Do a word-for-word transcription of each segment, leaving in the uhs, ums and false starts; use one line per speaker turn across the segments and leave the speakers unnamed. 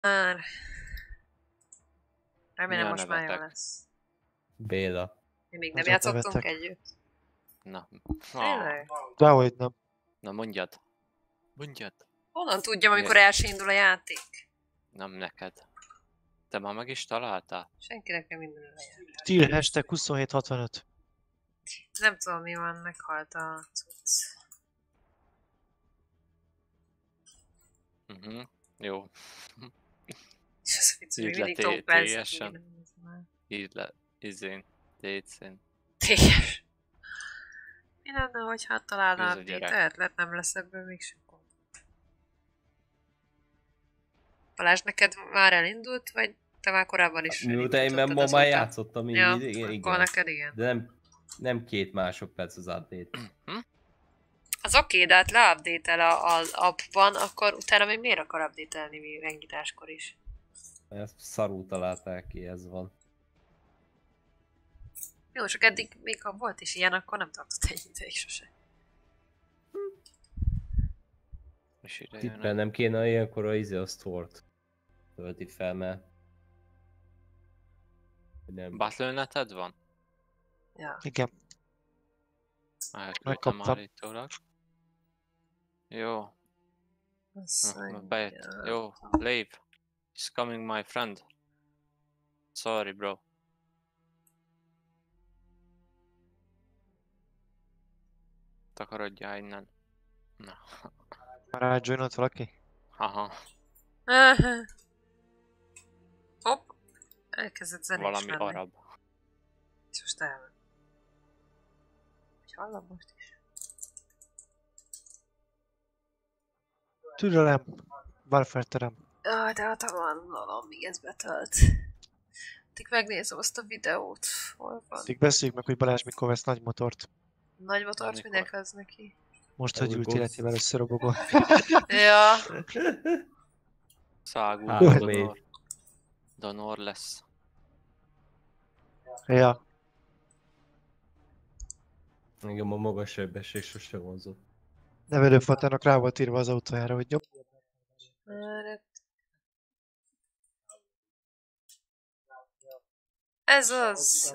Már... Remélem
Mi a
most már jó
nevetek?
lesz.
Béla.
Mi még nem
Nagyon
játszottunk
nevetek.
együtt?
Na.
Tényleg?
Dehogy nem.
Na mondjad. Mondjad.
Honnan tudjam, amikor
Miért?
első indul a játék?
Nem neked. Te már meg is találtál?
Senkinek nem indul a játék.
Stíl hashtag huszonhét hatvanöt.
Nem tudom mi van, meghalt a cucc.
Uh -huh. Jó.
És az a vicc, hogy
Írd le
mindig Tom
T-
Clancy
T-esen.
kéne.
Írd le. Izén. Tétszén.
Téges. Mi lenne, hogyha találna
Ez a gyerek.
update-et? Lehet nem lesz ebből mégsem. Balázs, neked már elindult, vagy te már korábban is
Mióta én
elindítottad
ma már
azóta?
játszottam, így,
Ja,
igen,
akkor
igen.
neked igen.
De nem, nem két másodperc az update.
Az oké, de hát leupdate-el a- az appban, akkor utána még miért akar update-elni mi megnyitáskor is?
Ezt szarul találták ki, ez van.
Jó, csak eddig még ha volt is ilyen, akkor nem tartott ennyi ideig sose.
És ide
Tippel
jön.
nem kéne ilyenkor a izé a store-t tölti fel, mert... Nem.
Battle.neted van?
Ja.
Igen.
Elküldtem
Megkaptam.
állítólag. Jó.
Azt
Na,
mondja.
bejött. Jó. Leave. He's coming, my friend. Sorry, bro. Takarodjál innen. Na.
Már rájoinott valaki?
Haha.
Aha. Hopp. Elkezdett zenés
Valami
menni.
arab.
És most elment. Hogy hallom most is?
Türelem. Warfare terem.
Jaj, de hát van valami, míg ez betölt. Addig megnézem azt a videót. Hol van?
Addig beszéljük meg, hogy Balázs mikor vesz nagy motort.
Nagy motort
Amikor?
minek vesz neki?
Most,
Ahogy
hogy ült
Ghost.
életével összerobogott.
Ja.
Szágú.
Három
Donor.
év.
Donor lesz.
Ja.
Engem a magas sebesség sose vonzott.
Nevelőfatának rá volt írva az autójára, hogy jobb.
Már- Ez az.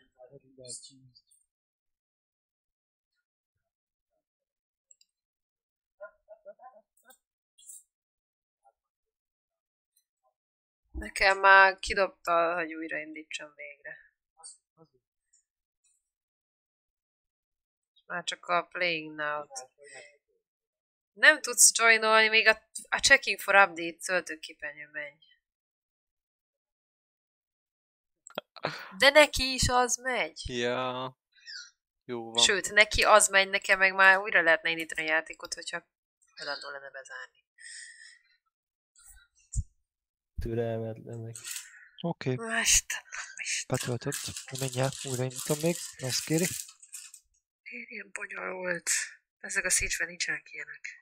Nekem már kidobta, hogy újraindítsam végre. És már csak a Playing Now-t. Nem tudsz joinolni, még a, a Checking for Update töltőképernyőn megy. De neki is az megy.
Ja. Jó van.
Sőt, neki az megy, nekem meg már újra lehetne indítani a játékot, hogyha hajlandó lenne bezárni.
Türelmetlenek.
Oké, okay.
Istenem, Istenem.
betöltött. Menjál, újraindítom még. Ezt kéri.
Ilyen bonyolult. Ezek a Siege-ben nincsenek ilyenek.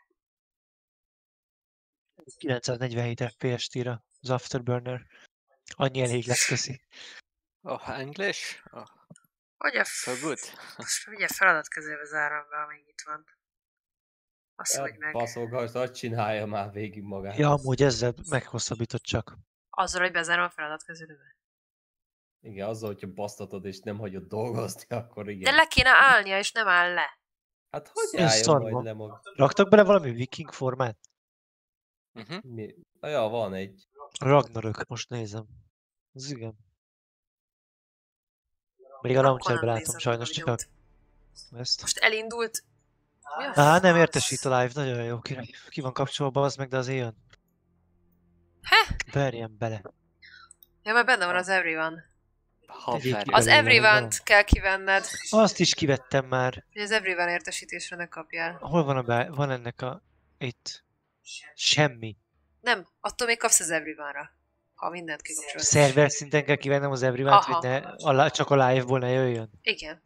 kilencszáznegyvenhét ef pé es tíra az Afterburner. Annyi elég lesz, köszi.
Oh, English? Oh,
Hogy a
so
f...
good.
Most ugye feladat kezébe zárom be, amíg itt van. Azt hogy meg.
Baszolgass, azt csinálja már végig magát.
Ja, amúgy ezzel meghosszabbított csak.
Azzal, hogy bezárom a feladat kezébe.
Igen, azzal, hogyha basztatod és nem hagyod dolgozni, akkor igen.
De le kéne állnia, és nem áll le.
Hát hogy
Ez
álljon
szarma.
majd le maga?
Raktak bele valami viking formát?
Uh -huh.
Mi? Ja, van egy.
Ragnarök, most nézem. Az igen. Még a
Akkor
launcherbe
nem
látom
nézem
sajnos
meg a
csak
videót.
ezt.
Most elindult. Mi a
Á, nem
fasz?
értesít a live, nagyon jó, ki, ki van kapcsolva, az meg, de az jön.
He?
Verjen bele.
Ja, mert benne van az Everyone.
Ha
Tegyék
ver-
ki
Az
belőle,
Everyone-t
hogy
kell kivenned,
Azt is kivettem már.
hogy az Everyone értesítésre ne kapjál.
Hol van a be... van ennek a... itt. Semmi.
Nem, attól még kapsz az Everyone-ra. Ha mindent kikapcsolod.
Szerver szinten kell kivennem az Everyone-t,
Aha.
hogy ne, a, li- csak a live-ból ne jöjjön.
Igen.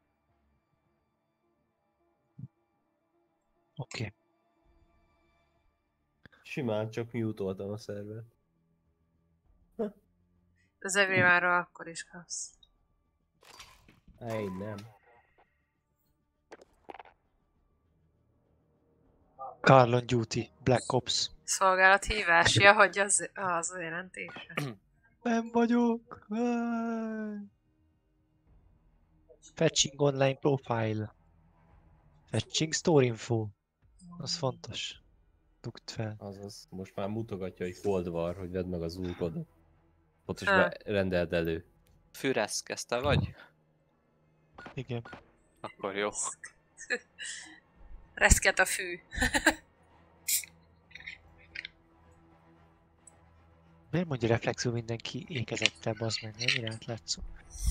Oké. Okay.
Simán csak mute-oltam a szervert.
Az Everyone-ra akkor is kapsz.
Ej, nem.
Call of Duty, Black Ops.
Szolgálathívás, ja, hogy az, az a jelentése.
Nem vagyok. Fetching online profile. Fetching store info. Az fontos. Dugd fel.
Azaz, most már mutogatja, hogy Cold War, hogy vedd meg az úrkodot. Pontos
Ha.
már rendeld elő.
Füresz, te vagy?
Igen.
Akkor jó.
Reszket a fű.
Miért mondja reflexül mindenki ékezettebb, az meg mennyire átlátszó?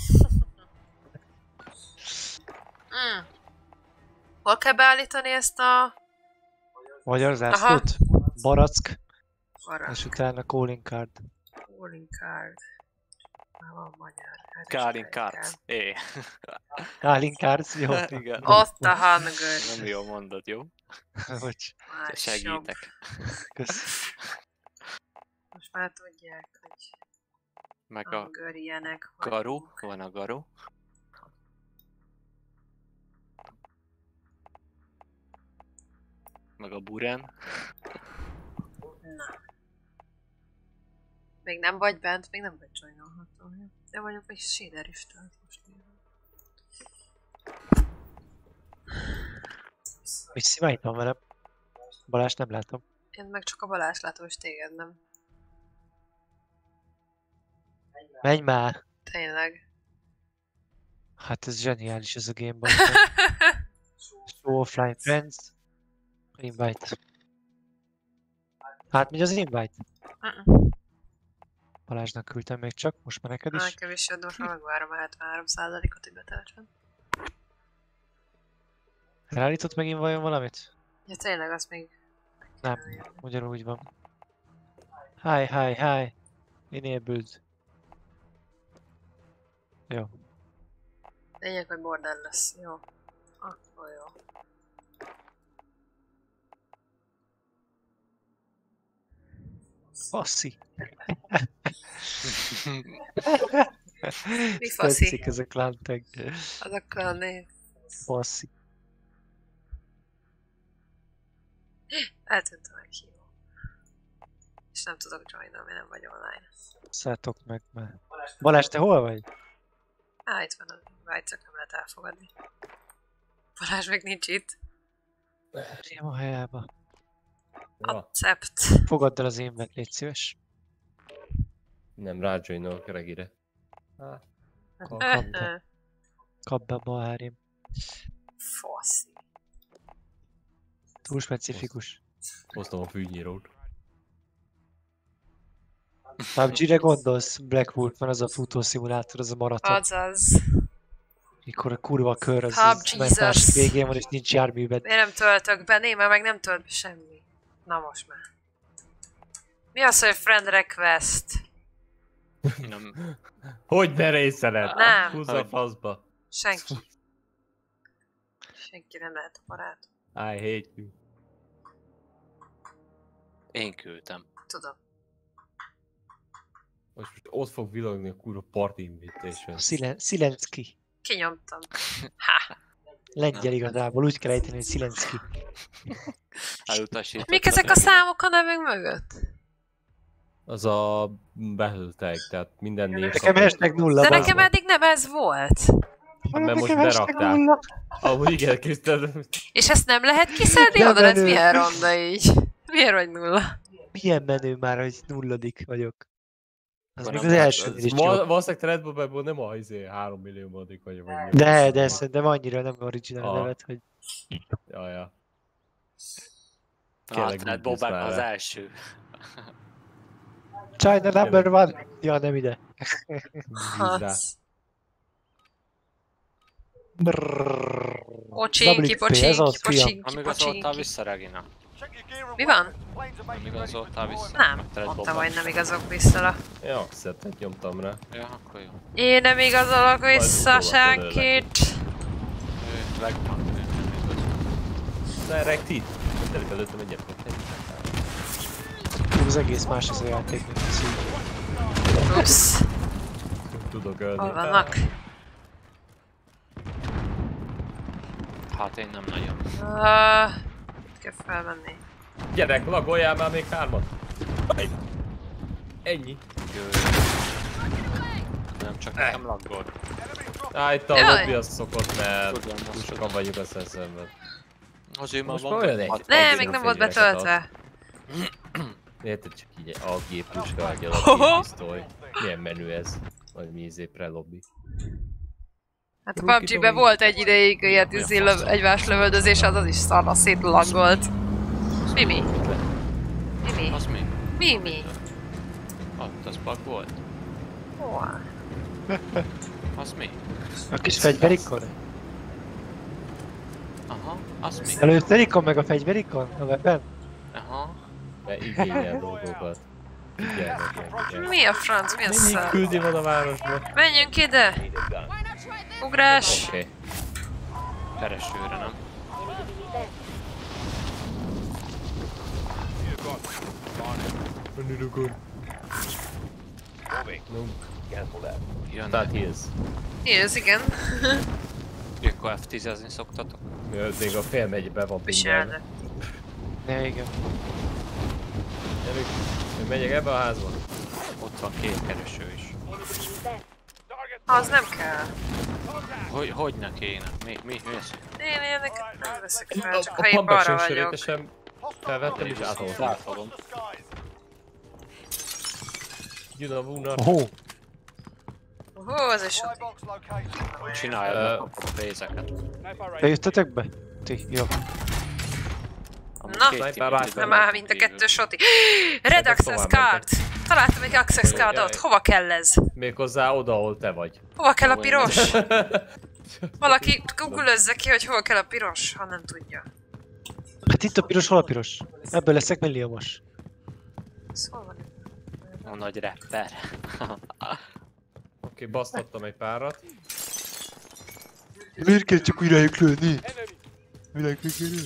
Mm. Hol kell beállítani ezt a...
Magyar zászlót, barack,
Arra.
és utána calling card.
Calling card. Már van magyar. Hát
Calling
is
cards. É.
Calling cards, jó.
Igen.
Ott a hangör.
Nem jó mondod, jó?
Hogy
Már
Segítek.
kösz.
Most már tudják, hogy
Meg a
hangör ilyenek.
garu, van a garu. Meg a buren.
Na. Még nem vagy bent, még nem vagy joinolható. De vagyok egy shader is tart most.
Mit szimáltam velem? Balázs nem látom.
Én meg csak a Balázs látom, és téged nem.
Menj már!
Tényleg.
Hát ez zseniális ez a gameboy. Show offline friends. Invite. Hát megy az invite?
Uh-uh.
Balázsnak küldtem még csak, most már neked is.
Nekem is jön, most már megvárom a hetvenhárom százalékot, hogy beteltsen.
Elállított megint vajon valamit?
Ja tényleg, azt még...
Nem, ugyanúgy van. Hi, hi, hi. Enabled. Jó.
Lényeg, hogy bordel lesz. Jó. Akkor jó.
Faszi.
Mi faszi?
Tetszik ez a clan tag.
Az a clan név.
Faszi.
Eltűnt a meghívó. És nem tudok joinolni, nem vagy online.
Szálltok meg már. Balázs, te hol vagy?
Á, itt van a invite, csak nem lehet elfogadni. Balázs még nincs itt.
Rém a helyába.
Ja,
Accept.
Fogadd el az énvet, légy szíves.
nem rájoinolok a regire. Hát,
Kapd be. Kapd be a balhárém.
Faszi.
Túl specifikus.
hoztam a fűnyírót.
pé u bé gé-re gondolsz, Black Wolf van az a futószimulátor, az a maraton.
Azaz.
Mikor a kurva kör az,
Pub
az
Jesus.
másik végén van és nincs járműved.
Miért nem töltök be? Néma meg nem tölt be semmi. Na most már. Mi az, hogy friend request?
Nem.
Hogy ne részeled?
Nem.
Húzza a faszba.
Senki. Senki nem lehet a barát.
I hate you.
Én küldtem.
Tudom.
Most, most ott fog villogni a kurva party invitation.
Szilen Szilenszki.
Kinyomtam. Ha!
Lengyel igazából, úgy kell ejteni, hogy Szilenszki.
Elutasítottam.
Mik ezek a számok a nevünk mögött?
Az a battle tag, tehát minden név
Nekem hashtag nulla.
De
bazd
nekem
meg.
eddig nem ez volt.
mert most
Nekem hashtag
berakták.
nulla.
Ahogy igen, Krisztel.
És ezt nem lehet kiszedni
Nem
oda? Ez
menő.
milyen ronda így? Miért vagy nulla?
Milyen menő már, hogy nulladik vagyok. Az
Van
még
a-
az első is
Val-
jó.
Valószínűleg te Red Bull-ból nem a izé három millió modik vagy vagy. mi.
De, de szerintem annyira nem original
Ah.
nevet, hogy...
Ja, ja.
Hát,
Kérlek,
hát
bízz
Bobák
már
az
rá.
első.
China number one! Ja, nem ide.
Bízz rá.
Hasz.
Brrrr.
Pocsinki,
W P, ez
pocsinki,
az, fiam.
pocsinki,
Nem igazoltál
pocsinki.
vissza, Regina?
Mi van?
Nem igazoltál vissza?
Nem,
Meg te Red
mondtam,
Bullban.
hogy nem igazok vissza.
Ja, szettet nyomtam rá.
Ja, akkor jó.
Én nem igazolok vissza
Majd utólag
senkit.
Ő megvan, ő nem igazol.
De Rektit. Előbb előttem egy gyereket.
Az egész más az a játék, mint az így.
Ups.
Tudok ölni.
Hol vannak?
Hát én nem nagyon.
Uh, kell felmenni.
Gyerek, lagoljál már még hármat. Ennyi.
Nem csak nekem laggolt.
Á, itt a
Jaj.
lobby az szokott, mert
Tudom,
túl
most
sokan vagyunk a szemben.
Azért már
Most
van
már olyan
hat-
egy-
Nem,
Azért
még
a
nem volt
fegyvereket
betöltve.
Érted, csak így a géppuska, vagy a pisztoly. Milyen menü ez? Vagy mi izé pre-lobby.
Hát a pé u bé gé-ben volt egy ideig ilyen izé löv- egymás lövöldözés, az az is szarra szétlaggolt. Mi mi? Mi mi?
Az mi?
Mi mi?
Ott az bug volt.
Hol?
Az mi?
A kis fegyverikon?
Aha, az mi?
Először ikon meg a fegyverikon? A webben?
Aha.
De igényel dolgokat. Figyelnek meg, igen.
Mi a franc? Mi a
Mindig
szar?
küldi van a városba.
Menjünk ide! Ugrás!
Oké.
Keresőre, nem?
No,
Jön.
that is.
Yes, igen.
Ilyenkor ef tízezni szoktatok?
Miért még a fél megybe van
Viselne.
pingelve.
Ne, igen.
Gyerünk, én megyek ebbe a házba.
Ott van két kereső is.
Az nem kell.
Hogy, hogy ne kéne? Mi, mi, mi ez?
Én ilyeneket nem veszek fel,
A,
csak
a
ha én balra
pumpback
vagyok.
sem felvettem és átoltam.
Felfogom.
Jön a vúna.
Ohó!
Hú, az is ott.
Csinálja
Ö,
meg a pénzeket.
Bejöttetek be? Ti, jó.
Amúgy
Na.
két
Sniper
típus
rifle.
is
Nem
benne
áll, mint a
kívül.
kettős soti. Red Access
tovább
Card! Találtam egy Access
Jaj.
Cardot. Hova kell ez?
Méghozzá oda, ahol te vagy.
Hova kell a
Hova
piros? Valaki googlözze ki, hogy hol kell a piros, ha nem tudja.
Hát itt a piros, hol a piros? Ebből leszek milliómos.
Szóval van.
A nagy rapper.
Oké, basztattam egy párat.
Miért kell csak újrájuk lőni? Minek kell lőni?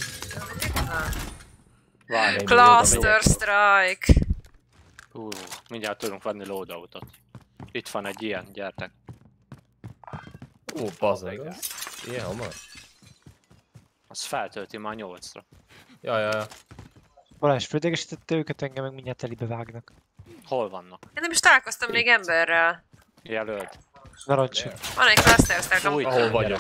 Várj, én
Cluster
oda
Strike!
Hú, mindjárt tudunk venni loadoutot. Itt van egy ilyen, gyertek.
megyek. Ó, bazeg. Ilyen hamar?
Az feltölti már nyolcra.
Ja, ja, ja.
Balázs földégesítette őket, engem meg mindjárt telibe vágnak.
Hol vannak?
Én nem is találkoztam még emberrel.
Jelöld.
Narancs.
Van egy Cluster Strike,
Új.
am-
Ahol vagyok.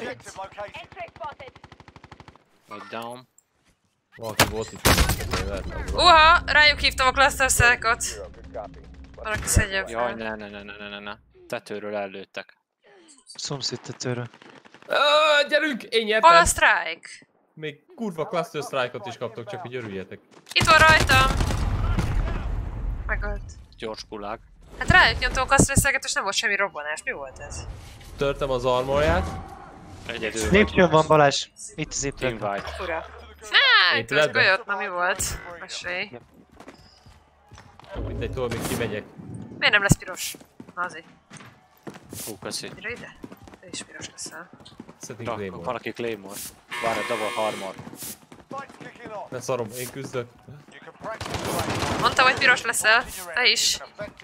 Egy down.
Valaki volt itt. Én lehetem.
Uha! Rájuk hívtam a Cluster Strike-ot. Valaki szedje
Jaj,
fel.
ne, ne, ne, ne, ne, ne, ne. Tetőről ellőttek.
Szomszédtetőre.
Ah, gyerünk! Én
Hol a
nyertem!
Strike?
Még kurva Cluster Strike-ot is kaptok, csak hogy örüljetek.
Itt van rajtam! Megölt.
Gyors gulág.
Hát rájuk nyomtam a Cluster Strike-et, és nem volt semmi robbanás. Mi volt ez?
Törtem az armorját.
Egyedül vagy.
Lépcsőn van Balázs. Itt az épületben.
Invite.
Fura. Náj, itt most
Épületben?
bejött, na mi volt? Mesélj.
Mindegy, tól még kimegyek.
Miért nem lesz piros? Na azért.
Hú, köszi.
Gyere ide. Te is piros leszel.
Setting
Rak,
Claymore.
valaki Claymore. Várj, double armor.
Ne szarom, én küzdök.
Mondtam, hogy piros leszel. Te is.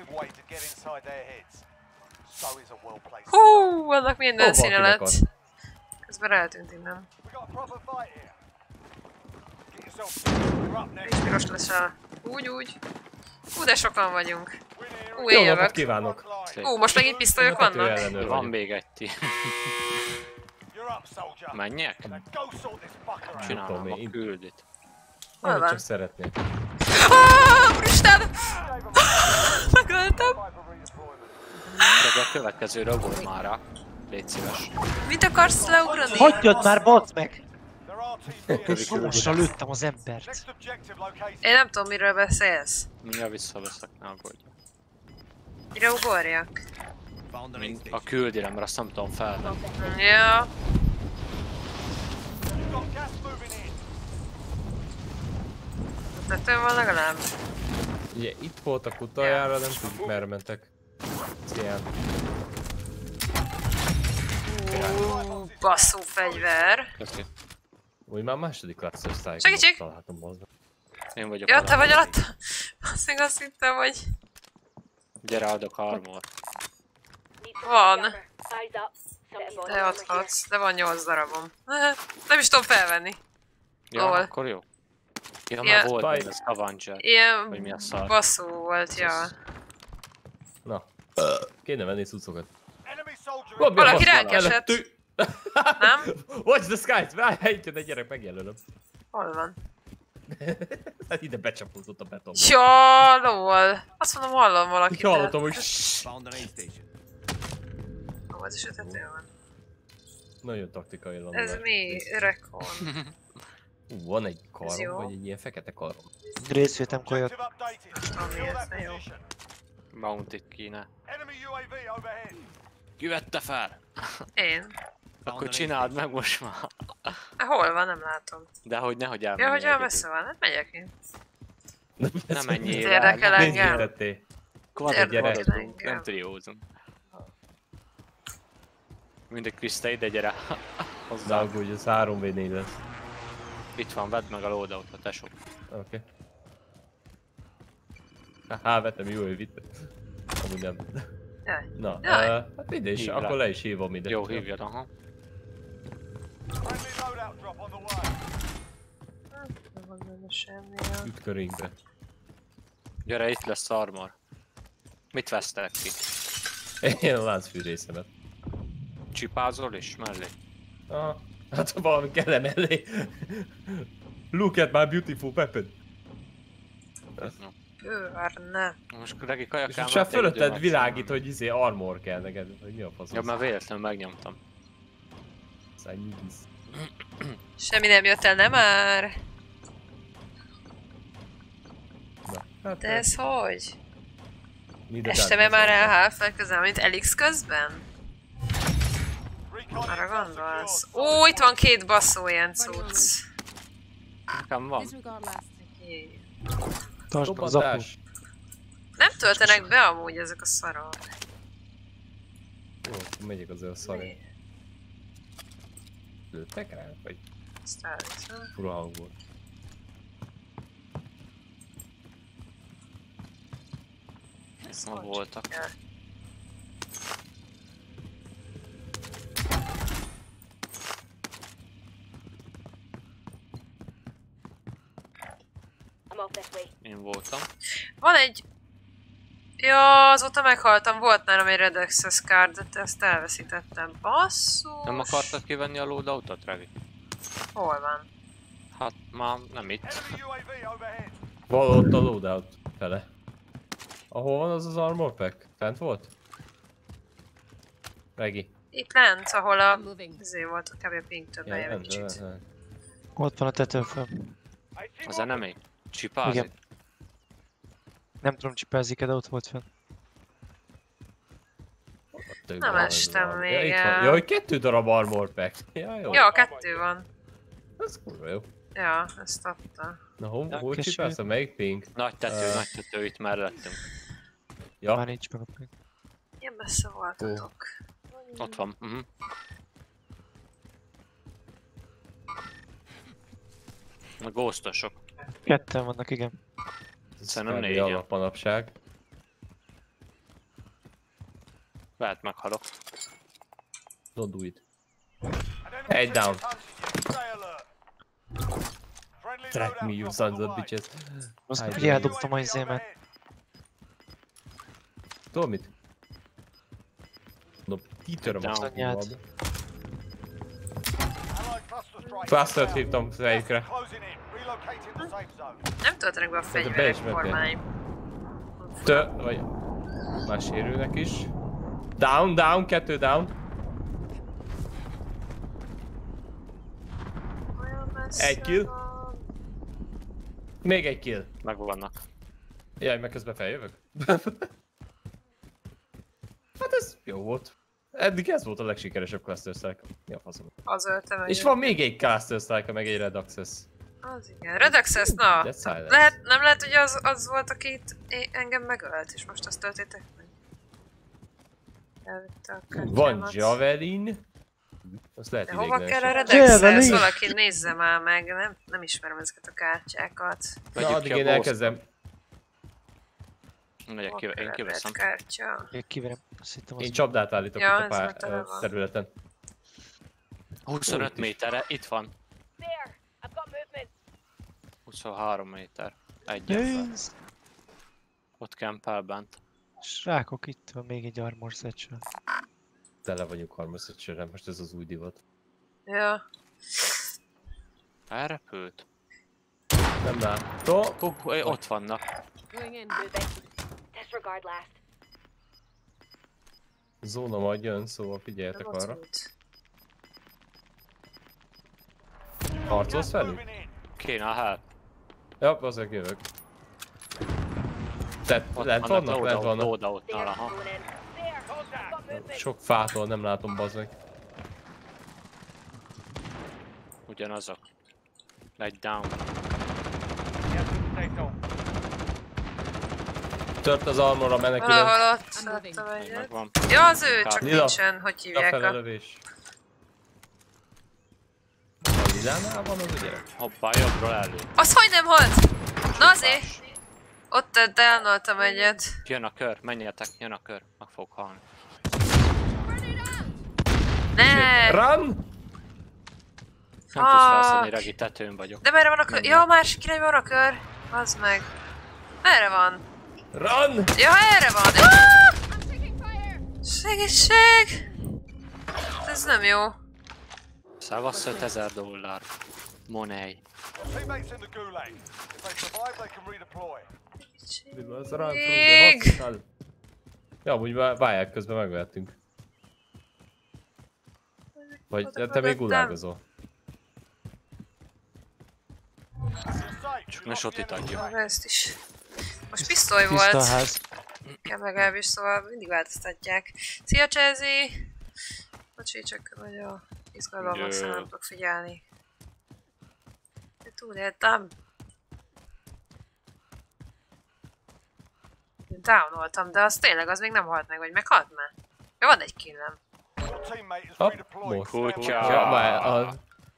Hú, annak minden
Hova
színe lett.
akar?
Közben eltűnt innen. Te is piros leszel. Úgy, úgy. Hú, de sokan vagyunk. Hú, én
Jó napot
jövök.
kívánok!
Hú, most megint pisztolyok
Tető
vannak?
ellenőr
Van
vagyok.
még egy ti. Menjek?
tudom
Csinálom
én.
a küldit.
Hol
Amit
van?
csak szeretnék.
Ah, Úristen! Megöltem!
De a következőre ugrod már rá. Légy szíves.
Mit akarsz leugrani?
Hagyjad már, bazd meg!
Kövi
Szomosra lőttem az embert.
Én nem tudom, miről beszélsz.
Mindjárt visszaveszek, ne aggódj.
Mire ugorjak?
Mind a küldire, mert azt nem tudom felvenni.
Ja. Tetőn van legalább?
Ugye itt voltak utoljára, nem tudjuk merre mentek. Cián.
Ú, basszú fegyver.
Köszi.
Úgy már második Cluster Strike-ot
Segítség!
találtam hozzá.
Én vagyok
Ja,
a
te vagy
legnagyobb.
alatt? Azt még azt hittem, hogy
Gyere, adok armor.
van. Te adhatsz, de van nyolc darabom. Nem is tudom felvenni.
Ja,
Ahol?
akkor jó. Ja,
Ilyen-
már volt benne Scavenger. Vagy mi
Ilyen
a szar?
baszó volt, ja.
Na. Kéne venni cuccokat.
Valaki ránk esett. Nem?
Watch the skies! Várj, egy gyerek megjelölöm.
Hol van?
Hát ide becsapódott a beton.
Ja, lol. Azt mondom, hallom valakit.
Úgy hallottam, hogy
Ó, ez is ötető van.
nagyon taktikai lenne.
Ez mi? Rekon.
Ú, van egy
Ez
karom,
jó.
vagy egy ilyen fekete karom.
Részvétem kolyot.
Ami ez, na jó.
Bounty-t kéne. Ki vette fel?
Én.
Akkor csináld meg most már.
Hol van? Nem látom.
De hogy nehogy elmenj.
Ja, hogy olyan
egyedül.
messze van, hát megyek én.
Nem menjél
Mit érdekel
el.
engem?
Mit tettél?
Kvadrat
Érdekel
maradunk,
engem.
nem triózunk. Mindegy, Krista, ide gyere.
Ne
Hozzá.
aggódj, ez három vé négy lesz.
Itt van, vedd meg a loadoutot, tesó.
Oké. Há, vettem, jó, hogy vitte. Amúgy nem.
Jaj.
Na,
Jaj.
uh, hát ide is,
Hívd
akkor
rá.
le is hívom ide.
Jó, hívjad, aha.
Nem van benne semmi. ja.
Ütkörünkbe.
Gyere, itt lesz armor. Mit vesztek ki?
Én a láncfűrészemet.
Csipázol is mellé?
Ah, hát valami kell mellé. Look at my beautiful weapon.
Bőrne.
Most regi
És
kajakám.
most már fölötted világít, hogy izé armor kell neked, hogy mi a fasz.
Ja, már véletlenül megnyomtam.
Szányigisz.
Semmi nem jött el, nem már?
Na, hát
De ez hogy?
ide
Estem-e
dát-
már el Half-Life közben, mint Elix közben? Arra gondolsz? Ó, itt van két basszó ilyen cucc.
Nekem van.
Disregard last.
Jé.
Tartsd meg az apó.
Dobadás.
Nem töltenek be amúgy ezek a szarok.
Jó, akkor megyek az szaré. Lőttek rá? Vagy
Ezt elviszem.
fura hang volt?
Ez
Ma
hogy
voltak.
csinál?
I'm off this way.
Én voltam.
Van egy... Ja, azóta meghaltam, volt nálam egy Red Access card, de ezt elveszítettem. Basszus!
Nem akartad kivenni a loadoutot, Regi?
Hol van?
Hát már nem itt.
Val ott a loadout fele. Ahol van az az armor pack? Fent volt? Regi.
Itt lent, ahol a...
I'm moving.
Izé volt, kb. a pinktől
Ja,
bejön egy
nem, nem,
kicsit.
nem.
Ott van a tetőn föl.
Az enemy? Csipázik?
Igen. Nem tudom csipázik, de ott volt fenn.
Több
Nem
van ez
estem
az armor.
még
Ja, itt van.
el.
Ja, hogy kettő darab armor pack. Ja, jó.
Ja, kettő van.
Ez kurva jó.
Ja, ezt adta.
Na, hol, hol
köszönjük.
csipálsz? Melyik ping?
Nagy tető,
Ö.
nagy tető itt mellettünk.
Ja,
Már nincs meg a ping.
Ilyen messze voltatok.
Ott van. Uh-huh. A ghostosok.
Ketten vannak, igen.
Szerintem
kb.
négyen.
Alap manapság.
Lehet meghalok.
Don't do it. Head down. Track me, you sons of bitches.
Azt
Háj,
hogy
de-
eldobtam a izémet.
Tudod mit? No, kitöröm
Down.
azt a
Anyád.
kurvába. Clustert hívtam fejükre.
Nem töltenek be a
be
fegyverek
is mentél.
formáim.
Tö, vagy... Már sérülnek is. Down, down, kettő down.
Olyan messze
Egy kill.
van.
Még egy kill.
Megvannak.
Jaj, meg közben feljövök. Hát ez jó volt. Eddig ez volt a legsikeresebb Cluster Strike. Mi a faszom?
Az ölte meg.
És van még egy Cluster Strike, meg egy Red Access.
Az igen. Red Access, na.
Dead Silence.
Lehet, nem lehet, hogy az, az volt, aki itt é- engem megölt, és most azt töltétek meg. Elvitte a
Van
kártyámat.
Javelin. Azt lehet
De
idég
hova
nem
kell a
sem.
Red
Javelin!
Access? Valaki nézze már meg, nem, nem ismerem ezeket a kártyákat.
Na,
Vegyük
addig
ki a
én
ghost-ot.
elkezdem.
Megyek ki,
Hol kell
én
a
kiveszem.
red kártya?
Én kiverem. Azt hittem,
Én
az
csapdát állítok
Ja,
itt a
ez
pár
már tele
ö,
van.
területen.
huszonöt
Itt is.
méterre, itt van.
There! I've got movement.
Szóval három méter. Egy ember.
Nézd!
Ott kempel bent.
Srákok, itt van még egy armor satchel.
Tele vagyunk armorszöcsőre, most ez az új divat.
Ja.
Elrepült?
Nem látom.
Hú, ott vannak.
Going in, moving. Disregard last.
Zóna majd jön, szóval figyeljetek arra. Harcolsz velük?
Kéne a help.
Ja, azok jövök. Tehát
Ott
lent
vannak,
vannak, lent vannak.
loadout-nál,
They're
aha.
going in. There, got movement.
Sok fától nem látom, bazd meg.
Ugyanazok. Egy down.
Tört az armorra, menekülök.
Valahol ott láttam egyet.
Megvan.
Ja, az ő, csak
Lila.
nincsen, hogy
A
hívják a...
felelövés. A Lilánál van az a gyerek?
Hoppá, jobbról elő.
Az hogy nem halt? Na azért! Ott downoltam egyet.
Jön a kör, menjetek, jön a kör. Meg fog halni.
Ne!
Run!
Nem
Fuck.
tudsz felszedni, Regi, tetőn vagyok.
De merre van a kör? Ja, a másik irányban van a kör. Az meg. Merre van?
Run!
Ja, erre van! Ah! Segítség! Ez nem jó.
Szevasz ötezer dollár. Money.
Teammates in the gulag. If they survive, they can redeploy.
Az run through the hospital. Ja, amúgy várják, közben megvettünk. Vagy te még gulágozol.
Csak ne sotit adjon.
Ezt is. Most pisztoly
Tiszta a
volt.
ház.
Kell legalábbis, szóval mindig változtatják. Szia, Chelsea! Bocsi, csak nagyon izgalommal, szóval nem tudok figyelni. De túléltem. Downoltam, de az tényleg, az még nem halt meg, vagy meghalt már? Ja, van egy killem.
Your teammate is
Hopp,
redeploying.
most.
Stand
Kutya.
by.
Ja, már a...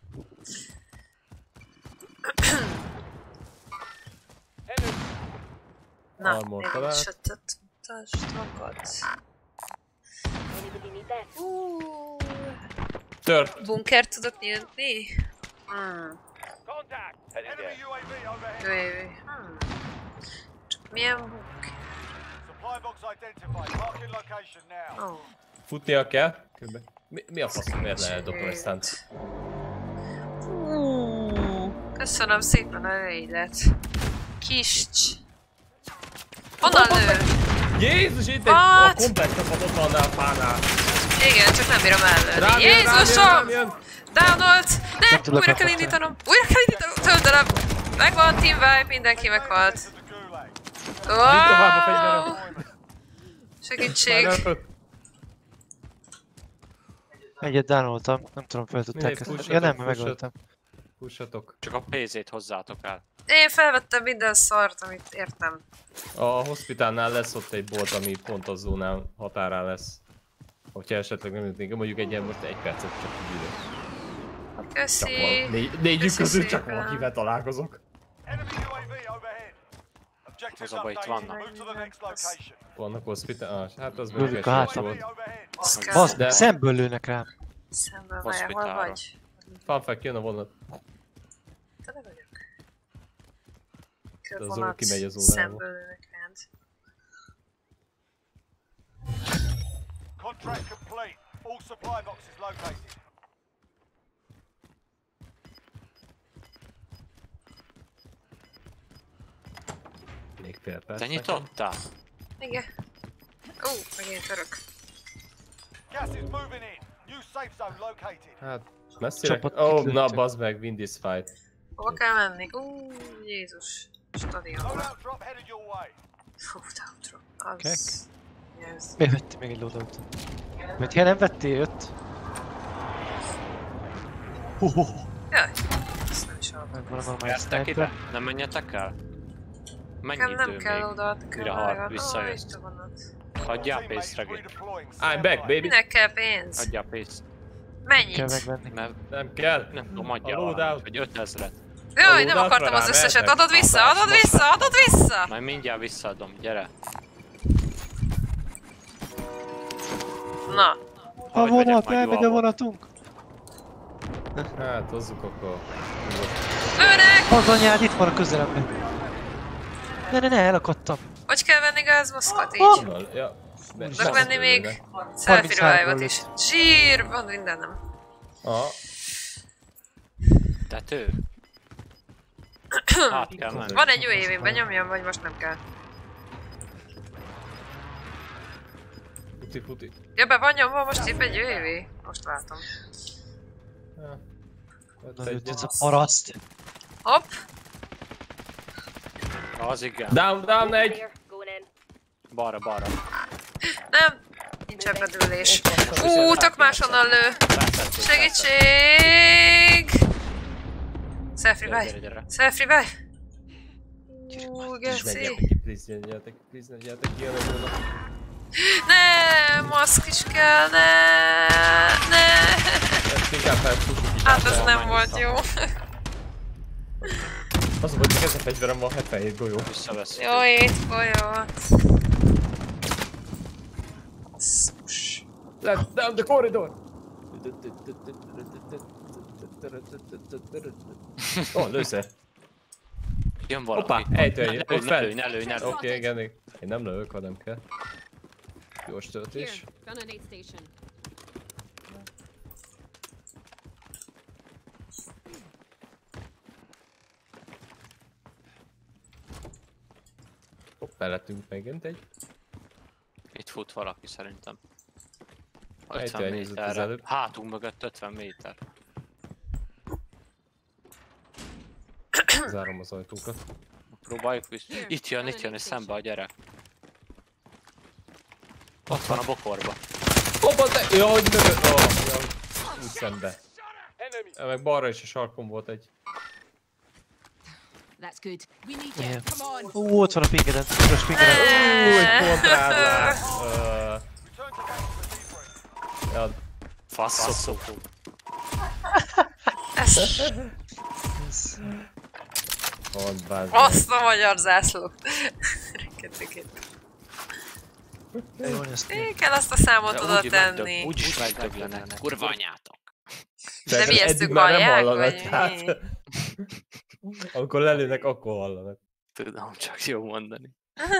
Na,
Armor
még
talált.
egy sötött tastokat.
Anybody need this?
Uh,
Tört!
bunkert tudok nyitni? Hmm.
Contact. Enemy U A V overhead.
Jó, jó, jó. Hmm. Csak milyen bunker?
Supply box identified. Marking location now.
Oh.
Futnia kell. Körbe. Mi, mi a fasz, miért lehet dobni ezt tánt?
Uh, köszönöm szépen a raidet. Kiscs. Honnan lő?
Jézus, itt egy
What?
a komplex csapat ott van a fánál.
Igen, csak nem bírom ellőni.
Rám jön, rám jön,
Jézusom!
rám jön.
Downolt! Ne!
Nem tudok
Újra kell
befogni.
indítanom! Újra kell indítanom! Töltelem! Megvan, team vibe, mindenki meghalt.
To the gulag.
tovább a
Wow!
fegyverem.
Segítség!
Elrepült.
Egyet downoltam, nem tudom, fel tudták
Mindegy,
ezt.
pushatok,
Ja nem,
pushat.
megöltem.
Pussatok.
Csak a pénzét hozzátok el.
Én felvettem minden szart, amit értem.
A hospitálnál lesz ott egy bolt, ami pont a zónán határán lesz. Hogyha esetleg nem jutnék, mondjuk egy ilyen most egy percet csak gyűlök. Csak
Köszi!
van. Négy, négyük
Köszi
közül csak
szépen.
valakivel találkozok.
Enemy U A V overhead. Objectives
Az abban itt
updated.
vannak.
Move to the next location.
Vannak hospitál... Ah, hát az
Lövik
meg
a
egy
hátam.
volt.
overhead.
Az kell.
Bazd
De-
meg, szemből lőnek rám.
Szemben vagy, hol
Hospitálra.
vagy?
Fanfek, jön a vonat.
Tele vagyok.
az
Körvonat,
orr kimegy az órából.
szemből lőnek rád.
Contract complete. All supply boxes located.
Még fél perc.
Te
nekem.
nyitottál?
Igen. Ó, megint örök.
Gas is moving in. New safe zone located.
Hát, messzire?
Csapat
Ó, oh,
kitlőttek.
na bazd meg, win this fight.
Hova kell menni? Ú, Jézus. Stadion.
Loadout drop headed your way.
Fú, downtrop. Az...
Kek.
Ez...
Miért vettél még egy loadoutot? Mert ilyen nem vettél öt? Hú, hú, hú.
Jaj, ezt nem is hallom.
Meg van valami
Gyertek ide?
sniper.
Nem menjetek el? Mennyi
Nekem nem
idő
kell
még?
oda,
Mire
kell
hal-
megvan.
visszajössz?
Ó, itt a vonat.
Hagyjál
Teammate
pénzt,
is
Regi.
redeploying.
I'm
Stand
back,
by.
baby.
Minek kell pénz?
Hagyjál pénzt.
Mennyit?
Kell megvenni.
Mert
Nem kell.
nem tudom, adjál
A loadout.
valamit, vagy ötezret.
Jaj, nem
Aludatra
akartam az
rá
összeset.
mehetek?
Adod vissza,
Adás,
adod
most
vissza, adod vissza!
Majd mindjárt visszaadom, gyere.
Na,
A
Hogy
vonat,
megyek majd
elmegy a
Joabba.
vonatunk.
Hát, hozzuk akkor.
Lőnek!
Az anyád, itt van a közelemben. Ne, ne, ne, elakadtam.
Hogy kell venni gázmaszkot így?
Honnan? Ja. be-
Tudok venni még
lőnek.
selfie revive-ot
harminchárom
is. Zsír, van mindenem.
Aha.
Tető. Hát kell menni.
Van egy u á vé-ben, nyomjam, vagy most nem kell.
Futi, futi.
Ja, be van nyomva most épp egy u á vé? Most látom.
Ja. Ott
Na,
egy-
ez a paraszt.
Hopp!
Az igen.
Down, down egy!
Clear. Going in.
Balra, balra.
Nem! Nincs ebbedülés. Ú, tök máshonnan lő! Segítség! Self
Gyere, gyere,
revive!
gyere.
Self revive!
Gyerek,
Ú,
már,
És menjek
geci!
ki, please, gyertek, please, gyertek ki, jönnek volna.
Ne, maszk is kell, ne, ne.
Ezt inkább felfussuk ki.
Hát ez nem volt jó.
Az volt, hogy ez a fegyverem van hetvenhét golyó.
Visszaveszünk.
Jó ét folyott. Szus.
Let's down the corridor! Ó, oh, lőszer.
Jön valaki.
Hoppá, ejtőj,
Ne
ott
lőj, ne
fel.
lőj, ne lőj, ne lőj.
Oké, igen, én nem lövök, ha nem kell. Gyors töltés.
Here, gun on aid station.
Hopp, mellettünk megint egy.
Itt fut valaki szerintem.
Ejtőj,
ötven
nézzük az
méterre.
előbb.
Hátunk mögött ötven méter.
Zárom az ajtókat.
Próbáljuk vissza. Itt jön, itt jön, és szembe a gyerek. Ott van a bokorba.
Hoppa, te! Ja, hogy mögött! Oh, ja, úgy szembe. Meg balra is a sarkon volt egy.
That's good. We need
Yeah.
you. Come on.
Ú, ott van a pingeden. Piros pingeden.
Ú, egy kontrálás! Uh,
Return to base for debrief.
ja,
Faszok.
pont bázd.
Azt a magyar zászlót. Rikket-rikket.
Jól néz ki.
Én kell azt a számot oda tenni.
Úgyis megdöglenek. Kurva anyátok.
De mi ezt
eddig már nem
hallják,
hallanak,
vagy
tehát...
mi?
Amikor lelőnek, akkor hallanak.
Tudom csak jó mondani.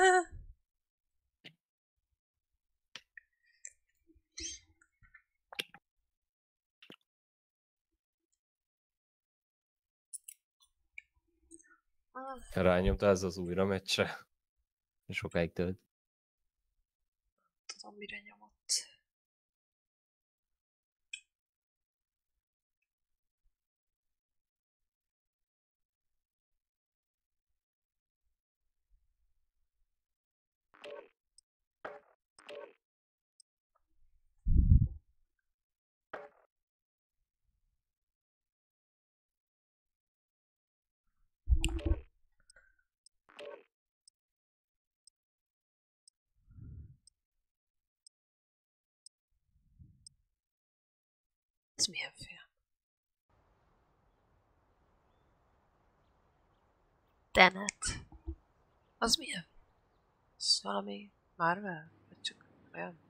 Rányomta ez az újra meccsre. Sokáig tölt.
Tudom, mire nyomott. Ez milyen film? Tenet. Az milyen? Ez valami Marvel? Vagy csak olyan?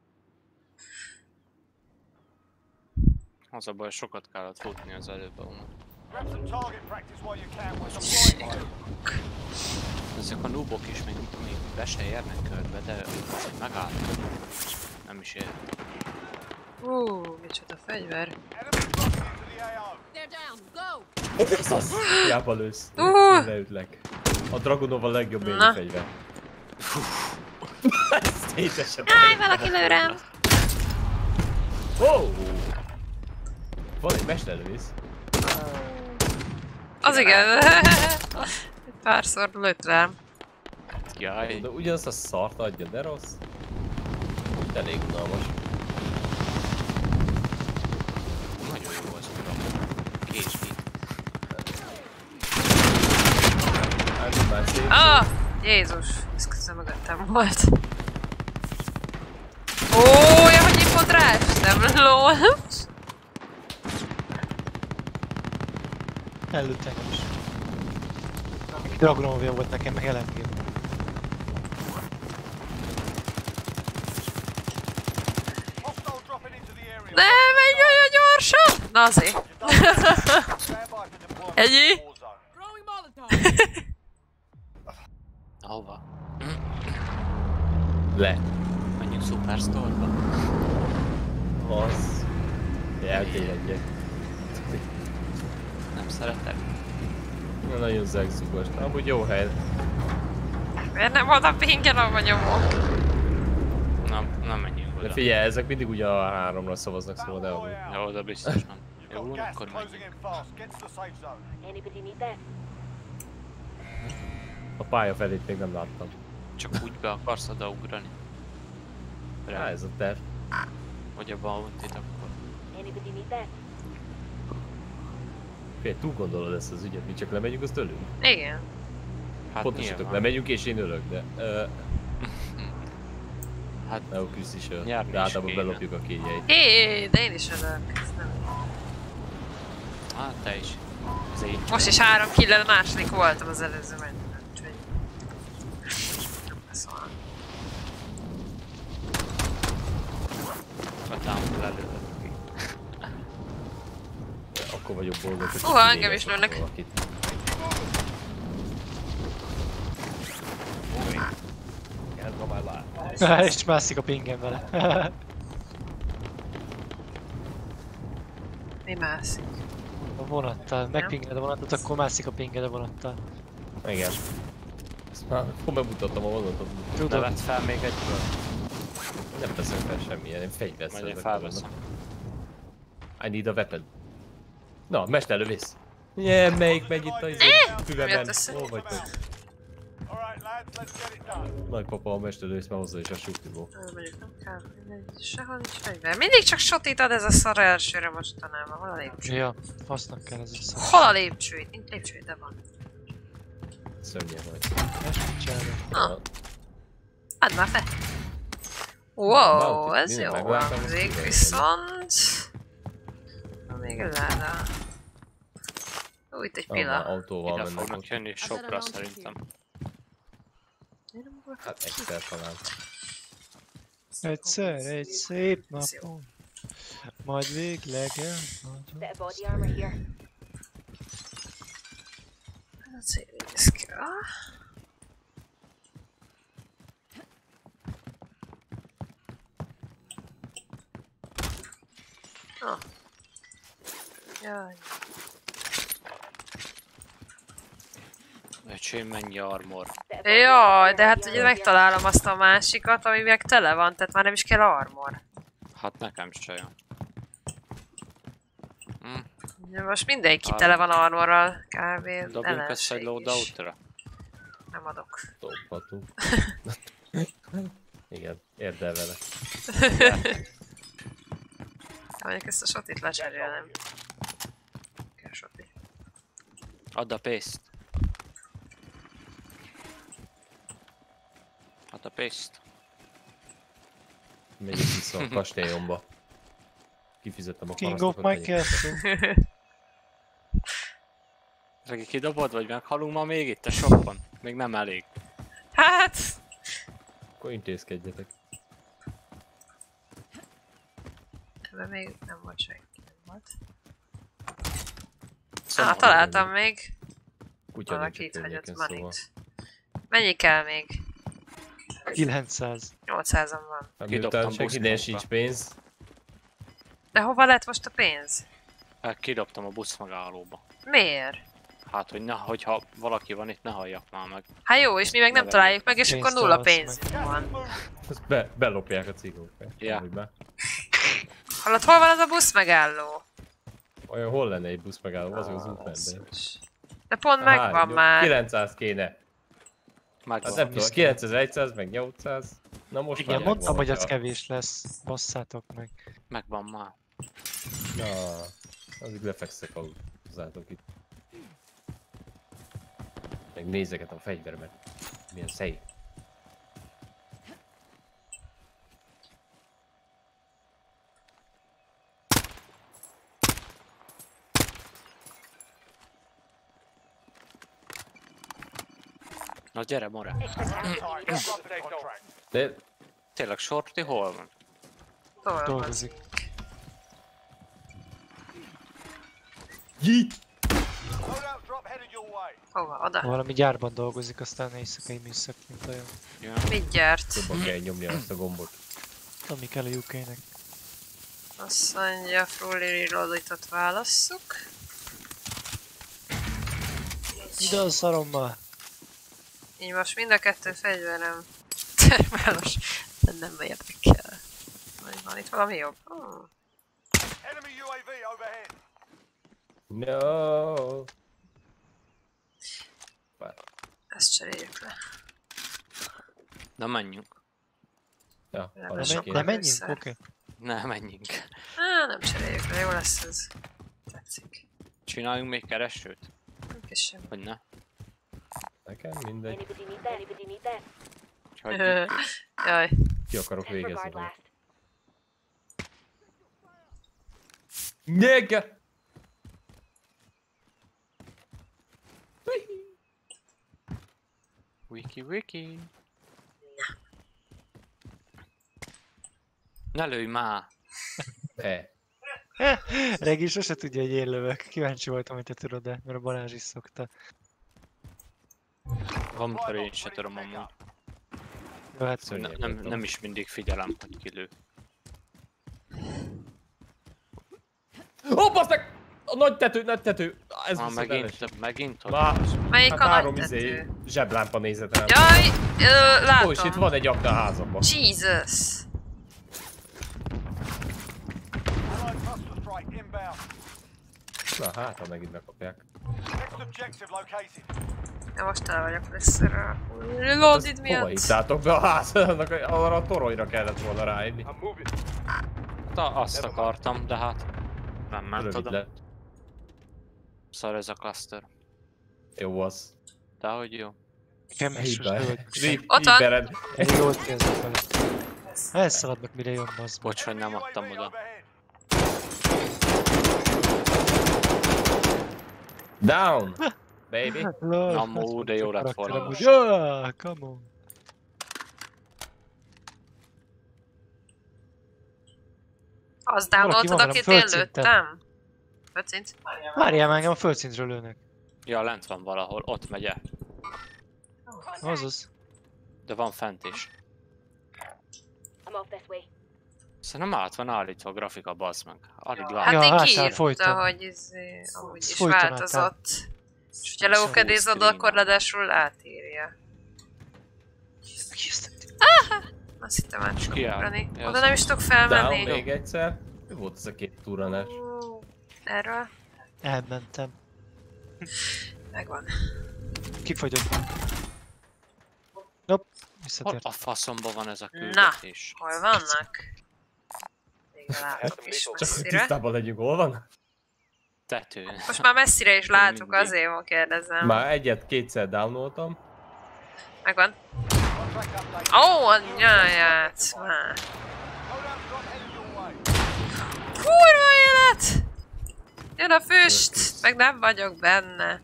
Az a baj, sokat kellett futni az előbb, Omar.
Grab some target practice while you can with some flying mode.
Ezek a noobok is még, még be se érnek körbe, de megálltak. Nem is ér.
Hú, micsoda fegyver.
Enemy dropping into the á o.
They're down. Go.
Hiába lősz.
Uh.
Leütlek. A Dragunov a legjobb
Na.
élő fegyver. Ez tétesen.
Állj, valaki lő rám!
Oh! Van egy mesterlövész.
Az igen. Párszor lőtt rám.
Jaj.
De ugyanazt a szart adja, de rossz. De elég unalmas.
Nagyon jó az uram. Késd ki.
Hát már szép.
Ah! Jézus! Ez közben mögöttem volt. Ó, ja, hogy én pont ráestem, lol.
Előtt engem is. Dragonovja volt nekem, meg el em gé.
Hostile dropping into the area.
Ne, menj olyan gyorsan! Na azért.
Stand by for deployment
Ennyi?
to the war zone.
Ahova?
Le.
Menjünk Superstore-ba?
Az. Eltévedjek.
Nem szeretek?
Na, nagyon zegzugos. Amúgy jó hely.
Miért nem oda pingen, ahova nyomom?
Nem, nem menjünk
De
oda.
figyelj, ezek mindig ugye a háromra szavaznak, szóval de amúgy.
Ja, oda biztos nem.
You've
Jó,
got gas
akkor
closing
menjünk.
in fast. Get to the safe zone.
Anybody need that?
A pálya felét még nem láttam.
Csak úgy be akarsz odaugrani.
Rá ez a terv.
Vagy a bounty-t akkor.
Anybody need that?
Figyelj, túl gondolod ezt az ügyet, mi csak lemegyünk, azt ölünk.
Igen.
Hát
Pontosatok,
nyilván.
lemegyünk és én ölök, de... Uh,
Hát
Jó, Krisz is öl.
Nyerni
De
is
általában
kéne.
belopjuk a kényeit.
Hé, de én is ölök. Ez nem.
hát te is. Ez én.
Most is három killel, a második voltam az előző mennyben. Úgyhogy... Nem lesz olyan.
A támból előtt ki.
Akkor vagyok boldog, hogy
Uha, engem
kivégezzek
is lőnek.
valakit. Kezdve már lát.
És mászik a pingem vele.
Mi mászik?
A vonattal. Megpinged a vonatot, akkor mászik a pinged a vonattal.
Igen. Ezt már akkor bemutattam a vonatot.
De
Tudom.
vett fel még egyből.
Nem teszek fel semmilyen, én fegyvert
Majd én
szerzek
felveszem.
I need a weapon. Na, mesterlövész. Yeah, melyik megy itt a izé füveben?
Miért össze?
Hol vagytok?
All right, lads, let's get it done.
Nagypapa a mesterlövész már hozzá is a sukliból.
Ö, Mondjuk nem kell, mindegy, sehol nincs fegyver. Mindig csak sotit ad ez a szar elsőre mostanában. Hol a lépcső?
Ja, hasznak kell ez össze.
Hol a lépcső? Nincs lépcső, de van.
Szörnyen vagy.
Ezt mit csinálod?
Ah, add már fel! Wow,
Bounty,
ez
minden
jó
megváltam, azt
hangzik,
tudom,
viszont... Na még láda. Ó, itt egy
Ah, már
pila.
autóval
Ide
mennek
fognak
ott.
jönni sokra szerintem.
Én nem voltam.
Hát egyszer talán.
Egyszer, egy szép napon. Majd végleg el...
Bit of body armor here.
Ez céliszka. Ah. Jaj.
Öcsém, mennyi armor.
Bit of body
Jaj,
armor
de hát
here.
ugye megtalálom azt a másikat, ami meg tele van, tehát már nem is kell armor.
Hát nekem se jön. Hm,
Ja, most mindenki tele van armorral, kb.
dobjunk össze
ellenség
egy
is.
loadoutra.
Nem adok.
Dobhatunk. Igen, érdel vele.
Mondjuk ezt a sotit lecserélem. Kell soti.
Add a paste. Add a paste.
Megyek vissza a kastélyomba. Kifizettem a
King of
parasztokat.
my
megyek vissza.
castle.
Regi, kidobod, vagy meghalunk ma még itt a shopon? Még nem elég.
Hát!
Akkor intézkedjetek.
Ebben még nem volt senki. Nem volt.
Szóval
Á, találtam még.
Kutya
Valaki
nincs
itt
a
hagyott
környéken, szóval.
manit. Mennyi kell még?
kilencszáz.
nyolcszázan van.
Hát
Kidobtam
miután senkinél
buszpompa.
sincs pénz.
De hova lett most a pénz?
Hát kidobtam a busz megállóba.
Miért?
Hát, hogy ne, hogyha valaki van itt, ne halljak már meg.
Hát jó, és mi meg nem
Ne
találjuk meg, és
Pénzt
akkor nulla
találsz
pénz van.
Azt be, belopják a cigókat.
Ja.
Amúgy már.
Hallod, hol van az a busz megálló?
Olyan hol lenne egy busz megálló, azok az útmenten.
Basszus. De pont megvan már.
kilencszáz kéne.
Megvan.
Hát nem tudom, kilencezer-száz meg nyolcszáz. Na most
Igen,
már
mondtam,
megvan,
hogy az
hogyha-
kevés lesz. Basszátok meg.
Megvan már.
Na, addig lefekszek a hozzátok itt. Meg nézeket a fegyveremet. Milyen szép.
Na gyere, more.
Extra cash.
Time, get up the contract.
De
Tényleg, Shorty hol van?
Hol van?
Dolgozik.
Jít!
Loadout drop headed your way.
Hova? Oda?
Valami gyárban dolgozik, aztán éjszakai műszak, mint olyan.
Ja.
Mit gyárt?
Jobban kell nyomni azt a gombot.
Ami kell a U K-nek.
Azt mondja, fully reloaded-ot válasszuk.
Ide a szarommal!
Így most mind a kettő fegyverem termálos, de nem érdekel. Vagy van itt valami jobb? Oh.
Enemy U A V overhead.
No.
Ezt cseréljük le.
Na menjünk.
Ja,
Nem,
valami
sok
kéne.
Nem menjünk?
Össze.
Oké.
Ne, menjünk.
Á, nem cseréljük le, jó lesz ez. Tetszik.
Csináljunk még keresőt?
Nem kis sem.
Vagy ne?
Nekem mindegy.
Anybody need that? Anybody need that?
Hagyjuk.
Jaj.
Ki akarok végezni.
Disregard
vele.
last.
Nyege!
Wiki wiki. Ne lőj már!
E.
Regi sose tudja, hogy én lövök. Kíváncsi voltam, hogy te tudod, de mert a Balázs is szokta.
Valamikor én se tudom amúgy.
Jó, hát
Szörnyű.
Ne, nem, nem is mindig figyelem, hogy ki lő.
Ó, bassz meg! A nagy tető, nagy tető! Ez
Már
viszont
megint,
elesik.
megint ott.
Már,
Melyik
hát
a
három
nagy
izé,
tető?
zseblámpa nézett rám.
Jaj, ö, látom.
Ó, és itt van egy akna a házamban.
Jesus.
Allied cluster strike inbound.
Na hát, ha megint megkapják.
Next objective located.
Ja, most el vagyok összeről. Reloaded
Hova
miatt.
hittátok be a háznak? Arra a toronyra kellett volna ráírni.
Hát azt akartam, de hát nem ment
Rövid
oda.
lett.
Szar ez a cluster.
Jó az.
De hogy jó.
nekem is most
Hibber.
hogy
Rip-
Ott van.
Hibbered.
elég jól érzek vele. Elszaladnak, mire jön, bazd meg.
Bocs, hogy nem adtam
U A V
oda.
overhead.
Down! Baby.
Lol,
Na, mó, de jó lett
karakterem
volna.
úgy. Ja, come on.
Azt
Valaki
downloadtad,
van
akit
velem
én
földszinten.
lőttem? Földszint?
Várjál már, engem a földszintről lőnek.
Ja, lent van valahol, ott megy el.
Azaz.
De van fent is.
I'm off this way.
Szerintem át van állítva a grafika, bazd meg. Alig
Hát
látom.
Ja,
így
hátán
kiírta,
folyton.
hogy izé, amúgy is
Folyton
változott. És hogyha
Szóval
leukedézod,
screen.
akkor ráadásul átírja. Azt hittem át
És
tudok
ki áll?
ugrani.
Ja,
Oda
az-
nem is tudok
Down
felmenni.
még egyszer. Mi volt ez a két túranás?
Ú, Erről
Elmentem.
megvan.
Kifogyott. Nope.
Hol
Visszatért.
a faszomba van ez a
Na,
küldetés?
hol vannak? Még látok is
Csak hogy
messzire.
tisztában legyünk, hol van?
Tető.
Most már messzire is látok,
Mindig.
azért ma kérdezem.
Már egyet, kétszer downoltam.
Megvan.
Contract update.
Ó, oh, anyáját! Már.
Loadout drop headed your way.
Kurva élet! Jön a füst! Meg nem vagyok benne.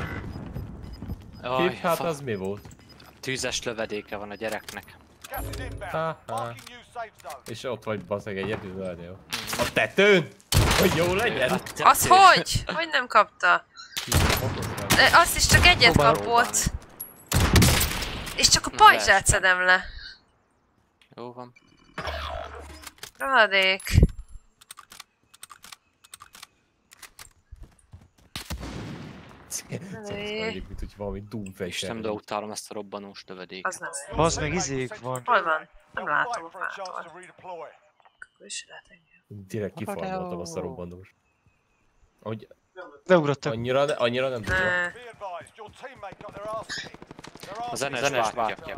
Jaj,
Kép, hát
fa-
az mi volt?
tűzes lövedéke van a gyereknek.
Gas is inbound.
Ha, ha.
Marking new safe zone.
És ott vagy baszeg egyedül, nagyon jó. A tetőn? Hogy jó legyen?
Az hogy? Hogy nem kapta? De azt is csak egyet
Próbálok
kapott. És csak a
Na,
pajzsát
leestem.
szedem le.
Jó van.
Rohadék.
Mondjuk, mint hogy valami
És
Doom-fegyver.
nem utálom ezt a robbanós lövedéket.
Az nem.
Bazd meg, izék van.
Hol van? Nem látom
Fight
a
for a chance
fától.
to redeploy.
Akkor is lehet engem.
Direkt kifarmoltam azt a robbanós. Hogy
Leugrottak.
annyira, annyira nem tudom.
Ne.
Be advised, your teammate got their ass kicked. Their
A
ass
zenes,
kicked.
zenes bátyja.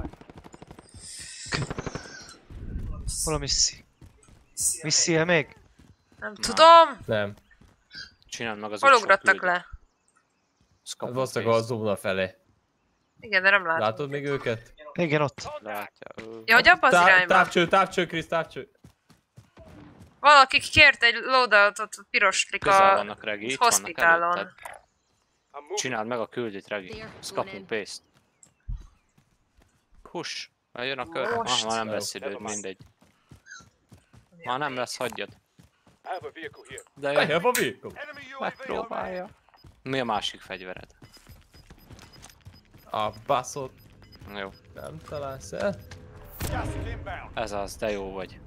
Hol a misszi? Misszi-e még?
Nem tudom.
Nem.
Csináld meg az
Hol
utolsó
ugrottak
küldőt.
le?
Scopy
Hát valószínűleg a
paste.
zóna felé.
Igen, de nem látom.
Látod még őket?
Igen, ott.
Látja. Ö,
Ja, hogy abba az
Tá-
irányba.
Távcső, távcső, Krisz, távcső.
Valaki kért egy loadoutot, piros
Közel
klika
vannak, Regi, itt vannak
hospitálon.
előtted. Csináld meg a küldőt, Regi.
There,
Scopy
going in.
paste. Push. Már jön a kör. Ah, már nem lesz időd, mindegy. Már nem lesz, hagyjad. De
I
jó,
have a vehicle.
Enemy U A V overhead.
megpróbálja. Mi a másik fegyvered?
A baszott
Jó.
nem találsz el.
Gas is inbound.
Ez az, de jó vagy.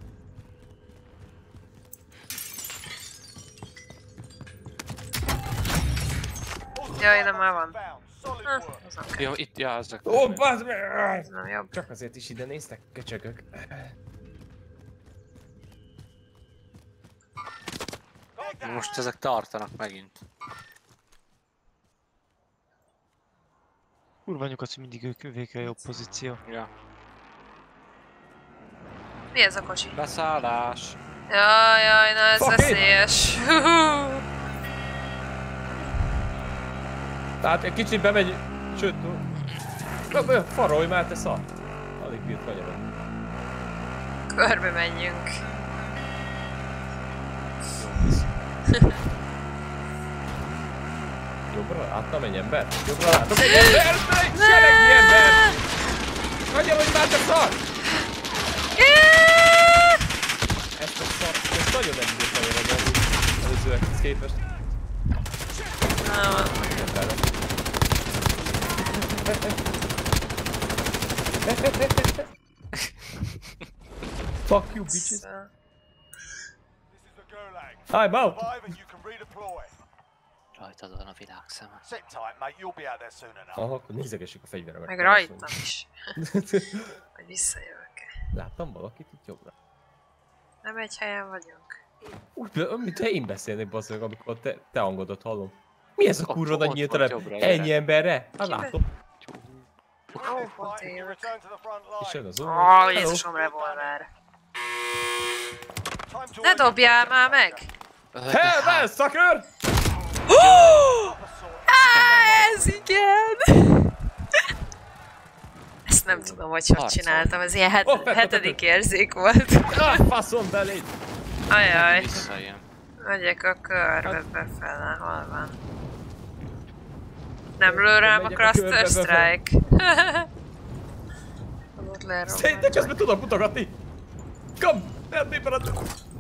Jaj, de már van.
Found. Solid
Ah,
work.
az nem kell.
Jó, itt, ja, azok.
Ó, bazd meg!
Ez nem jobb.
Csak azért is ide néztek, köcsögök.
Most ezek tartanak megint.
Kurva nyugodt, hogy mindig ők ők a jobb pozíció.
Ja.
Mi ez a kocsi?
Beszállás.
Jaj, jaj, na ez
Fuck it!
veszélyes.
Tehát egy kicsit bemegy, sőt, no, no, farolj már, te szar. Alig bírt kanyarodni.
Körbe menjünk.
Jobbra látom egy ember? Jobbra látom egy ember! Egy seregnyi ember! Kanyarodj már, te szar! Ezt a szar, ezt nagyon nem bírt kanyarodni előzőekhez képest.
Na, van.
Fuck you, bitches.
Szóval-
This is the Gulag.
I'm out!
Survive and you can redeploy.
Rajtad van a világ szeme.
Sit tight, mate. You'll be out there soon enough.
Aha, akkor nézegessük a fegyveremet.
Meg rajtam is. Hogy visszajövök-e.
Láttam valakit itt jobbra.
Nem egy helyen vagyunk.
Úgy, mint te én beszélnék basszak, amikor te, te hangodat hallom. Mi ez a
Ott-
kurva
ott
nagy
volt
nyílt terep?
jobbra,
Ennyi
gyere.
emberre? Hát
Kibe?
látom.
Ó,
Fight
pont
and you
jövök.
return to the front
És
line.
jön az
Ó,
óra.
Jézusom, revolver.
Time to
Ne dobjál már meg!
Hell, man, sucker!
Á, ez igen! Ezt nem tudom, hogy hogy
Harcol.
csináltam, ez ilyen het
Ó, fett,
hetedik
fett.
érzék volt.
Ah, faszom beléd!
Ajaj,
Visszajön.
megyek a körbe befele, hol van? Nem lő rám a
Megyek a körbe
Cluster
befele.
Strike. Ott
Szerintem
lerobban.
közben tudok mutogatni! Kom! Nem népeled!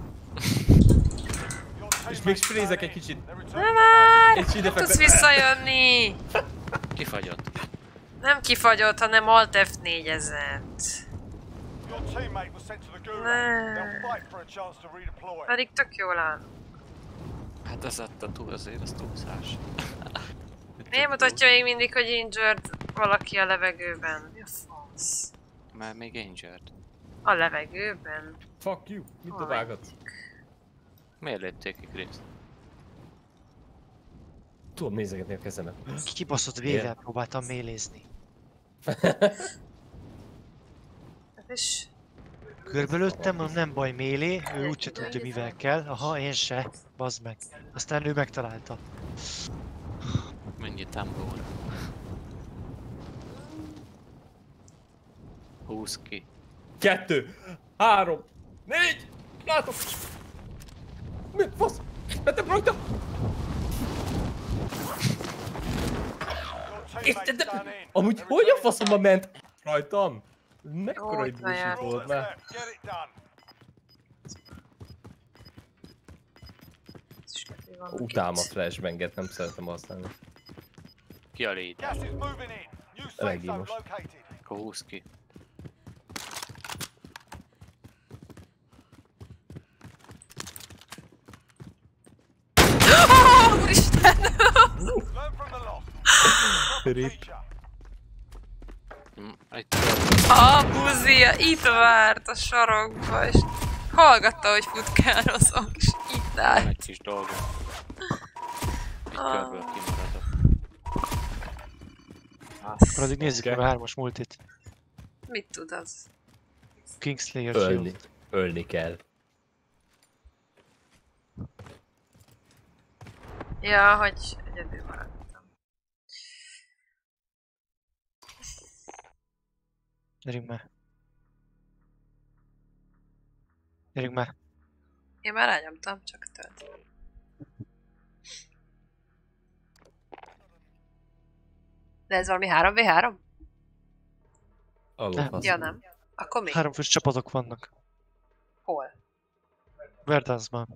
És még sprézek egy kicsit.
Ne már!
És ide
Nem tudsz
fektet.
visszajönni!
Kifagyott.
Nem kifagyott, hanem Alt F négyezett.
Your teammate was sent to the Gulag.
Nah.
They'll fight for a chance to redeploy.
Pedig tök jól áll.
Hát ez a túl, azért az túlzás.
Miért mutatja még mindig, hogy injured valaki a levegőben? Mi a fasz?
Mert még injured.
A levegőben?
Fuck you! Mit
Hol
dobálgatsz?
Miért lépték ki Chris?
Tudom nézegetni a kezemet.
Ki kibaszott vével próbáltam mélézni.
Hát és...
Körbelőttem, mondom nem baj mélé, ő úgyse tudja mivel kell. Aha, én se. Bazd meg. Aztán ő megtalálta.
Mennyi tambóra? Húsz ki.
Kettő! Három! Négy! Látok! Mi fasz? Mentem rajta!
Your
És
teammate's
de-
done in.
Amúgy
They're
hogy a
returning
faszomba
to
ment rajtam? Mekkora
Ó,
egy
itt már
bullshit volt
base.
már.
Get it done.
Utálom a flashbanget, nem szeretem használni.
Ki a lead?
Gas is moving in. New safe
Elég
zone
most.
located.
Akkor húsz ki.
Oh, úristen!
Learn from the loss. Drop a
Rip.
teacher.
Hm, egy
A buzia itt várt a sarokba, és hallgatta, hogy futkározok, és itt
van
állt.
egy kis dolgom. Egy körből kimaradok.
Akkor addig nézzük meg a hármas multit.
Mit tud az?
Kingslayer
Ölni.
Shield.
Ölni kell.
Ja, hogy egyedül maradtam.
Gyerünk már. Gyerünk már.
Én már rányomtam, csak tölt. De ez valami három vé három?
Aló,
Nem.
fasz.
Ja, nem. Akkor mi?
Három fős csapatok vannak.
Hol?
Verdanskban.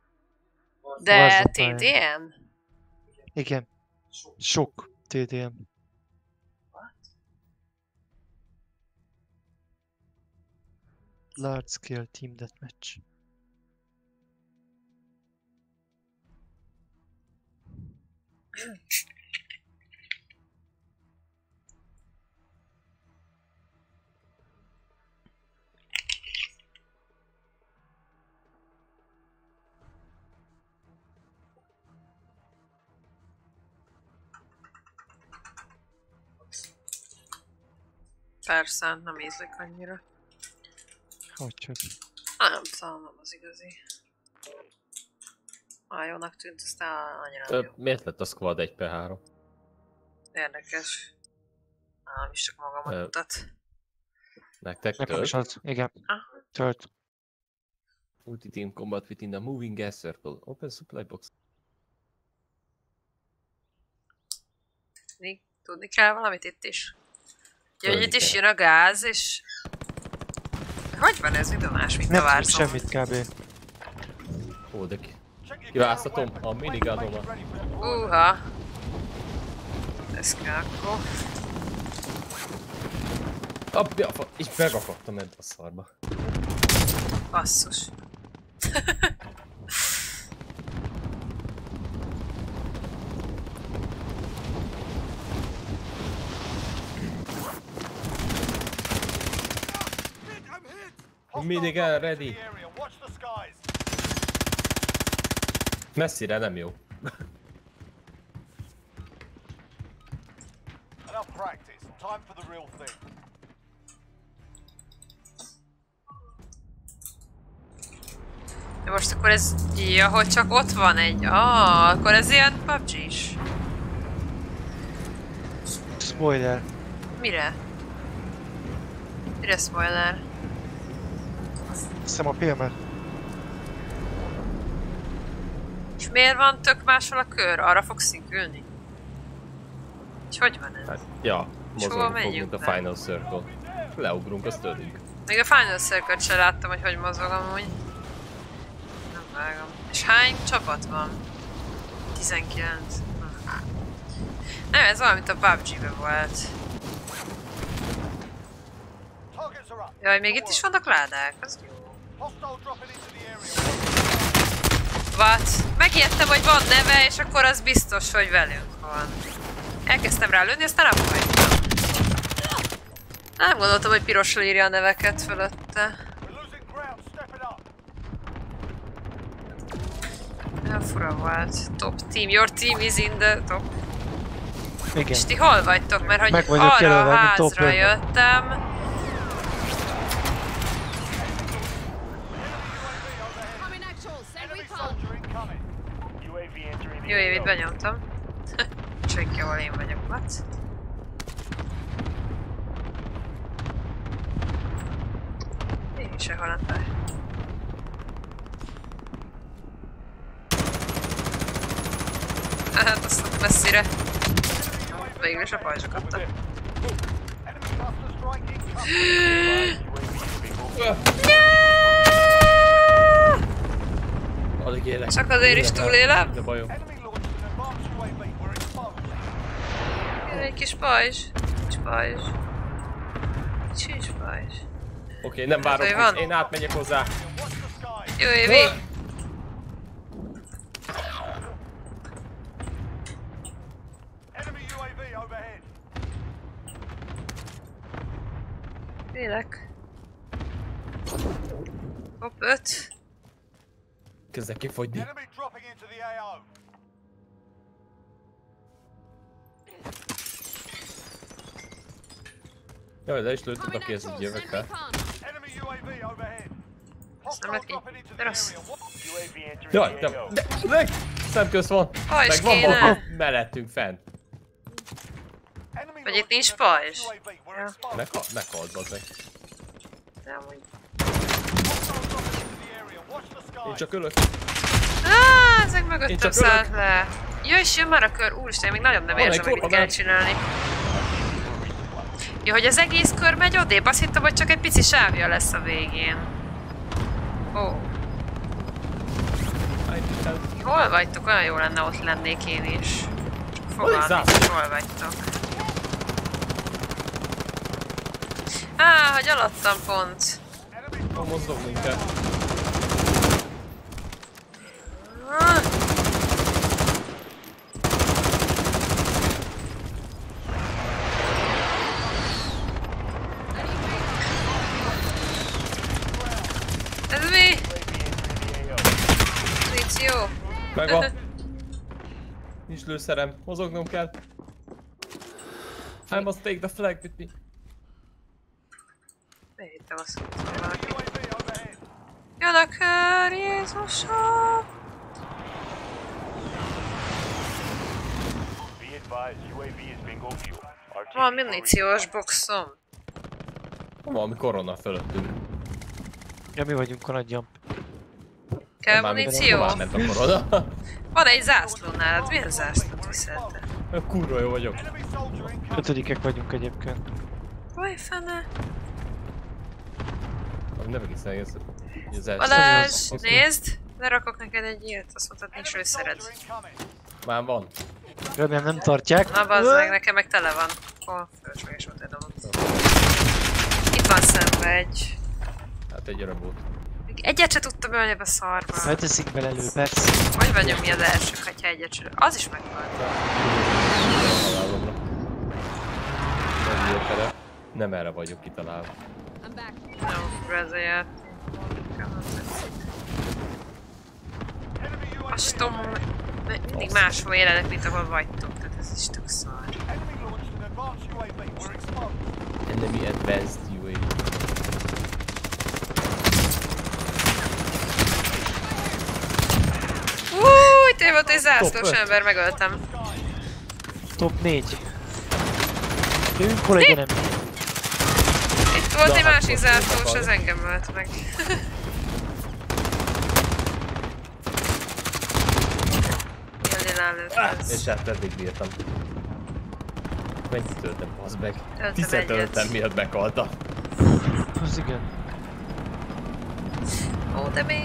De
Warzone
té dé em?
Igen. Sok té dé em. Large scale team deathmatch.
Persze, nem ízlik annyira.
Hogyhogy.
Nem, szóval nem az igazi. Ah, jónak tűnt, aztán annyira nem
Ö,
jó.
miért lett a squad egy per három?
Érdekes. Ah, nem is csak magamat
Ö,
mutat.
Nektek
Nekem is
tölt?
az. Igen.
Ah.
Tölt.
Multi-team combat within the moving gas circle. Open supply box.
Tudni, tudni kell valamit itt is? Ja, hogy
Tudni
itt is
kell.
jön a gáz, és... Hogy van ez? Mit a más, mint a
Nem tudok
Warzone?
semmit kb.
Ó, de ki.
Check your
Kiválasztatom
current
a
weapons.
minigunomat.
Make it ready for deployment.
Uha. Ez kell akkor.
Abbi a fa... És megakadtam ebbe a szarba.
Basszus.
Minigun
Hostiles
ready.
dropping into the area. Watch the skies.
Messzire nem jó.
Enough practice. Time for the real thing.
De most akkor ez... Ja, hogy csak ott van egy... Ah, akkor ez ilyen pé u bé gé-s.
Spoiler.
Mire? Mire spoiler?
Hiszem a filmet.
És miért van tök máshol a kör? Arra fogsz szingülni? És hogy van ez?
Hát, ja,
hova
mozogni fog,
menjünk
mint a
le?
Final Circle. Leugrunk, azt tőlünk.
Még a Final Circle-t sem láttam, hogy hogy mozog amúgy. Nem vágom. És hány csapat van? tizenkilenc. Nem, ez olyan, mint a pé u bé gé-ben volt.
Targets are up.
Jaj, még itt is vannak ládák, az jó.
Hostile dropping into the area.
What? Megijedtem, hogy van neve, és akkor az biztos, hogy velünk van. Elkezdtem rá lőni, aztán abba hagytam. Nem gondoltam, hogy pirosra írja a neveket fölötte.
We're losing ground. Step it up.
Olyan fura volt. Top team. Your team is in the top.
Igen.
És ti hol vagytok? Mert hogy
Meg vagyok
arra a
jelölve, mint top
házra
ötben.
jöttem.
Coming actual. Send
Enemy
recon.
soldier incoming. U A V entering the
Jó évét
A O.
benyomtam. Csak jól én vagyok, what? Én se halad be. Hát azt messzire. Végül is a pajzsok adtak.
Enemy cluster strike incoming.
Alig élek.
Csak azért is túlélem.
De bajom.
Enemy launched an advanced U A V. We're exposed.
Jön egy kis pajzs. Kis pajzs. Kis pajzs.
Oké, nem várok,
hogy van?
én átmegyek hozzá.
Watch the skies.
Jó évi!
Enemy U A V overhead.
Félek. Hopp, öt.
Kezdek kifogyni.
Enemy dropping into the A O.
Jaj, le is lőttek,
Coming
aki ez
actual.
így jövök
Send
fel.
recon.
Enemy U A V overhead. Hostile
Neki.
dropping into the
Teraz.
area. What? U A V entering
Jaj, de, de, meg! Szemköz van!
Pajzs
Meg van
kéne.
valami mellettünk fent.
Enemy
Vagy itt
launched
nincs
an advanced
pajzs.
U A V. We're
Ja.
exposed.
Meghal, meghalt, bazzeg.
De amúgy...
Hostile dropping into the area. Watch the skies.
Én csak ölök.
Áááá, ezek
Én
mögöttem
csak
szállt
ölök.
le. Ja, és jön már a kör. Úristen, én még nagyon nem
Van
érzem,
egy
hogy mit
torpedó.
kell csinálni. Ja, hogy az egész kör megy odébb? Azt hittem, hogy csak egy pici sávja lesz a végén. Ó. Hol vagytok? Olyan jó lenne, ott lennék én is. Csak fogalmam
zászló?
nincs, hol vagytok. Á, hogy alattam pont.
Enemy
Akkor mozdognunk kell.
Ah. Ez mi? Muníció.
Megvan. Nincs lőszerem, mozognom kell. I must take the flag with me.
Behittem azt, hogy valaki. Jönnek el, Jézusom! Van muníciós boxom.
Valami korona fölöttünk.
Ja, mi vagyunk a nagy jump.
Kell
Már minden
muníció?
tovább ment a korona.
Van egy zászló nálad, milyen zászlót viszel te?
Kurva jó vagyok.
Ötödikek vagyunk egyébként.
Vaj fene!
Nem egészen egész. Az első.
Balázs, nézd! Lerakok neked egy ilyet, azt mondtad, nincs lőszered.
Már van.
Remélem nem tartják.
Na bazd meg, nekem meg tele van. Ó, fölösleges volt egy dolog. Itt van szembe egy...
Hát egy öröm volt.
Még egyet se tudtam ölni ebbe szarba.
Felteszik bele elő, persze.
Hogy vagyunk mi az elsők, ha egyet se... Az is megvan.
Halálomra. Nem jött erre. Nem erre vagyok kitalálva.
I'm back.
Nagyon fura ez a játék. Azt tudom, mindig máshol jelenek, mint ahol vagytok, tehát ez is tök szar.
Enemy advanced U A V.
Úúúúj, itt volt egy zászlós ember, megöltem.
Top négy. Jövünk, hol egy enemy.
Itt volt egy
hát
másik
most
zászlós,
most
az engem ölt meg. Jönnél előtt
És
ez.
hát eddig bírtam. Mennyit töltem, bazd meg?
Töltem
Tiszet
egyet.
töltem, miatt meghaltam.
Az igen.
Ó, de mi?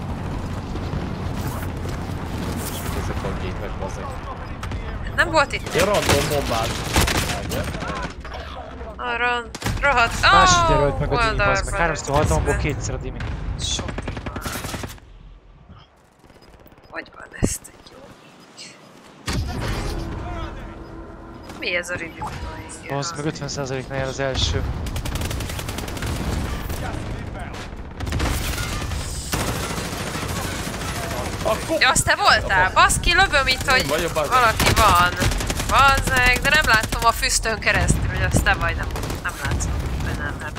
Ezek a gépek, bazd meg.
Nem volt itt?
Ja, random bombáz.
Arra rohadt.
Másod jelölt meg a Dimi,
oldalra
bazd meg. háromszor hatalomból kétszer a Dimi.
Sok van. Hogy van ezt egy jó? Mi ez a review?
Az meg ötven százaléknál jár az első.
Ja, azt te voltál? Baszki, lövöm itt, hogy
Én vagyok, bazd meg.
valaki van. Bazd meg, de nem látom a füstön keresztül, hogy azt te vagy, nem, nem látom. De nem, nem.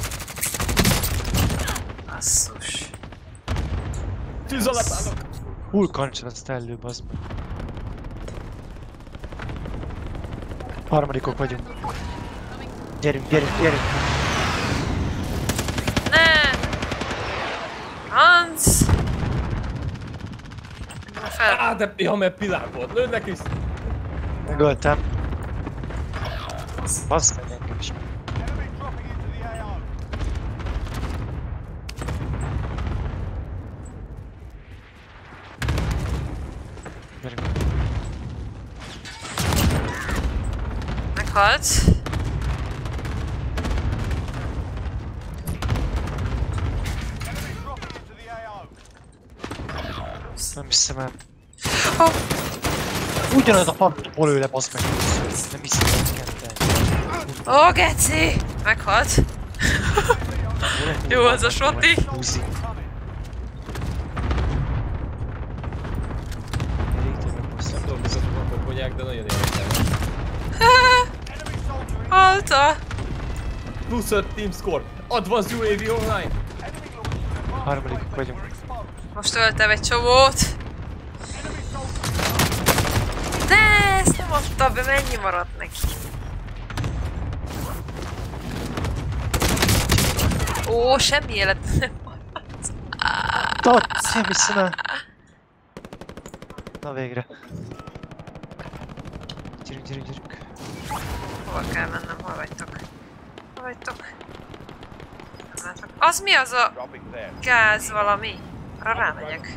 Basszus.
Tűz alatt állok!
Vulkancsra azt elő, bazd meg. Harmadikok vagyunk. Gyerünk, gyerünk, gyerünk!
Ne! Hans! Fel.
Á, de ja, mert pilák volt. Lőd is!
Megöltem. Bazd meg engem is. Gyerünk.
Meghalt.
Nem hiszem el.
Oh.
Ugyanaz a papból lő le, bazd meg. Nem hiszem el, hogy kell.
Ó, geci! Meghalt. Jó az a shoti.
Húzi. Elég többet bassza.
Nem tudom, biztos, hogy kokonyák, de nagyon érdekel.
Halta!
Plusz öt team score. Advanced U A V online.
Harmadikok vagyunk.
Most öltem egy csomót. De ezt nem adta be, mennyi maradt neki? Ó, semmi élet nem maradt.
Tot! Nem hiszem el. Na végre. Gyerünk, gyerünk, gyerünk.
Hova kell mennem? Hol vagytok? Hol vagytok? Nem látok. Az mi az a gáz valami? Arra rámegyek.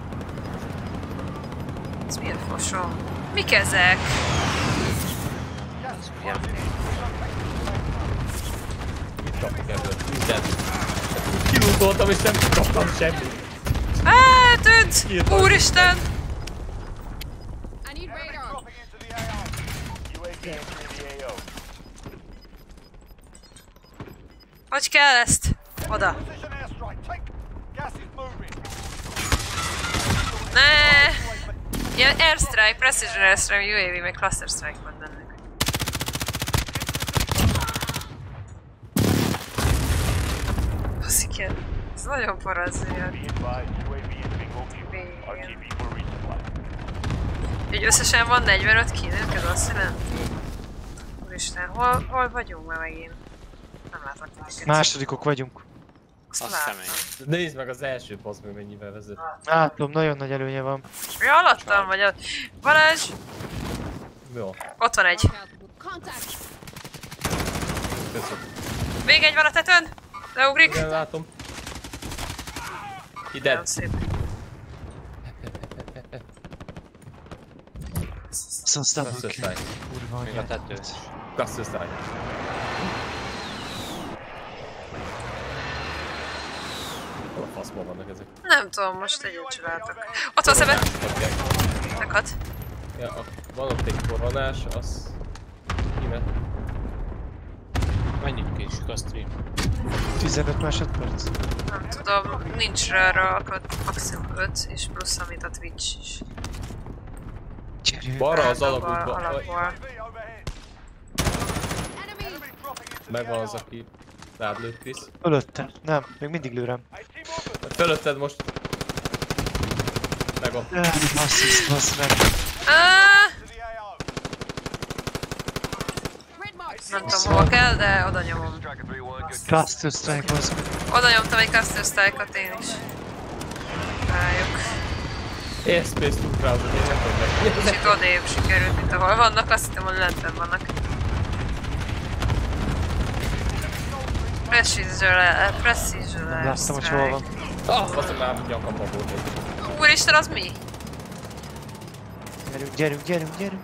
Ez milyen fosom? Mik ezek?
Mit kapok ebből? Mindent. Kilútoltam és nem kaptam semmit.
Eltűnt! Úristen!
I need radar.
Dropping into the A O. U A V entering the A O.
Hogy kell ezt? Oda.
Precision airstrike. Take. Gas is moving.
Ne! Ilyen airstrike, precision airstrike, U A V, meg cluster strike van bennük. Basziken, ez nagyon parazzi.
Be advised, U A V entering O P. R T B for resupply.
Úgy összesen van negyvenöt kilünk, ez azt jelenti? Úristen, hol, hol vagyunk már megint? Nem látok minket.
Másodikok vagyunk.
Azt
Azt
látom.
személy.
Nézd meg az első passz, meg mennyivel vezet.
Látom, nagyon nagy előnye van.
Ja, alattam vagy ott. Balázs!
Jó,
Ott van egy.
Contact.
köszönöm.
Még egy van a tetőn! Leugrik!
Igen, látom. Ide.
Nagyon szép.
Szóval double
Cluster
kill.
strike.
Kurva
Még a
anyád.
tető.
Cluster strike. Hol a faszból vannak ezek?
Nem tudom, most egyet csináltak. Ott van szemben! Meghat.
Ja, a, van ott egy koronás, az... Kiment.
Menjünk késik a stream.
tizenöt másodperc.
Nem tudom, nincs rá rakott maximum öt, és plusz amit a Twitch is.
Gyerünk.
Balra az
Alapból,
alagútba.
alapból.
U A V overhead.
Enemy.
Enemy dropping into the
Megvan
A O.
az, aki rád lőtt, Krisz.
Fölötte. Nem, még mindig lőrem.
Hey, team movement.
Fölötted most. Megvan.
Basszus, bassz meg.
Ah,
To the A O.
Red marks.
nem tudom hol kell, de oda nyomom.
Cluster strike, bassz meg.
Oda nyomtam egy Cluster Strike-ot én is. Rájuk.
Airspace to crowd, hogy én nem tudom meg.
Kicsit odébb sikerült, mint ahol vannak, azt hittem, hogy lentben vannak. Precision, Precision
Nem láttam, hogy hol van.
Ah, azt már nyakamba volt egy.
Úristen, az mi?
Gyerünk, gyerünk, gyerünk, gyerünk.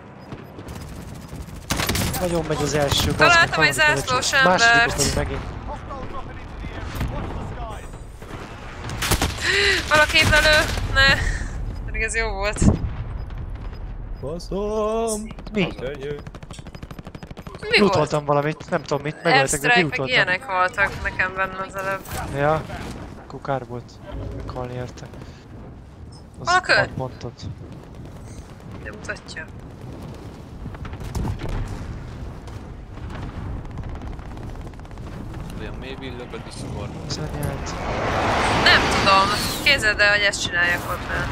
Nagyon megy az első, bassz
Találtam
meg,
egy
harmadik
zászlós
lecsó. Másodikok
embert.
vagyunk megint.
Hostile dropping into the area. Watch the skies.
Valaki lelő? Ne. Pedig ez jó volt.
Baszom!
Mi?
Könnyű.
Mi volt?
Lootoltam valamit, nem tudom mit, megöltek, de
Airstrike, meg
kilootoltam.
ilyenek voltak nekem benne az előbb.
Ja, kukár volt. Meghalni érte. Az
Hol a kör?
hat pontot.
De mutatja.
Olyan mély villog a Discord.
Szanyát.
Nem tudom. Képzeld el, hogy ezt csinálják ott már.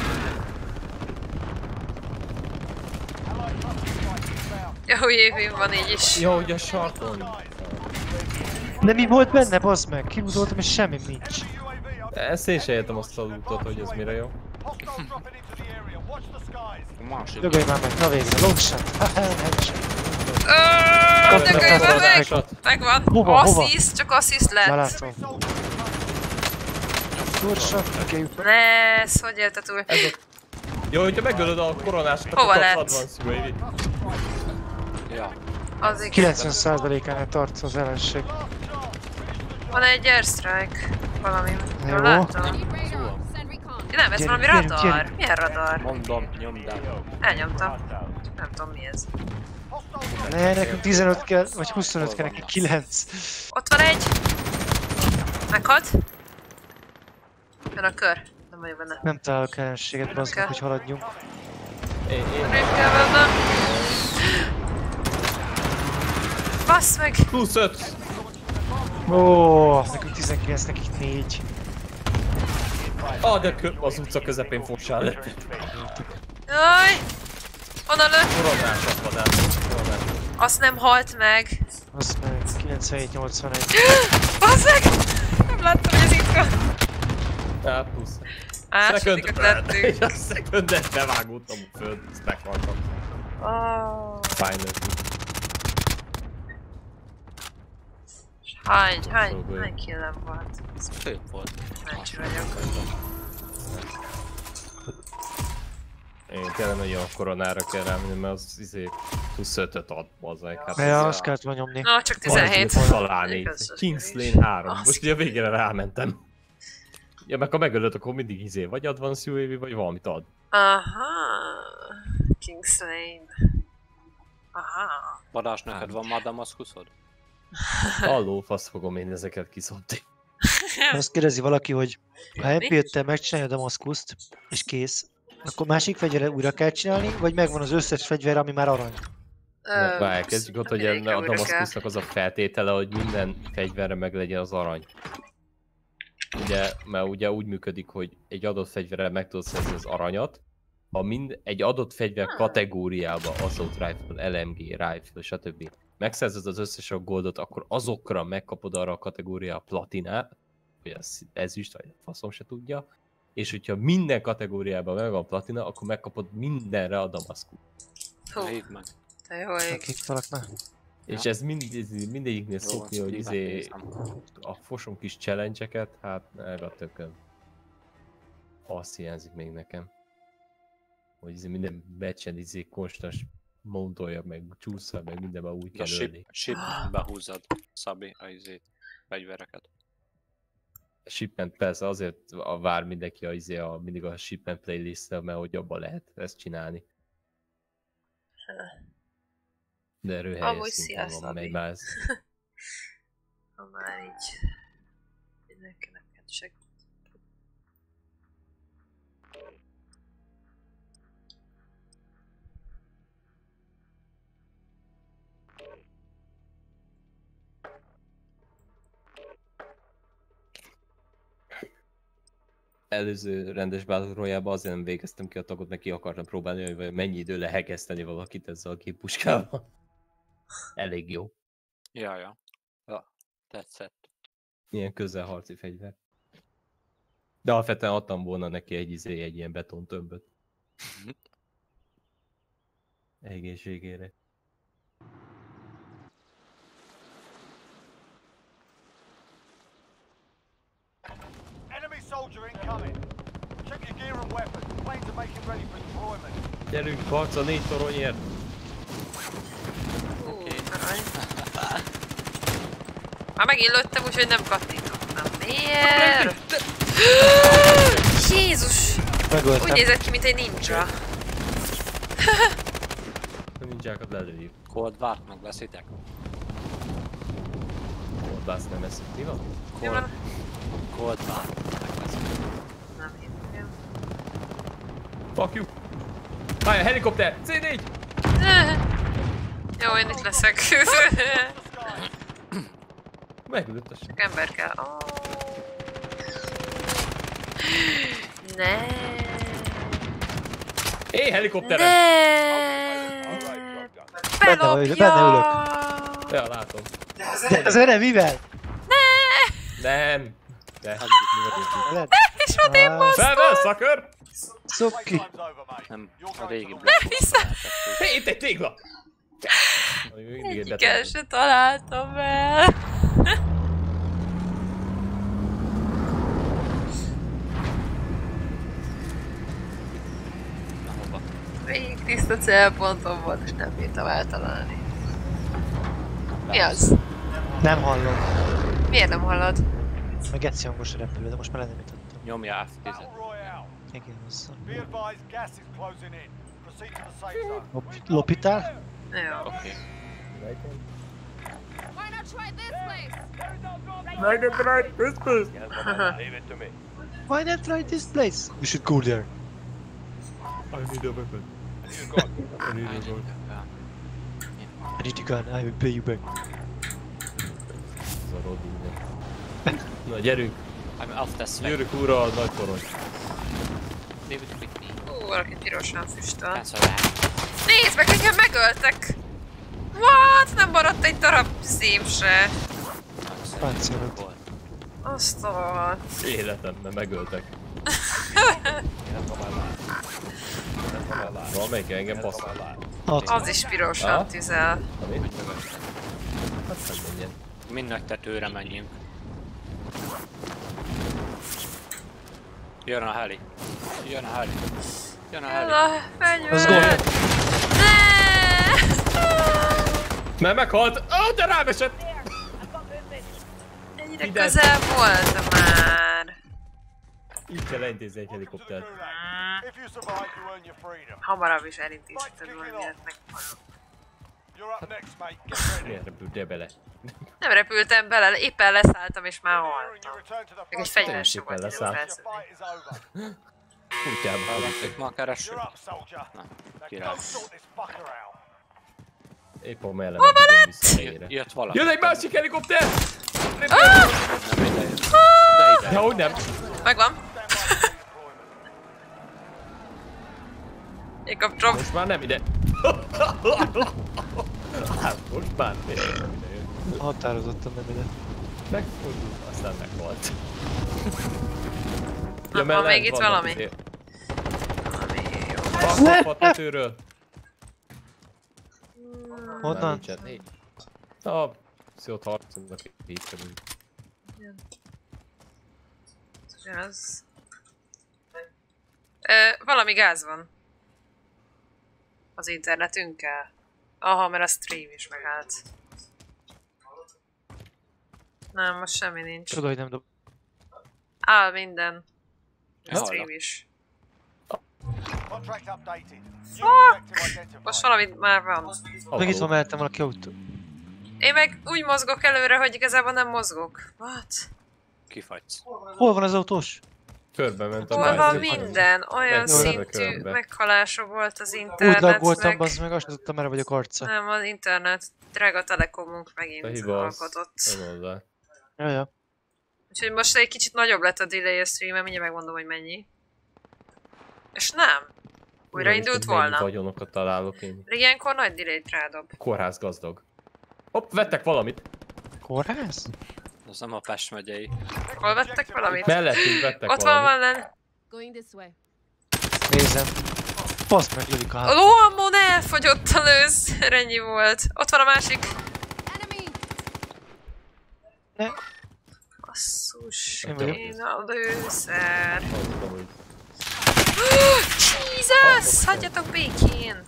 Jó évén van így is.
Jó, hogy a sarkon.
De mi volt benne, bazd meg? Kilutoltam és semmi nincs.
Ezt én se értem azt a lootot, hogy ez mire jó.
Hostile dropping into the area. Watch the skies.
A másik.
Dögölj már meg, na végre, long shot. Haha, headshot.
Ööööö,
Kaptam
dögölj
a
meg!
shot.
Megvan.
Hova, hova?
Assist, csak assist lett.
Belátom. Gyorsan, oké.
Ne, ezt hogy élte túl?
Jó, hogyha megölöd a koronásat,
Hova
akkor
lett?
kapsz advance U A V.
Ja.
Az igen.
kilencven százalékánál tart az ellenség.
Van egy airstrike. Valami.
Jó.
Jól látom?
Need radar. Send recon.
Nem, ez
Gyerünk,
valami
gyerünk,
radar.
gyerünk.
Milyen radar?
Mondom, nyomd el.
Elnyomtam. Nem tudom mi ez.
Ne, nekünk tizenöt kell, vagy huszonöt kell, neki kilenc.
Ott van egy. Meghalt. Jön a kör. Nem vagyok benne.
Nem találok ellenséget, bazd meg, hogy haladjunk.
Én, én
Rébb kell benne. Bassz meg!
plusz öt!
Ó, nekünk tizenkilenc, nekik négy.
Ah, de kö- az utca közepén fogsál lett.
Jaj! Onnan lő!
Koronásat vadászott. Koronás.
Azt nem halt meg.
Az meg kilencvenhét nyolcvanegy.
Bassz meg! Nem láttam, hogy ez itt van.
Á, plusz.
Másodikak lettünk.
És a sekundet bevágódtam föl, ezt meghaltam.
Oh.
Finally.
Hány, hány,
Szóval-
hány killem volt?
Szép volt.
Kíváncsi vagyok.
Én tényleg nagyon koronára kell rámenni, mert az izé plusz ötöt ad hozzá. Hát
Ja, azt kellett volna nyomni.
Na, csak tizenhét.
Találni. Kings Lane három. Most ugye a végére rámentem. Ja, meg ha megölöd, akkor mindig izé, vagy Advanced u á vé, vagy valamit ad.
Aha. Kings Lane. Aha.
Balázs, neked van már Damaszkuszod?
Halló, fasz fogom én ezeket kiszopni.
Azt kérdezi valaki, hogy ha
Mi?
em pé öttel megcsinálja a Damaszkuszt, és kész, akkor másik fegyverre újra kell csinálni, vagy megvan az összes fegyver, ami már arany?
Ne, várj, kezdjük ott, hogy
mindegyikre
enne a
újra kell.
Damaszkusznak az a feltétele, hogy minden fegyverre meg legyen az arany. Ugye, mert ugye úgy működik, hogy egy adott fegyverrel meg tudod szerzni az aranyat, ha mind, egy adott fegyver kategóriába, assault rifle, el em gé, rifle, stb. Megszerzed az összes a goldot, akkor azokra megkapod arra a kategória a platinát, hogy ez ezüst, vagy faszom se tudja, és hogyha minden kategóriában meg van a platina, akkor megkapod mindenre a Damaszkus.
Hú,
Hívd meg.
te jó ég.
Kiktalak már.
És ez mind, ez mindegyiknél
Jó,
szokni,
van,
hogy
Steve-et
izé
nézem.
a fosom kis challenge-eket, hát erre a tökön. Azt hiányzik még nekem. Hogy izé minden meccsen izé konstans montolja, meg csúszva, meg mindenben úgy
A
kell ölni.
ship, ship behúzod, Szabi, a izét, fegyvereket.
A shipment persze azért a vár mindenki a, izé a, mindig a shipment playlist-tel, mert hogy abban lehet ezt csinálni. De erről
Amúgy
helyes
szia,
szinten van,
Szabi.
mely már ez.
Ha már így mindenkinek segít.
Előző rendes Battle Royale-ban azért nem végeztem ki a tagot, mert ki akartam próbálni, hogy mennyi idő lehegeszteni valakit ezzel a géppuskával. Elég jó.
Ja, ja. Ja, tetszett.
Ilyen közelharci fegyver. De alapvetően adtam volna neki egy izé, egy ilyen betontömböt. Egészségére.
Enemy soldier incoming. Check your gear and weapons. Planes are making ready for deployment.
Gyerünk, harc a négy toronyért!
Hú, arany. Már megint lőttem, úgyhogy nem kattintottam. Miért? Jézus! Úgy
Megöltem.
nézett ki, mint egy ninja.
A ninjákat lelőjük.
Cold War-t megveszitek?
Oldbász nem eszünk, mi van?
Mi van?
Cold War-t megveszitek.
Nem hinném.
Fuck you! Várj, helikopter! cé négy!
Jó, én itt leszek.
Megülött a
Csak ember kell. Oh. Ne.
Hé, helikopteren!
Ne.
Benne vagy, benne ülök.
Ja, látom.
De ez nem mivel?
Nem! De, mi vagyunk itt?
Lehet.
És odébb
Ah,
basztam.
Felvel, szakör!
Szop ki.
Playtime's over, mate.
Nem,
You're
a
going
régi
to
Black
vissza.
Ops-ban
Hé, itt egy tégla! Mindig egy
Egyiket
beton.
se találtam el.
Na, hova?
Végig tiszta célpontom volt, és nem bírtam eltalálni. Mi az?
Nem hallom.
Miért nem hallod?
Meg geci hangos a repülő, de most már lenemítottam.
Nyomja F tízet.
Battle Royale.
Igen, hozzá.
Be advised, gas is closing in. Proceed to the safe zone.
Lop- Lopitál?
Jó.
Oké.
Why not try this place?
Leave it to me.
Why not try this place? We should go there.
I need a weapon.
You got
I need a gun.
I need a gun, I will pay you back.
Ez a rodú. Na gyerünk!
I'm off this way.
Gyűrűk úrra a nagy torony.
Leave it with me.
Ú, valaki pirosan füstöl.
Cancel that.
Nézd meg, engem megöltek! What? Nem maradt egy darab szím se.
Páncélod.
Azt a...
Életemben megöltek. Valamelyik engem baszol.
Hat.
Az is pirosan
Ah?
tüzel.
Ami? Hát nem menjen.
Mind nagy tetőre menjünk. Jön a heli. Jön a heli. Jön a
Ez
heli.
a fegyver.
Az gól.
Ne!
Mert meghalt! Ó, de rám esett!
Ennyire
Ide.
közel volt már.
Így kell elintézni egy helikoptert.
If you survive, you earn your freedom.
Hamarabb is elintézheted volna, miért meghalok.
You're up next, mate. Get ready.
Miért repültél bele?
Nem repültem bele, éppen leszálltam és már
And you
haltam.
return to the
Még egy
front
fegyver
line.
sem volt,
Éppen
hogy
leszállt.
Your
felszedni.
fight is over.
Kutyába
Elvették, ma keresünk.
You're up, soldier.
Na,
Now
király.
go sort this fucker out.
Épp a mellem tudom vissza helyére.
Jött valaki.
Jön egy másik helikopter!
Nem ide jött. De ide.
Ja, hogy nem?
Megvan. Én kapcsolom.
Most már nem ide. Hát most már tényleg nem ide jön.
Határozottan nem ide.
Megfordult, aztán meghalt.
Na, van még itt valami? Valami jó.
Pakkopat tetőről. Már
Honnan?
nincsen. Hé. Na, szót harcolnak itt kerülünk.
Az... Ö, valami gáz van. Az internetünkkel. Aha, mert a stream is megállt. Nem, most semmi nincs.
Csoda, hogy nem dob.
Áll minden. A
Hallak.
stream is.
Contract updated. New
Fuck!
objective identified.
Most valamit már van.
Meg itt van mellettem valaki autó.
Én meg úgy mozgok előre, hogy igazából nem mozgok. What?
Kifagysz.
Hol van az autós?
Körbe ment a
Hol van
másik.
minden? Olyan
Megy
szintű
körbe.
meghalása volt az
Úgy
internet.
laggoltam, bazd meg, azt tudtam, merre vagyok arca.
Nem, az internet. Drága telekomunk
A
megint
hiba az.
alkotott.
Nem hozzá.
Ja, ja.
Úgyhogy most egy kicsit nagyobb lett a delay a stream, mindjárt megmondom, hogy mennyi. És nem. Újraindult
Úristen, mennyi
volna.
vagyonokat találok én.
Ilyenkor nagy delay-t rádob.
Kórház gazdag. Hopp, vettek valamit.
Kórház?
Az nem a Pest megyei.
Hol vettek valamit?
Mellettünk vettek
Ott van
valamit.
van.
Going this way.
Nézem. Baszd meg, lövik a
A
hátul.
lohamon elfogyott a lősz. Ennyi volt. Ott van a másik.
Enemy!
Ne.
Basszus.
Én vagyok.
Én a lőszer.
Azt tudom, hogy
Jesus! Hagyjatok békén!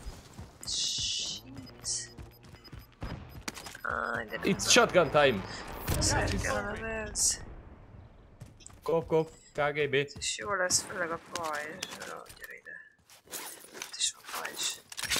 Shit. Áj, de
It's shotgun time!
szép kellene ez.
Kop, kop, ká gé bé.
És jó lesz, főleg a pajzs. Ó, gyere ide. Itt is van pajzs.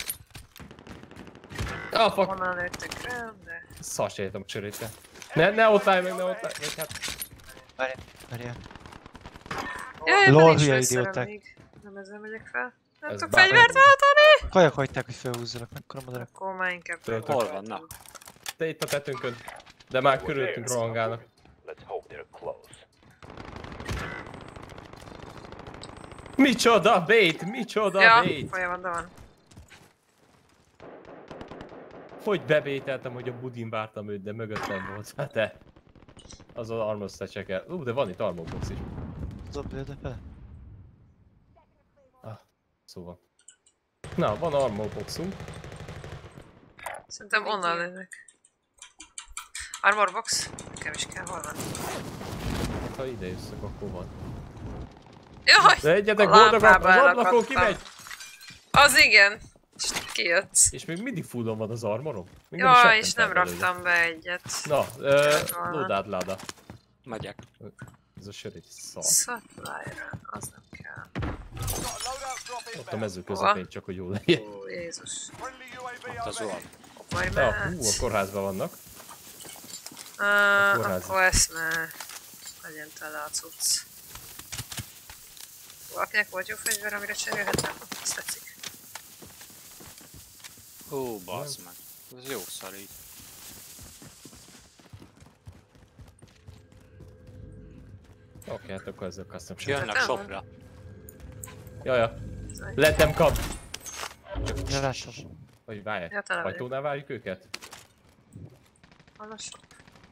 Ah, fuck!
Honnan lőttek rám, de...
Szart értem a csörét. Ne, ne ott állj meg, ne ott állj meg, hát...
Várjál, várjál.
Jaj,
Lol,
nincs
hülye
lőszerem
idióták.
még. Nem ezzel megyek fel. Nem
Ez
tudok
bár-
fegyvert váltani!
Kajak hagyták, hogy felhúzzanak, mekkora madarak.
Akkor már inkább...
Töltök.
Hol vannak?
Te itt a tetőnkön. De már körülöttünk rohangálnak. Micsoda bait! Micsoda
Ja,
bait!
folyamatban van.
Hogy bebételtem, hogy a budin vártam őt, de mögöttem volt. Hát te. Az az armor csekkel. Ú, de van itt armor box is.
Dobd ide fel.
Ah, szóval. Na, van armor boxunk.
Szerintem onnan lőnek. Armor box? Nekem is kell, hol van?
Hát ha ide jösszök, akkor van.
Jaj!
Legyetek
A
boldogak,
lámpába
az ablakon
elakadtam.
kimegy!
Az igen! És kijött.
És még mindig fullon van az armorom. Még nem is
Jaj,
settem
és nem
fel belőle.
raktam be egyet.
Na, ö,
Kellett volna.
lódád láda.
Megyek.
Ez a sör egy szar.
Supply run, az nem kell.
Got a loadout drop
Ott a
inbound.
mező közepén, csak hogy jó legyen.
Ó, Jézus.
Friendly U A V
Ott az
overhead.
van.
Majd
Ja,
mehet.
hú, a kórházban vannak.
Ah,
kórház.
akkor ezt ne legyen tele a cucc. Valakinek volt jó fegyver, amire cserélhetem? Ezt tetszik.
Ó, bazd meg. Ez jó szar így.
Oké, hát akkor ezzel custom sem.
Jönnek
nem
sopra.
Jaja. Lettem kap.
Ja, látom.
Vagy várj.
Ja, tele vagyok.
Ajtónál várjuk őket?
Hol a shop?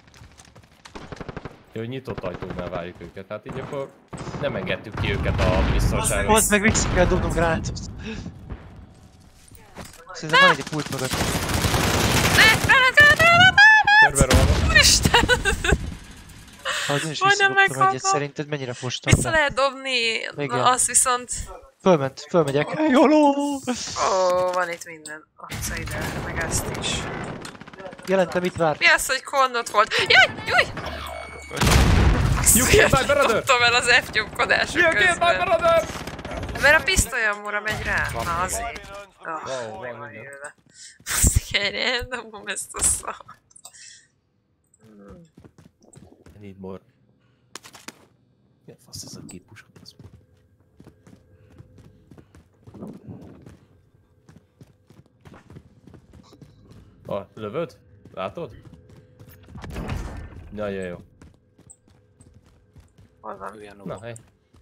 Jó, hogy nyitott ajtónál várjuk őket. Hát így akkor nem engedtük ki őket a biztonságot.
Baszd meg, vissza kell dobnom gránátot. Szerintem van egy pult mögött.
Ne! Granát, granát, granát!
Körbe rohanok.
Úristen!
Ahogy én is
Majdnem
visszadobtam egyet,
meghaltam.
szerinted mennyire fostam
Vissza
be?
lehet dobni,
Igen.
na azt viszont
Fölment, fölmegyek. Joló!
Ó, van itt minden. Adsz ide, meg ezt is.
Jelentem, itt vár.
Mi az, hogy konnot volt? Jaj, jaj!
You killed my brother!
Dobtam el az F nyomkodások
You killed my
közben.
brother!
Mert a pisztolyomra megy rá. Na, azért.
Earns the
Oh,
Wow,
van
igen.
jövő. Azt kell, random ezt a szart.
I need more. Milyen fasz ez a gépuska? Ah, lövöd? Látod? Nagyon jó.
Hol van?
Olyan
Na,
ó.
hely.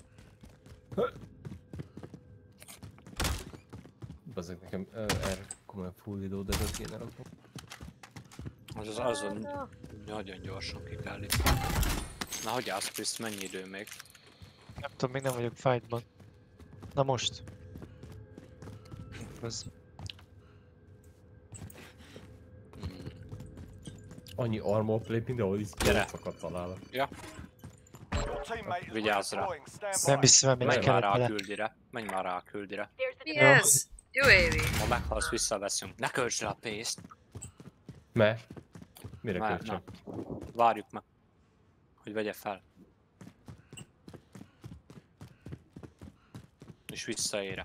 Bazzeg nekem uh, erre komolyan full idődet kéne raknom.
Az az azon nagyon gyorsan ki kell itt. Na hogy állsz, Krisz, mennyi idő még?
Nem tudom, még nem vagyok fightban. Na most. Ez.
Hmm.
Annyi armor plate mindenhol is
Gyere.
szakadt találok.
Ja,
Your teammate is
Vigyázz rá.
redeploying. Stand
Nem
by.
hiszem, hogy
menj már
kellett
rá a
vele.
küldire. Menj már rá a küldire.
There's the
Mi
Jó.
ez? U A V.
Ha meghalsz, visszaveszünk. Ne költsd le a pénzt.
Mert? Mire
Már,
költsem?
Várjuk meg, hogy vegye fel. És visszaére.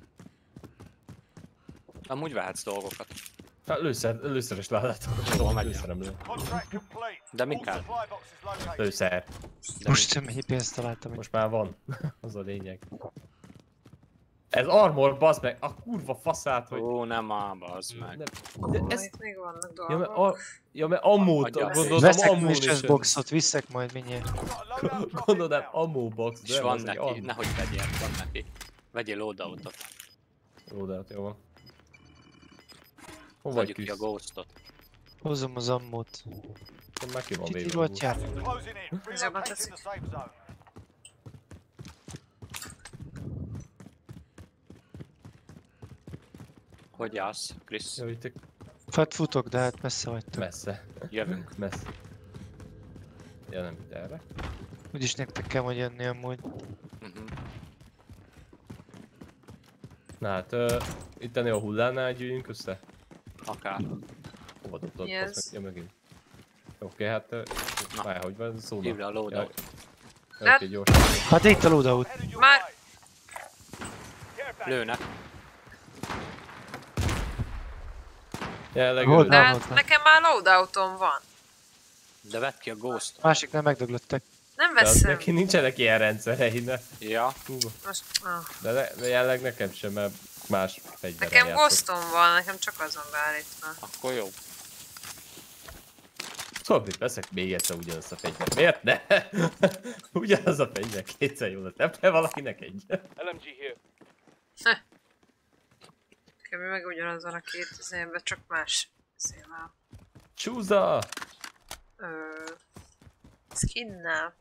Amúgy vehetsz dolgokat.
Hát lőszer, lőszeres ládát.
Jó, megy.
Lőszerem lő.
Contract complete.
De mi
All
kell?
supply boxes located.
Lőszer.
De
Most mennyi pénzt találtam.
Most már van. Az a lényeg. Ez armor, bazd meg! A kurva faszát, hogy...
Ó, nem áll, bazd meg.
De,
Ó,
de ez...
itt még vannak
Ja, mert,
dolgok.
a... ja, mert ammót,
Adja.
gondoltam
Veszek
ammót
munitions boxot, viszek majd mindjárt.
Got a loadout drop
Gondoltam
inbound.
ammó box,
És
de
van
az egy
neki,
armor.
nehogy vegyél, van neki. Vegyél loadoutot.
Jó, de hát jó van. Hol vagy
Vegyük ki a
Krisz?
ghostot.
Hozom az ammót.
Már ki van
Kicsi
véve.
volt jár.
Closing in.
Ez jobban
Relocating
tetszik.
the safe zone.
Hogy állsz, Krisz?
Jó, itt
Hát futok, de hát messze vagytok.
messze.
Jövünk.
Messze. Ja, nem itt erre.
Úgyis nektek kell majd jönni amúgy.
Uh-huh.
Na hát, uh, itt ennél a hullánál gyűjjünk össze.
Akár.
Hova dobtad?
Mi
Azt
ez?
meg, ja, megint. Oké, hát... Uh,
Na.
várj, hogy van ez szóval?
Hívd le a loadout.
Hát-
Oké, gyorsan.
Hát itt a loadout.
Headed your
Már-
way. Get back.
Lőnek.
Jelenleg
Hol
ő-
De
van?
hát nekem már loadoutom van.
De vedd ki a ghost.
Másik nem megdöglöttek.
Nem
de az
veszem.
neki nincsenek ilyen rendszerei, ne.
Ja.
Hú,
Most, ah.
de, ne, de jelenleg nekem sem, mert más fegyverrel
Nekem
játszok.
ghostom van, nekem csak azon beállítva.
Akkor jó.
Szóval mit veszek még egyszer ugyanazt a fegyvert. Miért ne? Ugyanaz a fegyver, kétszer jó lesz. Nem kell valakinek egy.
L M G here.
Kb. Meg ugyanazon a két üzemben, csak más szénál.
Csúza!
Ö... Skinnel.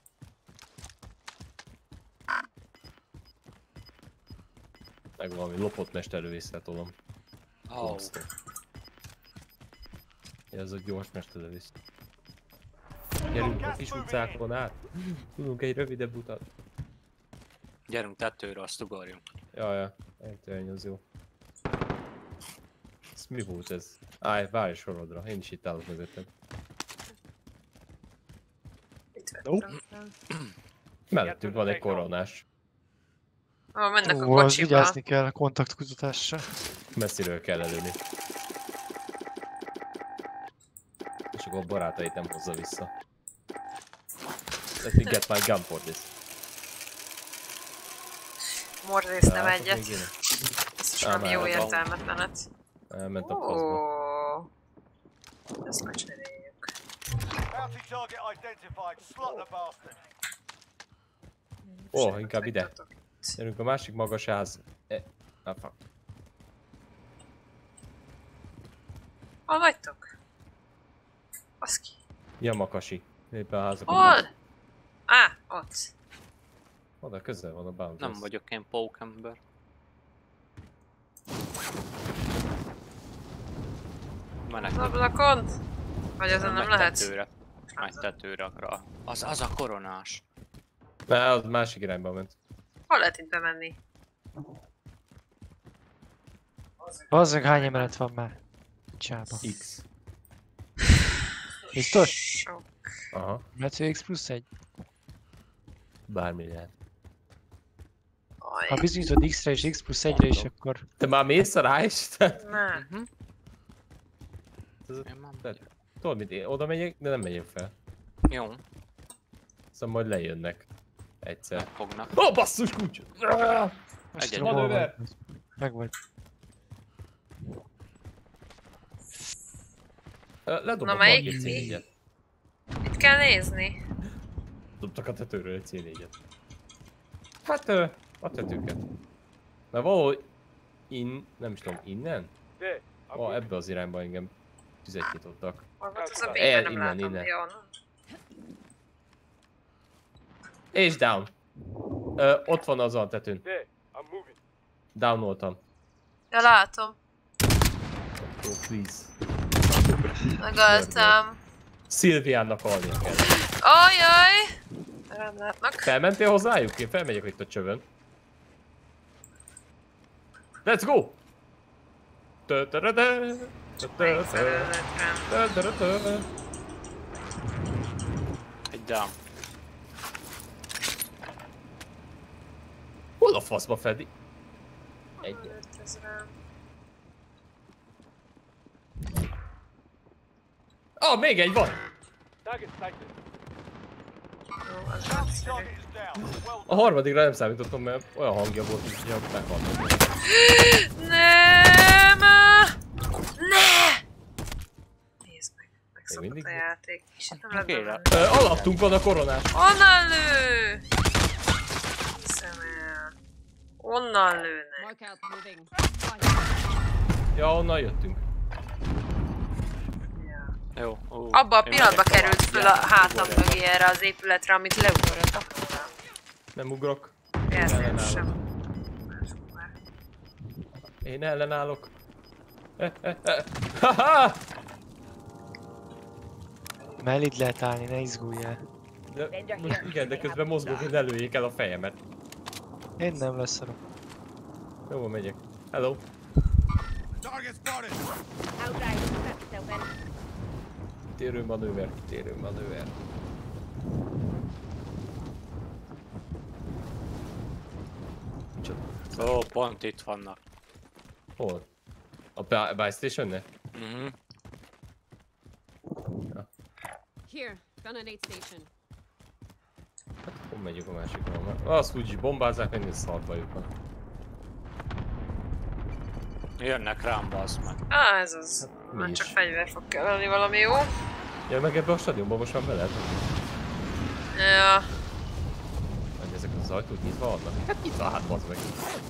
Meg valami lopott mesterlövészre tolom.
Oh.
Ja, ez a gyors mesterlövész. Gyerünk a kis utcákon át. Tudunk egy rövidebb utat.
Gyerünk tetőre, azt ugorjunk.
Jaja, eltűnj, az jó. Ez mi volt ez? Állj, várj sorodra, én is itt állok mögötted.
Itt
Nope.
vettem.
Mellettünk van egy koronás.
Ó, mennek a
Ó, az
kocsiba.
vigyázni kell a kontaktkutatásra.
Messziről kell előni. És akkor a barátait nem hozza vissza. Let me get my gun for this.
Mordész nem
Látok
egyet.
még én?
Ez is
Á,
valami
már
jó
az
értelmetlenet.
Elment a faszba.
Ó. Ezt megcseréljük.
Bounty target identified. Slot the bastard.
Ó, inkább ide. Gyerünk a másik magas ház. E, ah, fuck.
Hol vagytok? Baszki.
Yamakasi. Éppen a házak.
Hol? Á, ott.
Oda közel van a bounty.
Nem vagyok én pókember.
Az
Menekül.
ablakon? Vagy azon nem
Megy
lehet?
tetőre. Megy tetőre akar. Az, az a koronás.
Ne, az másik irányba ment.
Hol lehet itt bemenni?
Bazzeg, hány emelet van már? Csába.
X.
Biztos?
Sok.
Aha.
Mert hogy X plusz egy.
Bármi lehet.
Aj,
Ha bizonyítod X-re és X plusz egyre is, akkor...
Te már mész rá is? Tehát
nem.
Mhm.
ez-
Én már...
tehát, tudod mit, én oda megyek, de nem megyek fel.
Jó,
Szóval majd lejönnek. Egyszer.
fognak.
Ó, oh, basszus kulcs! Ah!
Most
Egy-egy
tudom, hol
manőver.
vagy. Meg vagy.
Ö, Ledobok
Na, melyik
valami
mi?
cé négyet.
Itt kell nézni.
Dobtak a tetőről egy cé négyet. Hát, ö, a tetőket. Mert valahogy in, nem is tudom, innen?
There. I'm
Ó,
moving.
ebbe az irányba engem tüzet nyitottak.
Hol volt az a B,
El,
nem
innen,
látom.
innen.
Jó, no.
És down. Ö, ott van az a tetőn.
There. I'm moving.
Downoltam.
Ja, látom.
Oh, please.
Megaltam.
Szilviának alni kell.
Ajaj! Nem látnak.
Felmentél hozzájuk? Én felmegyek itt a csövön. Let's go! Tö-tö-rö-tö. Tö-tö-tö. Tö-tö-rö-tö.
Egy down.
Hol a faszba Freddy? Egy. Ah, még egy van!
Target's taken.
Jó, az
Bounty
nagyszerű.
target is down. Well
A harmadikra nem számítottam, mert olyan hangja volt, hogy meghaltam.
Nem! Ne! Nézd meg, megszokott
mindig-
a játék. És nem lehet
Oké,
bemenni.
Ö, alattunk van a koronát.
Onnan lő! Hiszem el. Onnan lőnek.
Mark out. Moving. Fine.
Ja, onnan jöttünk.
Ja.
Jó. Ó,
Abba a
én
pillanatban
megyek
került
tovább.
föl a
Ja,
hátam
ugorjál.
mögé erre az épületre, amit leugrottak.
Nem ugrok.
Ezt nem
Ellenállok.
sem.
Én ellenállok. Eh, eh, eh. Haha!
Mellid lehet állni, ne izguljál.
De, most igen, de közben mozgok, hogy ne lőjék el a fejemet.
Én nem leszarok.
Jó, van, megyek. Hello.
Target spotted.
Outright. Strap yourself in.
Térő manőver, térő manőver. Micsoda?
Ó, pont itt vannak.
Hol? A buy buy station-ne?
Mhm.
Here. Found an aid station.
Hát hol megyünk a másikra? Azt úgyis bombázzák, meg nézd szart bajuk van.
Jönnek rám, bazd meg.
Á, ez az.
mi
Már
is.
csak fegyver fog kelleni, valami jó.
Ja, meg ebbe a stadionban most már be lehet.
Ja.
Hogy ezek az ajtók nyitva vannak? Hát nyitva, hát bazd meg.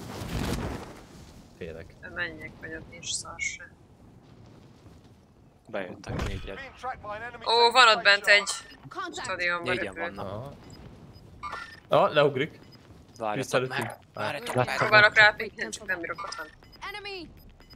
Félek.
De menjek, vagy ott nincs szar se.
Bejöttek négyet.
Being tracked by an enemy.
Ó, van ott bent egy
Contact.
stadionban
Négyen
repül.
vannak.
Aha. Ah, leugrik.
Várjatok
Visszalőttünk.
meg. Várjatok
Láttam.
meg.
Próbálok rápítani, csak nem bírok ott van.
Enemy.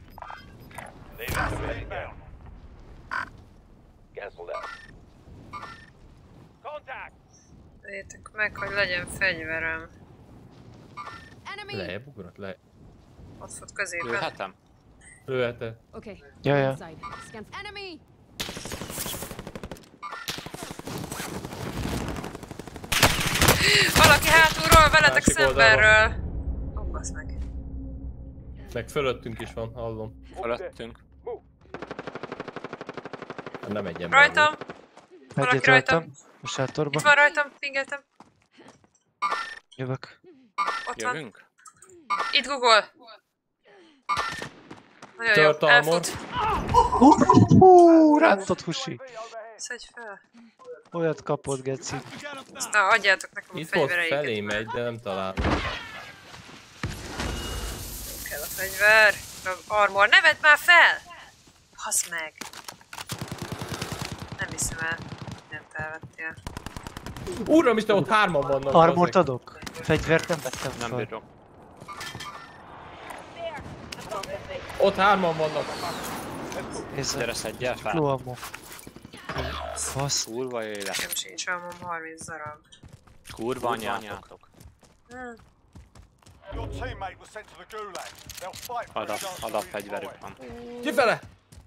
Contact.
Vegyétek meg, hogy legyen fegyverem.
Enemy.
Lejjebb ugrott, le.
Ott fut középen.
Lőhetem?
Lőhette.
Okay.
Ja, ja.
Inside. Scan. Enemy.
Valaki hátulról, veletek
Másik
szembenről. Ó, basz meg.
Meg fölöttünk is van, hallom.
Fölöttünk.
Hát nem egy ember
Rajtam.
volt.
Valaki
Egyet
rajtam.
rajtam. A sátorba.
Itt van rajtam, pingeltem.
Jövök.
Ott van.
Jövünk?
Itt Google. Nagyon jó,
Tört armor.
elfut.
Hú, rántott husi.
Szedj fel.
Olyat kapott, geci.
Aztán adjátok nekem a
Itt volt
fegyvereiket.
felé
mert
megy, de nem találom.
kell a fegyver. A armor. Ne vedd már fel! Hasz meg. Nem hiszem el. Mindent elvettél.
Uram Isten, ott hárman vannak.
Armort
bazzeg.
adok? Fegyvert nem vettem
Nem
fel.
bírok.
Ott hárman vannak.
Nézd,
Gyere, szedjél fel.
klóammo. Fasz.
Kurva élet.
Nekem sincs almom harminc darab.
Kurva anyátok.
Hm.
Your teammate was sent to the gulag. They'll fight for a
Adap,
chance to
adap fegyverük
redeploy.
van.
Kifele!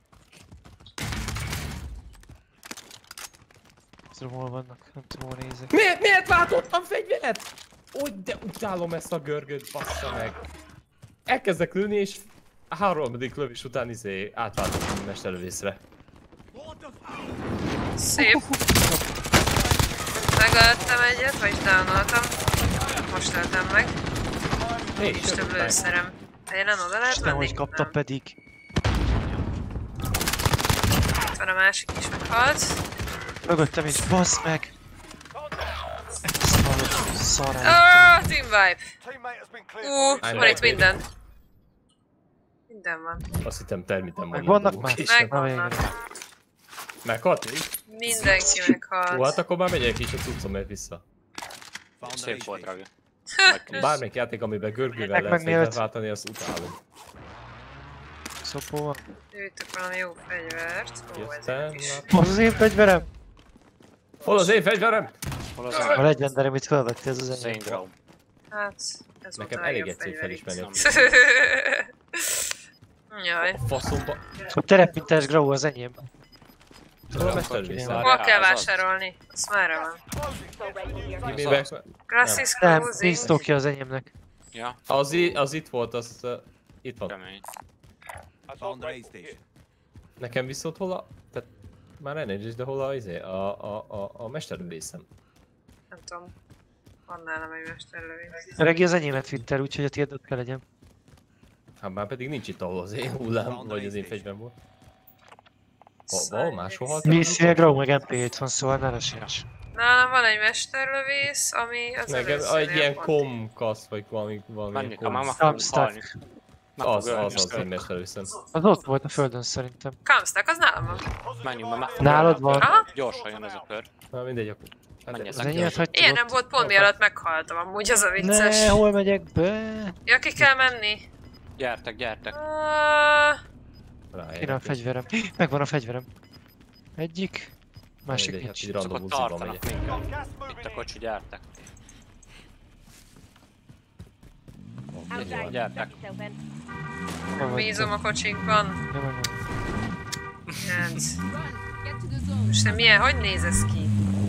Tudom, hol vannak, nem tudom, hol nézek.
Miért, miért váltottam fegyvert? Úgy, de utálom ezt a görgöt, bassza meg. Elkezdek lőni és a harmadik lövés után izé átváltottam a mesterlövészre.
Szép. Megöltem egyet, vagy downoltam. Most öltem meg.
Még
Nincs több lőszerem. Élen oda lehet
Isten,
menni?
hogy kapta
Nem.
pedig.
Itt van a másik is meghalt.
Mögöttem is, bassz meg! Szarod, szarál.
Ah, team vibe.
Teammate has been cleared.
Ú,
for
van itt minden. Minden van.
Azt hittem termítem
Meg
volna.
vannak már?
Megvannak.
Meghalt még?
Mindenki
Ó, hát
meghalt.
akkor már megyek is a cuccomért vissza.
Szép volt, Ragi.
Bármelyik játék, amiben görgővel
Meg-
lehet
meg miért?
fegyvert váltani, azt utálom.
Szopó van.
Gyűjtök valami jó fegyvert. Ó, ez
Jöttem,
is.
lát-
Az az én fegyverem?
Hol az én fegyverem?
Hol az
A legendary, amit felvettél, az az
Zane
enyém.
Grove?
Hát, ez volt
Nekem
a
elég
legjobb
egyszerű
fegyver
felismerni.
itt. Jaj.
Faszomba.
A terepmintás grau az enyém.
Hol a mesterlövész?
Várj.
Hol kell
az az.
vásárolni? Azt merre van?
Miben?
Gratis
Nem,
Cruising.
nincs Tokyo az enyémnek.
Ja,
Az, i- az itt volt, az uh, itt van.
kemény.
Found the aid station.
Nekem viszont hol a... Tehát már elnézést, de hol a, izé, a, a, a, a mesterlövészem?
Nem tudom. Van nálam egy mesterlövész.
A Regi az enyémet vitt el, úgyhogy a tiéd ott kell legyen.
Hát már pedig nincs itt, ahol az én hullám, vagy az én fegyverem volt. Ha, valahol máshol haltam?
Misszivel grau meg em pé hét van, szóval ne resíts.
Nálam van egy mesterlövész, ami az
Nekem
először
egy ilyen
pont.
komkasz, vagy valami, valami
Menjünk, ha
kom...
már meg fogunk
Comstock.
halni. Meg
Az,
fog ölni
az
a
az én
kör.
mesterlövészem.
Az ott volt a földön szerintem.
Comstock, az nálam van.
Menjünk, mert meg fog
Nálad
ölni a kör.
van?
Aha.
Gyorsan jön ez a kör.
Na mindegy, akkor... Hát
Menj
ez
Az
ezek
enyémet
gyorsan.
hagytad
Ilyen nem
ott.
volt pont mielőtt meghaltam, amúgy az a vicces.
Ne, hol megyek be?
Ja, ki kell menni.
Gyertek, gyertek.
Ah,
Ráérek.
Kéne a fegyverem. Megvan a fegyverem. Egyik. Másik
Mindegy, hát
nincs.
így
Csak
random
ott
uziba
tartanak
megyek.
minket. Itt a kocsi, gyertek.
Outside,
Gyertek.
tuck yourself in.
Hol vagy
bízom
te?
a kocsinkban.
Ja, megvan.
Hát,
Run! Get to the zone!
most te milyen, hogy néz ez ki?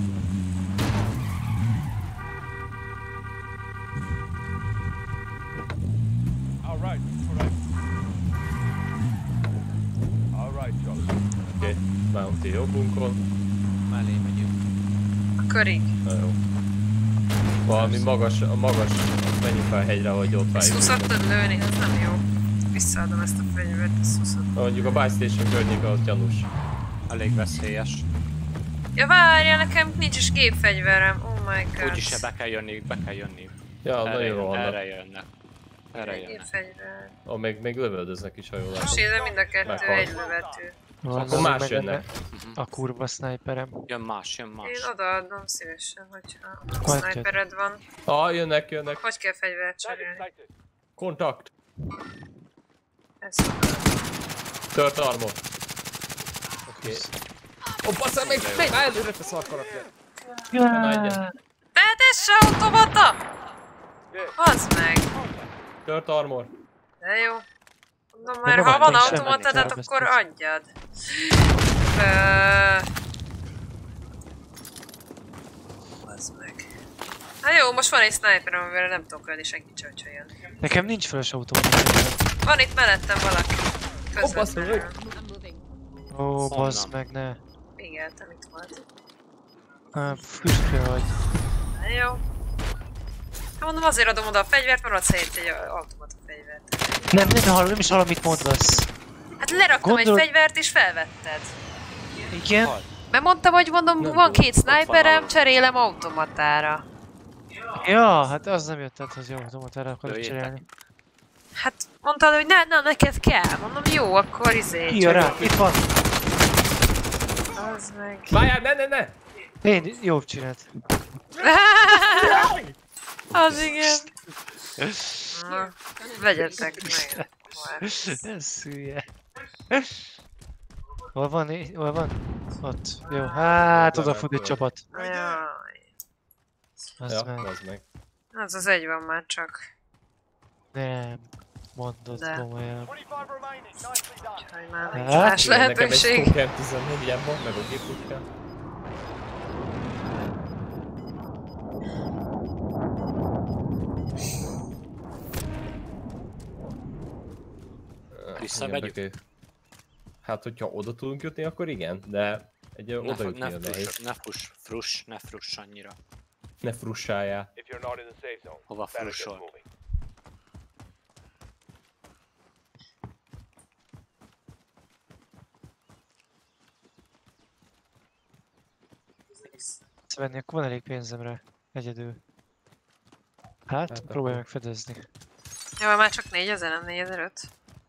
All right, all right. All right, John.
Oké, Bounty jobbunkon.
Mellé megyünk.
A körig.
Na jó. Valami magas, a magas, menjünk fel a hegyre, hogy ott
Ezt
váljunk.
húszottad lőni, ez nem jó. Visszaadom ezt a fegyvert, ezt húszott.
Mondjuk a buy station környéke az gyanús.
Elég veszélyes.
Ja várjál, nekem nincs is gépfegyverem. Oh my god.
Úgyis se be kell jönniük, be kell jönniük.
Ja,
Erre,
nagyon
jön,
jó vannak.
erre jönnek. Erre jönnek.
Gépfegyver.
Ó, még, még lövöldöznek is, ha jól látom.
Most de mind a kettő
Meghalt.
egy lövető.
Van,
Akkor
az
más
meg
jönnek.
A kurva sniperem.
Jön más, jön más.
Én odaadom szívesen, hogyha
Hagyjad.
snipered van.
Ah, jönnek, jönnek.
Hogy kell fegyvert cserélni?
Kontakt.
Ezt
Tört armor. Oké. Ó, basszál meg, menj már előre, te szar karakter. Na, egyen.
De ez se automata! Bazd meg!
Tört armor.
De jó. Mondom
Meg
már,
nem
ha van
adnék semmit,
automatát,
elvesztesz.
akkor adjad. Ö... Bazd meg. Hát jó, most van egy sniper, amivel nem tudok ölni senki se, hogyha jön.
Nekem nincs feles automat.
Van itt mellettem valaki.
basszus
Közvetlenül.
meg.
I'm moving.
Ó, bazd
Honnan?
meg, ne.
Figyeltem, itt volt.
Ah, füstköl vagy.
Na jó. Hát mondom, azért adom oda a fegyvert, mert adsz helyett egy automata fegyvert.
Nem, nem hallom, nem is hallom, mit mondasz.
Hát leraktam
Gondol-
egy fegyvert és felvetted.
Igen?
Mert mondtam, hogy mondom,
Nem
van
tudom,
két
ott van
sniperem,
valami.
cserélem automatára.
Ja, hát az nem jött át, hogy jó automatára akarok
Lőjétek.
cserélni.
Hát mondtad, hogy ne, ne, neked kell. Mondom, jó, akkor izé.
Ija rá, itt van.
Az meg.
Várjál, ne, ne, ne!
Én jobb csinált.
Az igen. Na, vegyetek meg.
Ez hülye. Hol van? é- Hol van? Ott. Jó. Hát odafut egy csapat.
Jaj.
Az
Ja,
meg.
az meg.
Az az egy van már csak.
Nem. Mondod
De.
komolyan.
twenty-five remaining. Nicely done.
Hogy már nincs
Hát,
más
Nekem egy
lehetőség.
Stalker tizennégy van, meg a géppuskám.
Visszamegyünk?
Igen, de- Hát, hogyha oda tudunk jutni, akkor igen, de egy
Ne,
oda
fu-
jutni
ne,
a nehéz.
fruss, ne fuss, fruss, ne fruss annyira.
Ne frussáljál.
If you're not in the safe zone,
Hova
better get
frussol?
moving.
Venni, akkor van elég pénzem rá. Egyedül. Hát,
Hát
próbálj
akkor-
meg fedezni.
Jó, már csak négyezer, nem négyezer-öt.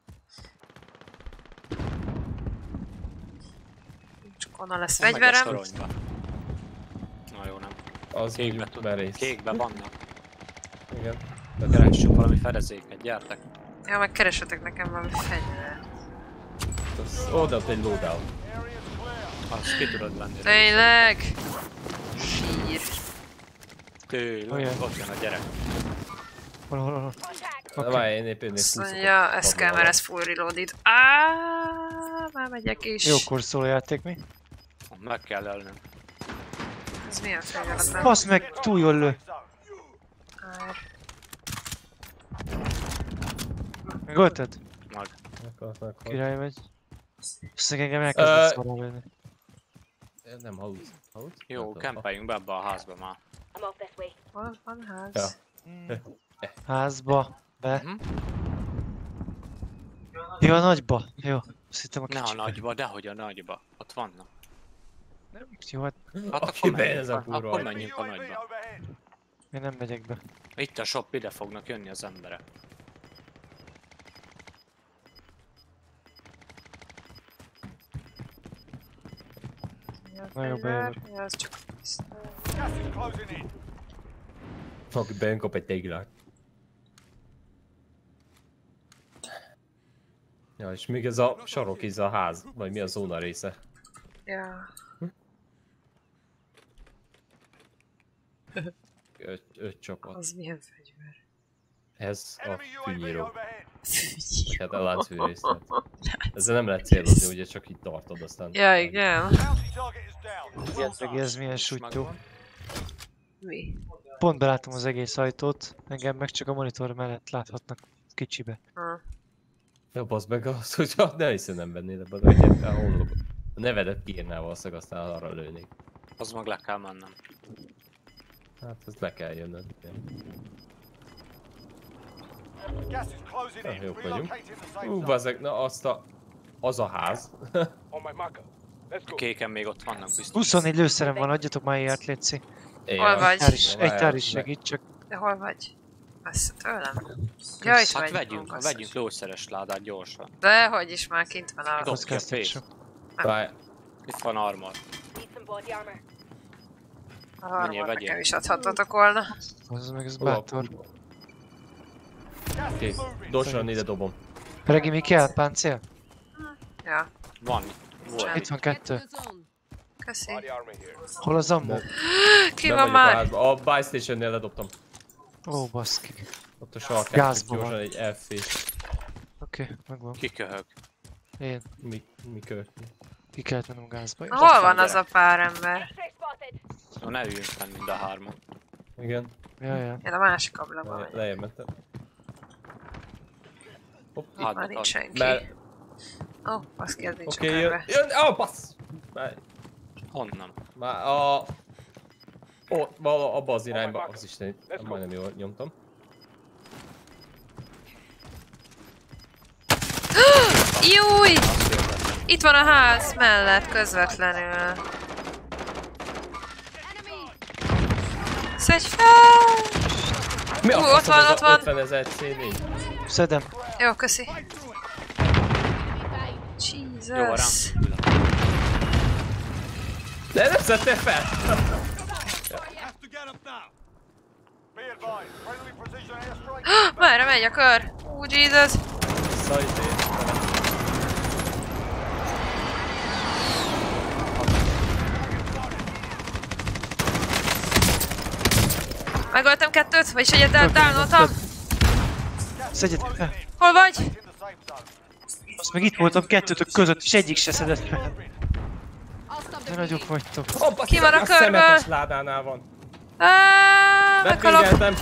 Csak onnan lesz
Hol megy a
fegyverem.
toronyba? Na jó, nem.
Az
Kékbe
mondjuk
tud.
merész.
Kékbe vannak.
Igen.
Keressünk valami fedezéket, gyertek.
Jó, meg keresetek nekem valami fegyvert.
Az oda ott egy loadout.
Area's clear.
Azt ki tudod venni.
Tényleg? Sír.
Tényleg,
Olyan.
ott jön a gyerek.
Hol, hol, hol.
Na várj, én épp én
Azt
épp
mondja, ez kell, mert ez full reloaded. Áááá, már megyek is.
Jókor szól a játék, mi?
Meg kell ölnöm.
Ez milyen fegyver?
Basz meg, túl jól lő.
Ár.
Megölted?
Meg.
Király vagy. Azt engem elkezdett
Ö,
szarra venni.
Nem hallod. Hallod?
Jó,
Nem tudom.
kempeljünk be ebbe a házba már.
I'm off this way.
Hol van ház?
Ja.
Házba. Be.
Mhm.
Jó, a nagyba. Jó. Azt hittem a
Ne a
kicsibe.
nagyba, dehogy a nagyba. Ott vannak.
Nem, jó, hát
Hát
Aki
akkor
be
menjünk,
ez a
a-
kurva.
akkor
Enemy
menjünk a
U A V
nagyba.
overhead.
én nem megyek be.
Itt a shop, ide fognak jönni az emberek.
Na jó, bejövök.
Ja, ez csak
Gas is closing in.
Aki bejön, kap egy téglát. Ja, és még ez a sarok, ez a ház, vagy mi a zóna része.
Ja.
Öt, öt csapat.
Az milyen fegyver?
Ez a
Enemy U A V
fűnyíró.
overhead.
Vagy hát a láncfűrész. tehát. Ezzel nem lehet célozni, ugye csak itt tartod, aztán...
Ja, igen.
Bounty target is down. Well
Igen, meg
done.
ez milyen sújtó.
Mi?
Pont belátom az egész ajtót, engem meg csak a monitor mellett láthatnak kicsibe.
Ha.
Ja, bazd meg azt, hogyha ne hiszem nem vennéd ebbe, de hogy a honlop. A nevedet kiírnál valószínűleg, aztán arra lőnék.
Az meg le kell mennem.
Hát ezt le kell jönnöd. igen.
Gas is closing
Ah,
in.
jók vagyunk.
Relocating the safe
Ú,
zone.
bazd meg, na azt a... Az a ház.
On my marker. Let's
A
go.
kéken még ott vannak biztos.
huszonnégy lőszerem van, adjatok már ilyet, létszi.
Hol vagy?
Tár is, egy
Várjál,
tár is
ne-
segít, csak
De hol vagy? Messze tőlem? Ja, itt
Hát
vagy.
vegyünk,
Ó, basszus.
vegyünk lőszeres ládát gyorsan.
De hogy is már kint van a...
Dob ki a
kockáztassam.
pénzt.
Várj,
Itt van armor.
Need some body armor.
A harmon
Menjél,
nekem
vegyél.
is adhattatok volna.
Az meg ez
hol a
bátor.
kurva?
Gas
Oké,
is moving.
gyorsan ide dobom.
Regi, mi kell? Páncél?
Ja,
Van. Volt.
Itt van
Get to
kettő.
the zone.
köszi.
Body armor here.
Hol az ammo?
Ki
Nem
van
vagyok a
már?
házba. A buy stationnél ledobtam.
Ó, baszki.
Ott a sarkán,
Gázba
gyorsan
van.
egy F és
Oké, megvan.
Ki köhög?
Én.
mi, mi költ.
Ki kellett mennem gázba.
Hol van
van
az a pár ember?
X-ray spotted.
Jó, ne üljünk fenn mind a hárman.
Igen,
Ja, ja.
Én a másik ablakban
le-
vagyok.
lejjebb mentem. Hopp,
Itt már nincs senki.
Mert,
Ó, az ki, az nincs
oké,
a
jön,
körbe.
jön, ó, bassz! Már,
Honnan?
már a... Ott, vala, abba az irányba, az Isten, majdnem jól nyomtam.
Júj!
Azt jövök.
Itt van a ház mellett, közvetlenül. Szedj fel!
Mi a
Ú, ott
faszom
van,
ez
ott
a
van.
ötvenezer cé négy?
Szedem.
Jó, köszi.
Jó, rám.
Jesus.
De nem szedtél fel!
Have to get up now.
Be advised. Friendly precision airstrike.
Merre megy a kör? Ú, Jesus.
Szajté.
Megöltem kettőt, vagyis egyet downoltam.
Gas
Szedjed!
Hol vagy?
In the safe zone.
Azt meg itt voltam kettőtök között, és egyik se szedett fel.
I'll stop
De
the
nagyok vagytok.
Hoppa,
Ki van a körből?
szemetes ládánál van.
Áááá, meghalok.
Bepingeltem.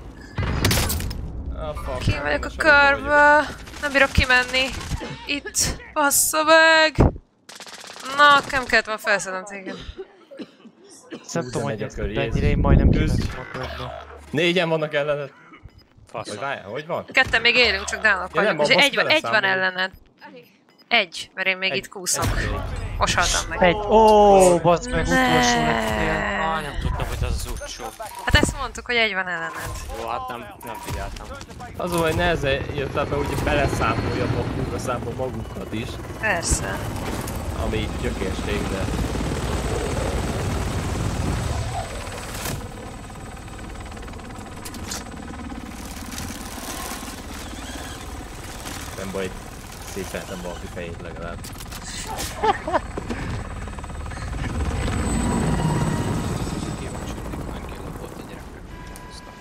Ah, fuck.
Ki vagyok a körből. Nem bírok kimenni. Itt. Bassza meg. Na, nem kellett volna felszednem téged.
Ezt nem tudom,
megy
hogy
a
ez
kör,
mennyire
Jézus.
én majdnem
Küzd.
kimentem a körből.
Négyen vannak ellened.
Fasz.
Vagy várjál, hogy van?
Ketten még élünk, csak downok
Ja, nem,
vagyunk. És
most
egy, van- egy van
beleszámolunk.
ellened. Egy, mert én még
Egy-
itt kúszok.
egy-
Most haltam meg.
Egy. Ó, baszd meg, utolsó lettél.
Ah,
Ne.
nem tudtam, hogy az az utcsó.
Hát ezt mondtuk, hogy egy van ellened.
Jó, hát nem, nem figyeltem.
Az, hogy nehezen jött át, mert ugye beleszámoljatok munkaszámba magukat is.
Persze.
Ami így gyökérség, de... Nem baj, szétfeltem valaki fejét legalább.
Kíváncsi, hogy hány kiló volt a gyereknek. Hoztak.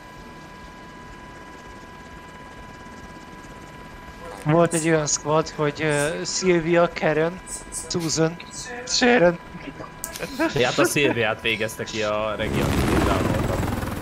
Volt egy olyan squad, hogy uh, Sylvia, Karen, Susan, Sharon.
Ja, hát a Szilviát végezte ki a regionális.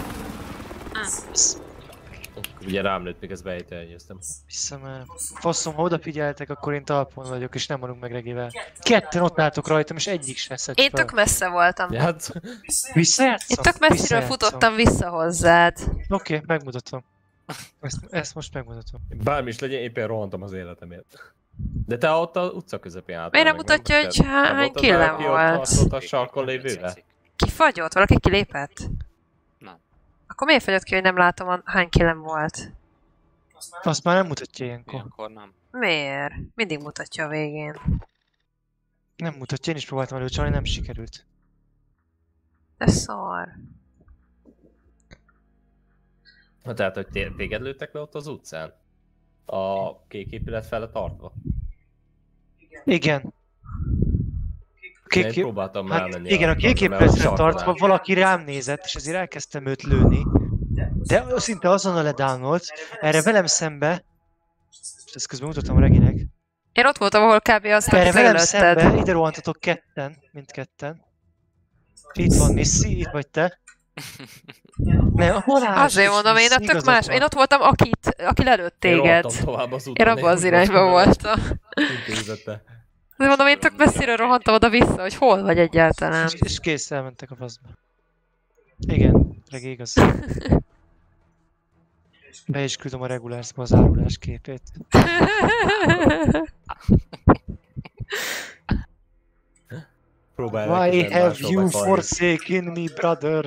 Ugye rám lőtt, még ezt bejtelnyeztem.
Hiszem, uh, faszom, ha odafigyeltek, akkor én talpon vagyok, és nem marunk meg regivel. Ketten ott álltok rajtam, és egyik se szedsz
Én
fel.
tök messze voltam.
Ja, hát...
Visszajátszom?
Én tök messziről
Visszajátszom.
futottam vissza hozzád.
Oké, okay, megmutatom. Ezt, ezt most megmutatom.
Bármi is legyen, éppen rohantam az életemért. De te ott az utca közepén álltál.
Miért nem
meg,
mutatja,
Te-
hogy
te
hány
voltad
killem
valaki ott
volt?
harcolt a sarkon lévővel?
Ki fagyott? Valaki kilépett?
Nem.
Akkor miért fagyott ki, hogy nem látom, a- hány killem volt?
Azt már nem mutatja ilyenkor.
Ilyenkor nem.
Miért? Mindig mutatja a végén.
Nem mutatja, én is próbáltam előcsalni, nem sikerült.
De szar.
Na tehát, hogy té- téged lőttek le ott az utcán? A kék épület fele tartva?
Igen.
Én
Kék,
próbáltam
hát
rámenni.
igen, a kék
mert
épületre
sarkon
tartva
állt.
valaki rám nézett, és ezért elkezdtem őt lőni. De szinte azonnal ledánolt, erre velem szembe, és ezt közben mutatom Reginek,
Én ott voltam, ahol kb. Azt
erre velem
lelőtted.
szembe, ide rohantatok ketten, mindketten. Itt van Missy, itt vagy te. Ne, a Balázs
Azért
is,
mondom, én
Missy,
ott tök
igazad
más.
van.
Én ott voltam, akit, aki lelőtt
Én
téged.
rohantam tovább az úton.
Én abban az irányban voltam.
Intézette.
De mondom, én tök messziről rohantam oda-vissza, hogy hol vagy egyáltalán.
És, és kész, elmentek a faszba. Igen, Regi igaz. Be is küldöm a regulársba az árulás képét.
Próbálj
Why
legközelebb
have
máshol
you
meghalni.
forsaken me, brother?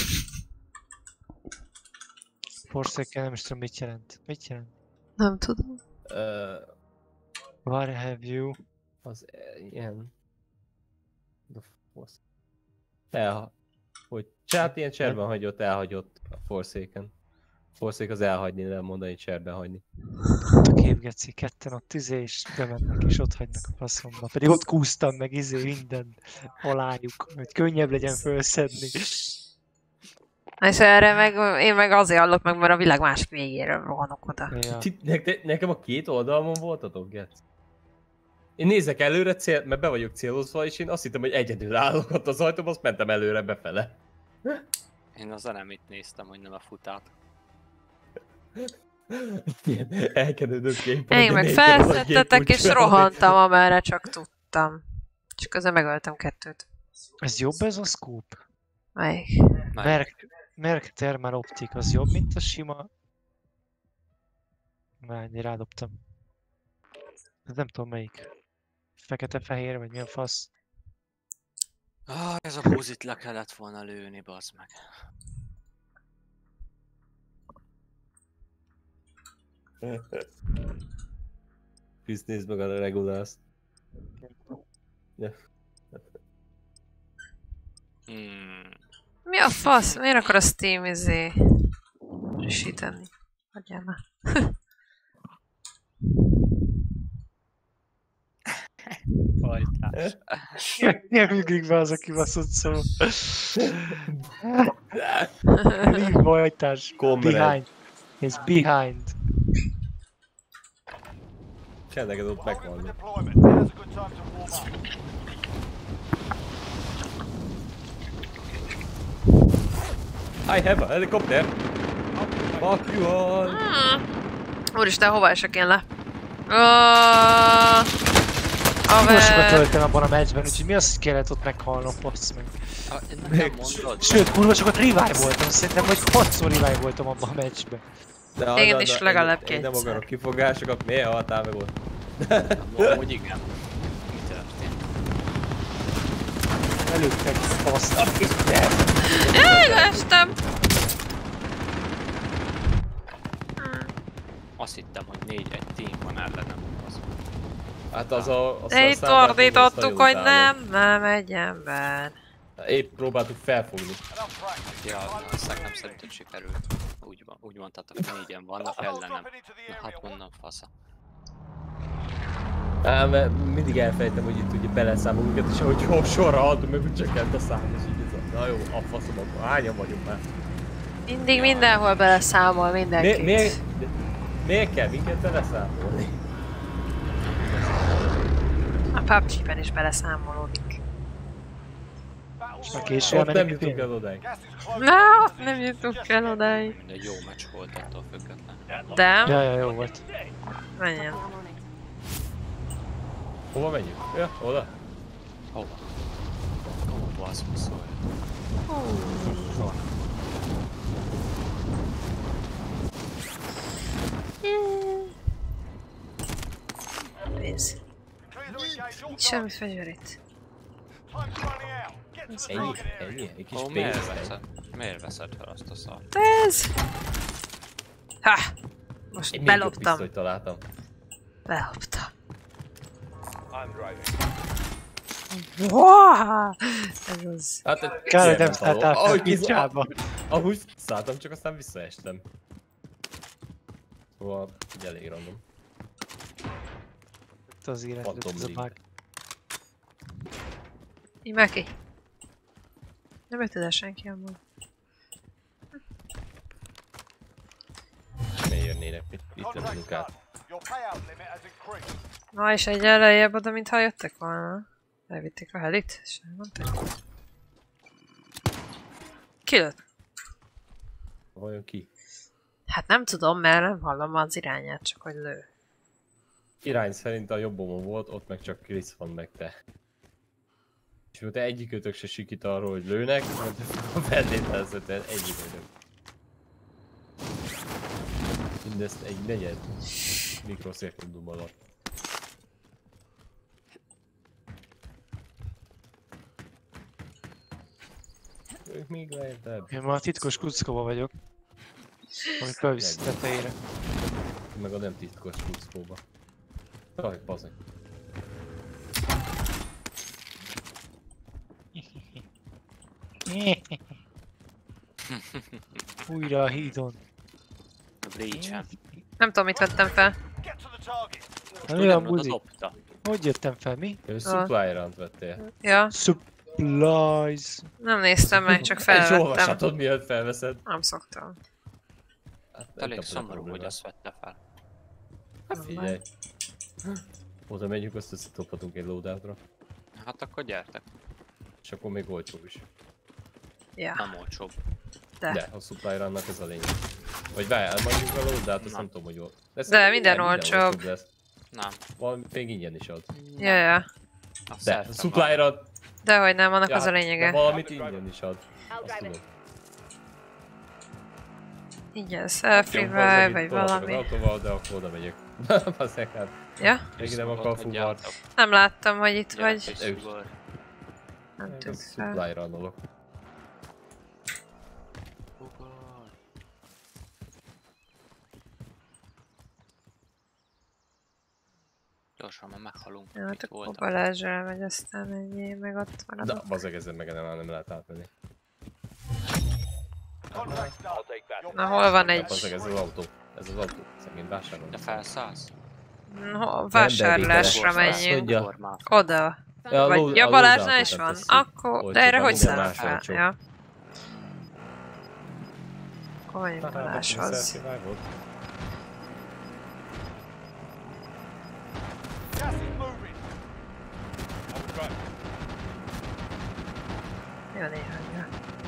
Forsaken, nem is tudom mit jelent. Mit jelent?
Nem tudom.
Ö,
Why have you?
Az e- ilyen... The Force. El... Hogy... Hát ilyen cserben hagyott, elhagyott a Forsaken. Forsaken az elhagyni, nem mondani cserben hagyni.
Ott a képgeci, ketten ott izé, és bemennek, és ott hagynak a faszomba. Pedig ott kúztam meg izé minden alájuk, hogy könnyebb legyen felszedni.
És erre meg, én meg azért hallok meg, mert a világ másik végéről rohanok oda.
Ja.
Ti, ne, ne, nekem a két oldalon voltatok, Gec? Én nézek előre, cél, mert be vagyok célozva, és én azt hittem, hogy egyedül állok ott az ajtóban, azt mentem előre befele.
Én az nem itt néztem, hogy nem a futát.
Ilyen elkenődött kép.
Én meg felszedtetek, és rohantam, amerre csak tudtam. És közben megöltem kettőt.
Ez jobb ez a scoop?
Melyik?
Merk, Merk Thermal Optik az jobb, mint a sima... Mennyi rádobtam. Ez nem tudom melyik. Fekete-fehér, vagy milyen fasz.
Ah, ez a buzit le kellett volna lőni, bazd meg.
Krisz, nézd meg a regulást. Ja.
Hmm.
Mi a fasz? Miért akar a Steam izé... frissíteni? Hagyjál már.
Hajtás.
Milyen működik be az a kibaszott szó. Leave hajtás.
Comrade.
Behind. It's behind.
kell neked ott
We're holding
meghalni.
for deployment. Now's a good time to warm up.
I have a helicopter! Fuck you all!
Hmm. Úristen, hova esek én le? Uh,
Túl sokat
Haver...
töltem abban a meccsben, úgyhogy mi az, hogy kellett ott meghalnom, passz meg.
Ah, nem mondod?
Sőt, kurva sokat revive voltam, szerintem vagy hatszor revive voltam abban a meccsben.
De
Igen, is legalább
én, én nem
kétszer.
akarok kifogásokat, miért haltál meg ott?
Amúgy igen. Mi történt?
Előttek, fasz.
Jaj, leestem!
Azt hittem, hogy négy egy team van ellenem. Az...
Hát az a... Az
De itt ordítottuk, hogy nem, nem egy ember.
Épp próbáltuk felfogni.
Enough practice.
Ja, azt nekem szerint, hogy sikerült. Úgy, van, úgy mondtátok, hogy négyen vannak ellenem. Na hát mondom, fasza.
Ám, mert mindig elfelejtem, hogy itt ugye beleszámolunk őket, és ahogy hol sorra haltunk meg, úgy csökkent a szám, és így ez a... Na jó, a faszom, akkor hányan vagyunk már?
Mindig mindenhol beleszámol
Mi,
mindenkit.
miért, miért kell minket beleszámolni?
A pé u bé gé-ben is beleszámolódik.
És már később
Ott nem
elmenünk
jutunk el
tényleg.
odáig.
Gas is closing.
Na, nem jutunk el odáig.
Mindegy, jó meccs volt attól független.
De,
Ja, ja, jó volt.
menjen.
I'm on it.
Hova menjünk? Ja, oda?
Hova? Hova az szól?
Pénz.
Clear to engage all
Semmi
targets.
fegyver itt.
Time's running out. Get to the
Ennyi?
target area.
Ennyi? Egy kis
Ó,
pénz?
miért veszed? Miért veszed fel azt a szart?
Ez! Ha! Most
Egy még jobb
beloptam.
pisztolyt találtam.
Beloptam.
I'm driving.
Wow! Ez az.
Hát egy
Kár, hogy nem
ilyen való.
szálltál fel
Ahogy
picsába.
kisz- Ahogy szálltam, csak aztán visszaestem. Szóval így elég random.
Itt az életre,
Phantom
ez a
League.
bug.
Így már ki. Nem jött ide senki amúgy.
Miért jönnének? Itt, itt
Contract's
lövünk
done.
át.
Your payout limit has increased.
Na és egy lejjebb oda, mintha jöttek volna. Elvitték a helit? És nem mondták. Ki lőtt?
Vajon ki?
Hát nem tudom, mert nem hallom az irányát, csak hogy lő.
Irány szerint a jobbomon volt, ott meg csak Chris van meg te. És miután egyikőtök se sikít arról, hogy lőnek, mert feltételezhetően egyikőtök. Mindezt egy negyed mikroszekundum alatt. Ők még lehetebb.
Én már a titkos kuckóba vagyok. Ami felvisz tetejére.
Meg a nem titkos kuckóba. Jaj, bazeg.
Újra a hídon.
A Breach-en.
Nem tudom, mit vettem fel.
Get to the target.
Na mi a
Ugyanúgy
buzi?
dobta.
Hogy jöttem fel, mi?
Ő supply run vettél.
Ja,
Supplies.
nem néztem meg, csak
És
felvettem.
olvashatod, miért felveszed.
Nem szoktam.
Hát, nem
Elég
kapod a
szomorú, hogy
problémát.
azt vette fel.
Hát figyelj. Oda megyünk, azt összetophatunk egy loadoutra.
Hát akkor gyertek.
És akkor még olcsó is.
Ja,
Nem olcsóbb.
de.
De, a supply runnak ez a lényeg. Vagy várjál, mondjuk a loadout, azt
Na.
nem tudom, hogy volt.
De minden olcsóbb.
lesz.
Nem.
Valami még ingyen is ad.
Ja, ja.
A
De, a
szertem
supply run...
Dehogy nem, annak
Ja,
az a
de
lényege.
valamit ingyen is ad.
I'll
Azt
drive
tudom.
it.
Igen, self-revive, vagy valami.
Az autóval, de akkor oda megyek. Bazzeg, hát.
Ja?
Még nem akar fuvart.
Nem láttam, hogy itt
van.
vagy. Nem tűnt fel.
Supply runolok.
Gyorsan, már meghalunk.
Ja, hát
Itt
akkor
voltam.
Balázsra elmegy, aztán ennyi, meg ott
De
maradok.
bazzeg, ezen meg nem, nem lehet átmenni.
Contract's done.
I'll take that.
Your
Na hol van
De
egy
bazzeg, ez az autó. Ez az autó. Szegény vásárolni.
De felszállsz?
no, vásárlásra
Azt
menjünk.
mondja.
Formál.
Oda.
Ja, a
Vagy
load-
ja,
a
Balázsnál
loadoutot
is
nem
van.
teszik.
Akkor,
Olcsóbb,
de erre
van,
hogy
minden
száll
más
fel?
olcsó.
Ja. Akkor menjünk
Haha,
Balázshoz.
self-revive volt.
van néhány?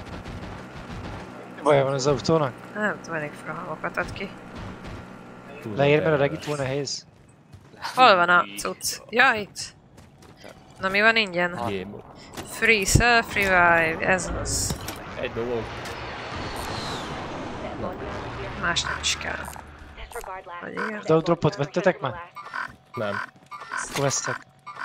Baja van az autónak?
Nem tudom, elég frahalmokat ad ki.
Leér, mert a regit volna nehéz.
Hol van a cucc? Ja, itt. Na mi van ingyen?
Game.
Free self revive, ez az.
Egy dolog.
Más nem is kell.
Disregard last.
Vagy igen?
De a dropot vettetek már?
Nem.
Akkor vesztek.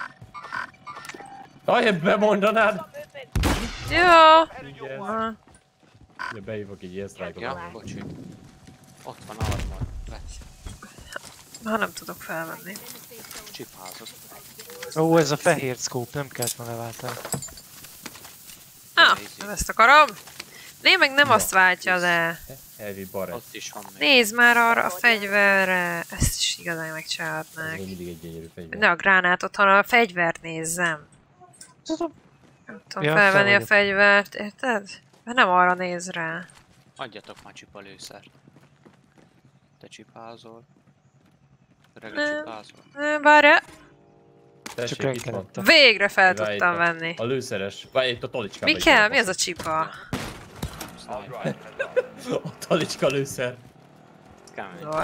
Aj, bemondanád!
Jó!
Igen.
Aha.
Ja, beívok egy ilyen sztrájkot.
Ja, bocsi. Ott van armor. Vesz.
Ha nem tudok felvenni.
Csipházott.
Ó, ez a fehér scope, nem kellett volna leváltani.
Ah, nem ezt akarom. Né, meg nem
Na.
azt váltja le.
Heavy barret.
Ott is van még.
Nézd már arra a fegyverre. Ezt is igazán
Ez
megcsinálhatnák.
még mindig egy gyönyörű fegyver.
Ne a gránátot, hanem a fegyvert nézzem.
Tudom.
Nem tudom
Ja,
felvenni
fel
a
vagyok.
fegyvert, érted? Mert nem arra néz rá.
Adjatok már csipalőszert. Te csipázol. Regi
Nem.
csipázol.
Ö, Várja,
Tessék,
Csak
itt van.
rendeltem.
végre fel
Rájöttem.
tudtam venni.
A lőszeres. Vagy itt a talicska.
Mi kell? Mi az a csipa?
Sniper.
A talicska lőszer.
Kemény.
Jól.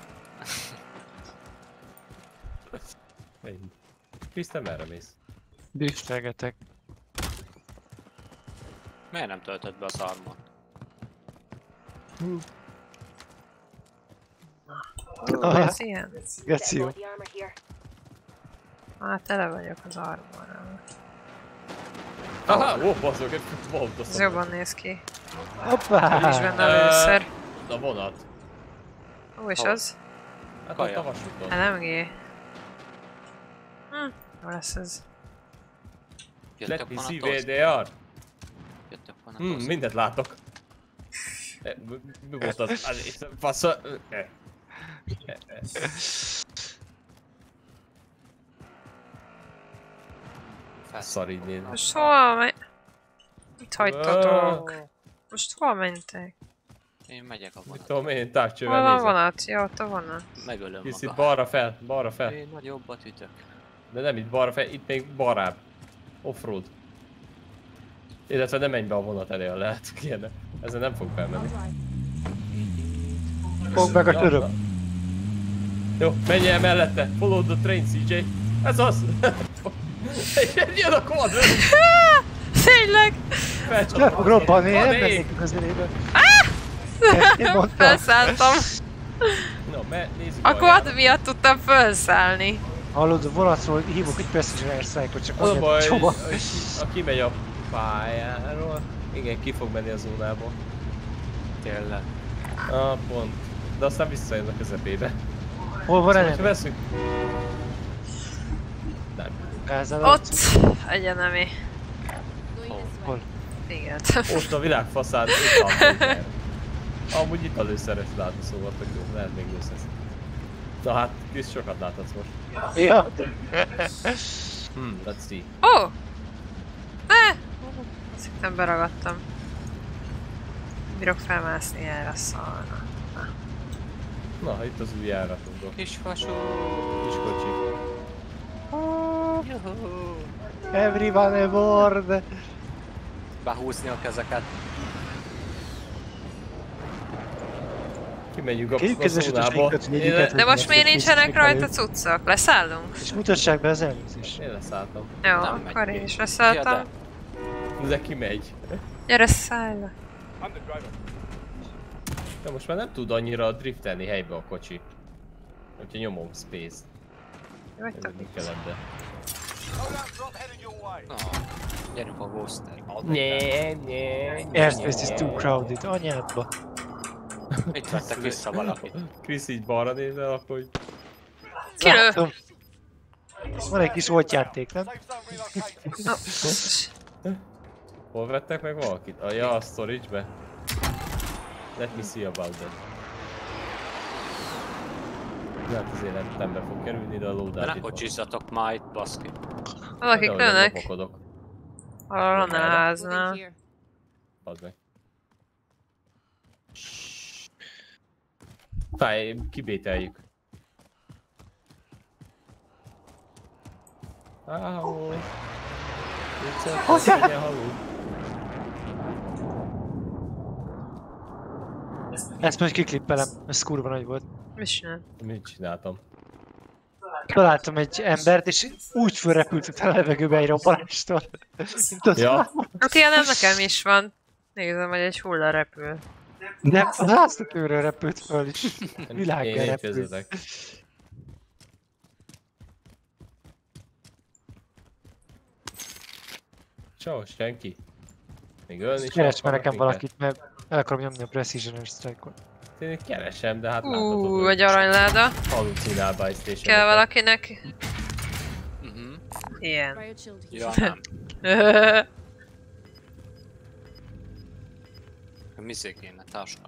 Krisz, te merre mész?
Driftelgetek.
Miért nem töltött be az armor?
Ah,
Ez ilyen?
Geci jó.
Body armor here.
Hát tele vagyok az armorral.
Aha, ó, basszok, egy volt
Ez
a
jobban néz ki.
Hoppá!
Nincs benne a lőszer.
A vonat.
Ó, és
Hol?
az?
Hát
Kaja.
ott a vasúton.
el em gé. Hm, jó lesz ez.
Let
Jöttek
me
volna
see
toast.
where they are.
Jöttek volna
Hmm,
toast.
mindent látok. Eh, Mi mi volt az? Az- Passza... eh. Eh, eh.
Felsz-
Szar így nézni.
Most hol megy? Itt hagytatok. Most hol mentek?
Én megyek a
Mit
vonat.
tudom én,
Hol
távcsővel
van
nézek.
vonat? Jó, ott a vonat.
Megölöm
Krisz, itt
magam.
balra fel, balra fel.
Én nagyobbat ütök.
De nem itt balra fel, itt még balrább. Offroad. Illetve nem menj be a vonat elé, ha lehet. Ilyen. Ezen nem fog felmenni.
Fogd meg a
Ja,
töröm.
na. Jó, menj el mellette. Follow the train, cé dzsé. Ez az! Jön a kod!
Tényleg!
Le fog robbanni,
Van
nem
ég!
mennék a közelében. Én mondtam.
Felszálltam.
Na, me, nézzük
A
aljára.
quad miatt tudtam felszállni.
Hallod, a vonatról hívok egy Passenger Airstrike-ot, csak
Az a
mondjad,
baj,
hogy hova.
hogy ki- aki megy a pályáról, igen, ki fog menni a zónába.
Tényleg.
Ah, pont. De aztán visszajön a közepébe.
Hol van
Szóval, ha
enemi?
veszünk... Nem.
Gázál
Ott egyenemi.
Going this
Hol?
way.
Igen.
Ott a világ faszán itt van hamburger. Amúgy itt a lőszeres látó, szóval hogy lehet még lőszeres. Na hát, Krisz sokat láthatsz most.
Ja.
Hmm, let's see.
Ó! Oh! Ne! Azt hittem beragadtam. Bírok felmászni erre a szalna.
Na, itt az új járatunk.
Kis fasó.
Kis kocsi.
Everyone aboard!
Behúzni a kezeket.
Kimegyünk a,
Kérjük
a
kedvesetek,
zónába.
hogy
Én,
egyiket-
De most miért
Ezt
nincsenek
készítik
rajta
elő.
cuccok? Leszállunk?
És mutassák be az elnézést.
én leszálltam.
Jó,
Nem megy
akkor
ki.
én is
Ja,
leszálltam.
de.
De kimegy.
Gyere, szállj le.
I'm the driver.
De most már nem tud annyira driftelni helybe a kocsi. Hogyha nyomom space.
Jó vagytok?
Ez mi kellett, de...
Loadout drop headed your way.
Na, gyerünk a Ghoster.
Nyé, nyé,
Airspace is too crowded, anyádba.
Itt vettek vissza valakit.
Krisz így balra nézel, akkor hogy...
Kilő!
Látom. Van egy kis oltjáték, nem?
Safe zone relocated.
Oh.
Hol vettek meg valakit? Ah, ja, a storage-be. Let me see about that. Hát azért nem tembe fog kerülni, de a
De
loadout
ne
itt van.
kocsizzatok már itt, baszki.
Valakik
Nehogy nem
lőnek.
lopakodok.
Valahol a
Moving
háznál.
here.
Add meg. Fáj, kibételjük. Áhó. Kétszer, legyen haló.
Ezt most kiklippelem, ez kurva nagy volt.
Mit csinál?
Mit csináltam?
Találtam egy embert, és úgy fölrepült a levegőbe egy robbanástól. Mint az
Ja.
Hát ilyen nem nekem is van. Nézem, hogy egy hulla repül.
Nem, az áztatőről repült föl is.
Én
Világgal
így
repült.
vezetek. Csó, senki. Még ölni is
Keresd már
akarnak
nekem
minket.
valakit, mert el akarom nyomni a Precision Airstrike-ot.
Én keresem, de hát láthatod,
Ú,
hogy
egy aranyláda.
halucinál Buy Station.
Kell valakinek
Mhm.
ilyen.
Fire shield here.
Ja, nem. Mizé kéne, táska.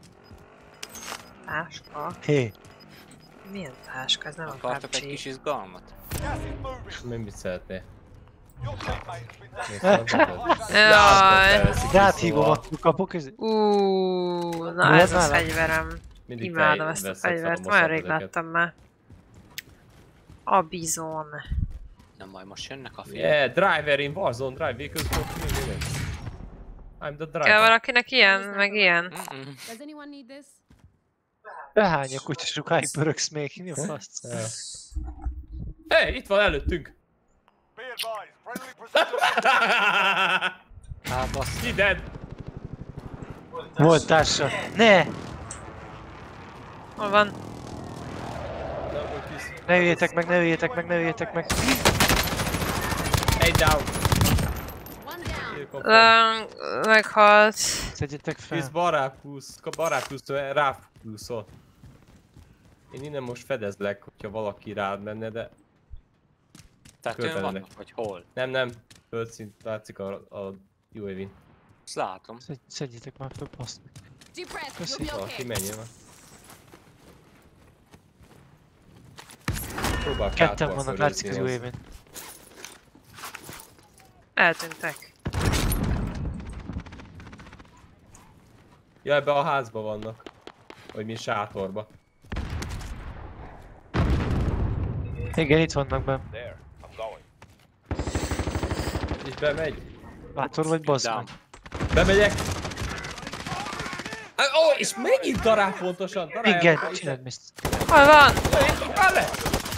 Táska?
Hé,
Milyen táska? Ez nem a
Akartok egy
pé
kis izgalmat?
Gas is moving.
Mi mit szeretnél?
Your teammate's been
Nézd,
down.
látod?
Jaj.
Felveszik
de áthívom,
vissza.
akkor kapok közé.
Ú, na
Jó,
ez a
nálam.
fegyverem.
Mindig
Imádom ezt a
felveszed fel
fegyvert,
moszat
olyan rég
ezeket.
láttam már. A bizon.
Nem majd most jönnek a fiúk.
Yeah, driver in Warzone, drive vehicles for three minutes. I'm the driver.
Kell valakinek ilyen, meg ilyen?
Mhm.
Does anyone need this?
Behányok, úgyhogy sokáig pöröksz még, mi a fasz?
Ja. Hey, itt van előttünk!
Be advised, friendly precision.
Á, bassz.
He dead!
Volt társa. Ne!
Hol van?
Na, hogy hisz.
Ne üljétek meg, ne üljétek meg, ne üljétek meg.
Egy down!
One down.
Here confirm.
Lang, meghalt.
Szedjetek
Hisz
fel.
barápúsz, barápúsz, rápúszol. Én innen most fedezlek, hogyha valaki rád menne, de
Tehát ön
Körbemennek.
vannak, vagy hol?
nem, nem. Földszint látszik a, a u á vé-n.
Ezt látom.
Szed- Szedjétek már föl, passz.
Depressed. You'll
Köszi.
be
Valaki
okay.
menjen már. Próbál
Ketten
kártval
vannak,
fölőzni
látszik az
az-
u á vén.
Eltűntek.
Ja, ebbe a házba vannak. Vagy mi sátorba.
Igen, itt vannak benn.
There, I'm going.
És bemegy.
Bátor vagy, bazd
Down.
meg.
Bemegyek! Ó, oh, és megint darál pontosan! Darál
Igen,
el-
csináld ezt.
Hol van?
Áll le!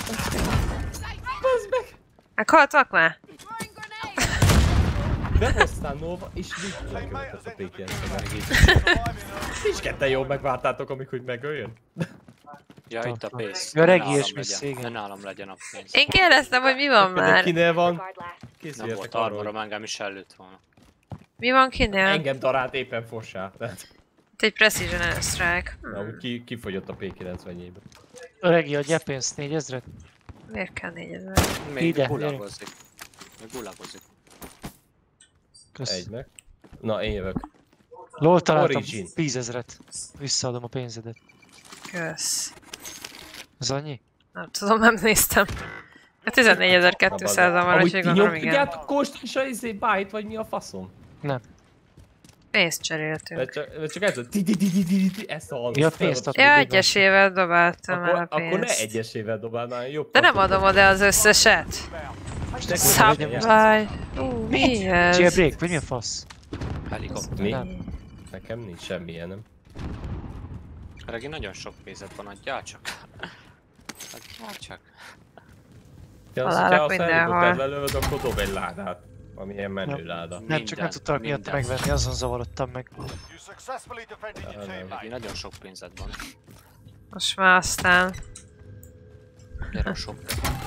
Bazd meg!
Meghaltak már?
Throwing grenade.
Behoztál Nova, és végül követett a pé kilencven. Nincs ketten jól megvártátok, amikor hogy megöljön?
Ja, itt a pénz.
Ja,
Ne
regi
nálam
és missz,
legyen.
igen.
Ne nálam legyen a pénz.
Én kérdeztem, hogy mi van
De
már.
kinél van?
Guard last.
Nem
Készüljetek
volt
arra,
armorom,
hogy
engem is előtt volna.
Mi van kinél?
engem darált éppen fossá. Tehát,
Itt egy Precision Airstrike.
na, úgy ki, kifogyott a pé kilencvenjéből.
Regi, adjál pénzt, négyezret?
Miért kell négyezer?
Még
Ide,
gulagozik. Még gulagozik.
Kösz.
Egynek. Na, én jövök.
Lol, találtam
Origin.
tízezret. Visszaadom a pénzedet.
Kösz.
Az annyi?
Nem tudom, nem néztem. A tizennégyezer-kétszázan van,
Amúgy
úgyhogy
ti
gondolom, igen.
nyomkodjátok konstantisan izé bájt, vagy mi a faszom?
Nem.
Pénzt cseréltünk.
Vagy csak, vagy csak ez a ti ti ti ti ti ti ezt hallom.
Mi a pénzt adod?
Ja, egyesével dobáltam el
Akkor,
a
akkor ne
pénzt.
egyesével dobálnál, jobb.
De nem adom oda az összeset. Szabály. Ú, mi ez?
Jailbreak, vagy mi a fasz?
Helikopter.
Mi?
Nem.
Nekem nincs semmilyen, nem?
Regi, nagyon sok pénzed van, adjál csak. Adjál csak.
Ja, az,
Találok
hogyha a
mindenhol.
helikopterre lövöd, akkor dob egy ládát. Valamilyen menő
Nem.
láda.
Nem, csak
Minden,
nem tudtam miatt
minden.
megvenni, azon zavarodtam meg.
You successfully defended your
Uh,
Regi,
teammate.
nagyon sok pénzed van.
Most már aztán.
Gyere a sok.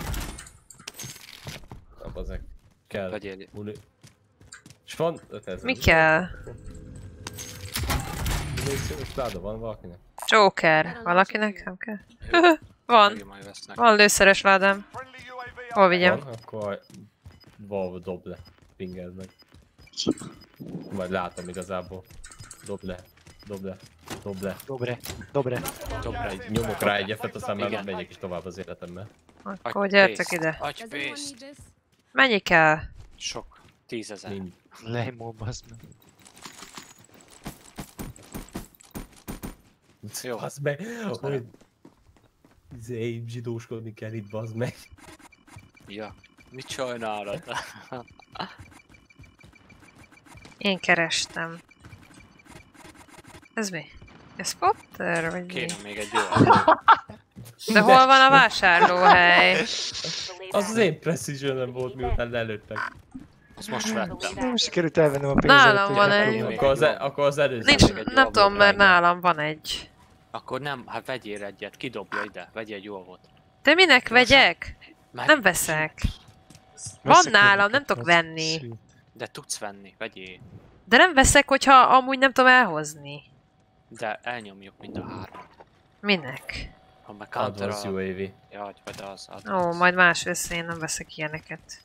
Na, bazeg. Kell.
Vegyél.
Muni. És van ötezer.
Mi kell?
Muníciós láda van valakinek?
Joker. Valakinek nem kell? Van.
Regi, majd vesznek.
Van lőszeres ládám.
Friendly U A V
Hol vigyem?
Van? Akkor valahol dob le. Pingeld meg. Majd látom igazából. Dob le. Dob le. Dob le.
Dobre, dobre.
Dobra, egy
Nyomok rá egy effet, aztán már
Igen.
megyek is tovább az életemmel.
Akkor
Adj
gyertek
pénzt.
ide.
Adj
Does anyone
pénzt.
need this?
Mennyi kell?
Sok. Tízezer.
Nincs.
Lejmó, bazd meg.
Jó.
Bazd meg, hogy... Izé, zsidóskodni kell itt, bazd meg.
Ja. Mit sajnálod?
Én kerestem. Ez mi? Ez Potter, vagy mi?
Kéne még egy jó.
De hol van a vásárlóhely?
Az az én precision volt, miután lelőttek.
Azt most vettem.
Nem sikerült elvennem a pénzet.
Nálam
hogy
van
megpróbálom.
egy.
Akkor az, e- akkor az előző.
Nincs,
még egy
nem
jó
tudom,
volt
mert
drága.
nálam van egy.
Akkor nem, hát vegyél egyet, kidobja ide, vegyél egy jólvot.
De minek vegyek?
Mert-
Nem veszek. Van
Veszek
nálam,
neked,
nem tudok
az
venni.
szű.
De tudsz venni, vegyél.
De nem veszek, hogyha amúgy nem tudom elhozni.
De elnyomjuk mind a három.
Minek?
Ha meg counter
Advanced
a...
u á vé.
Ja, vagy az
Ó,
advanced.
majd más vesz, én nem veszek ilyeneket.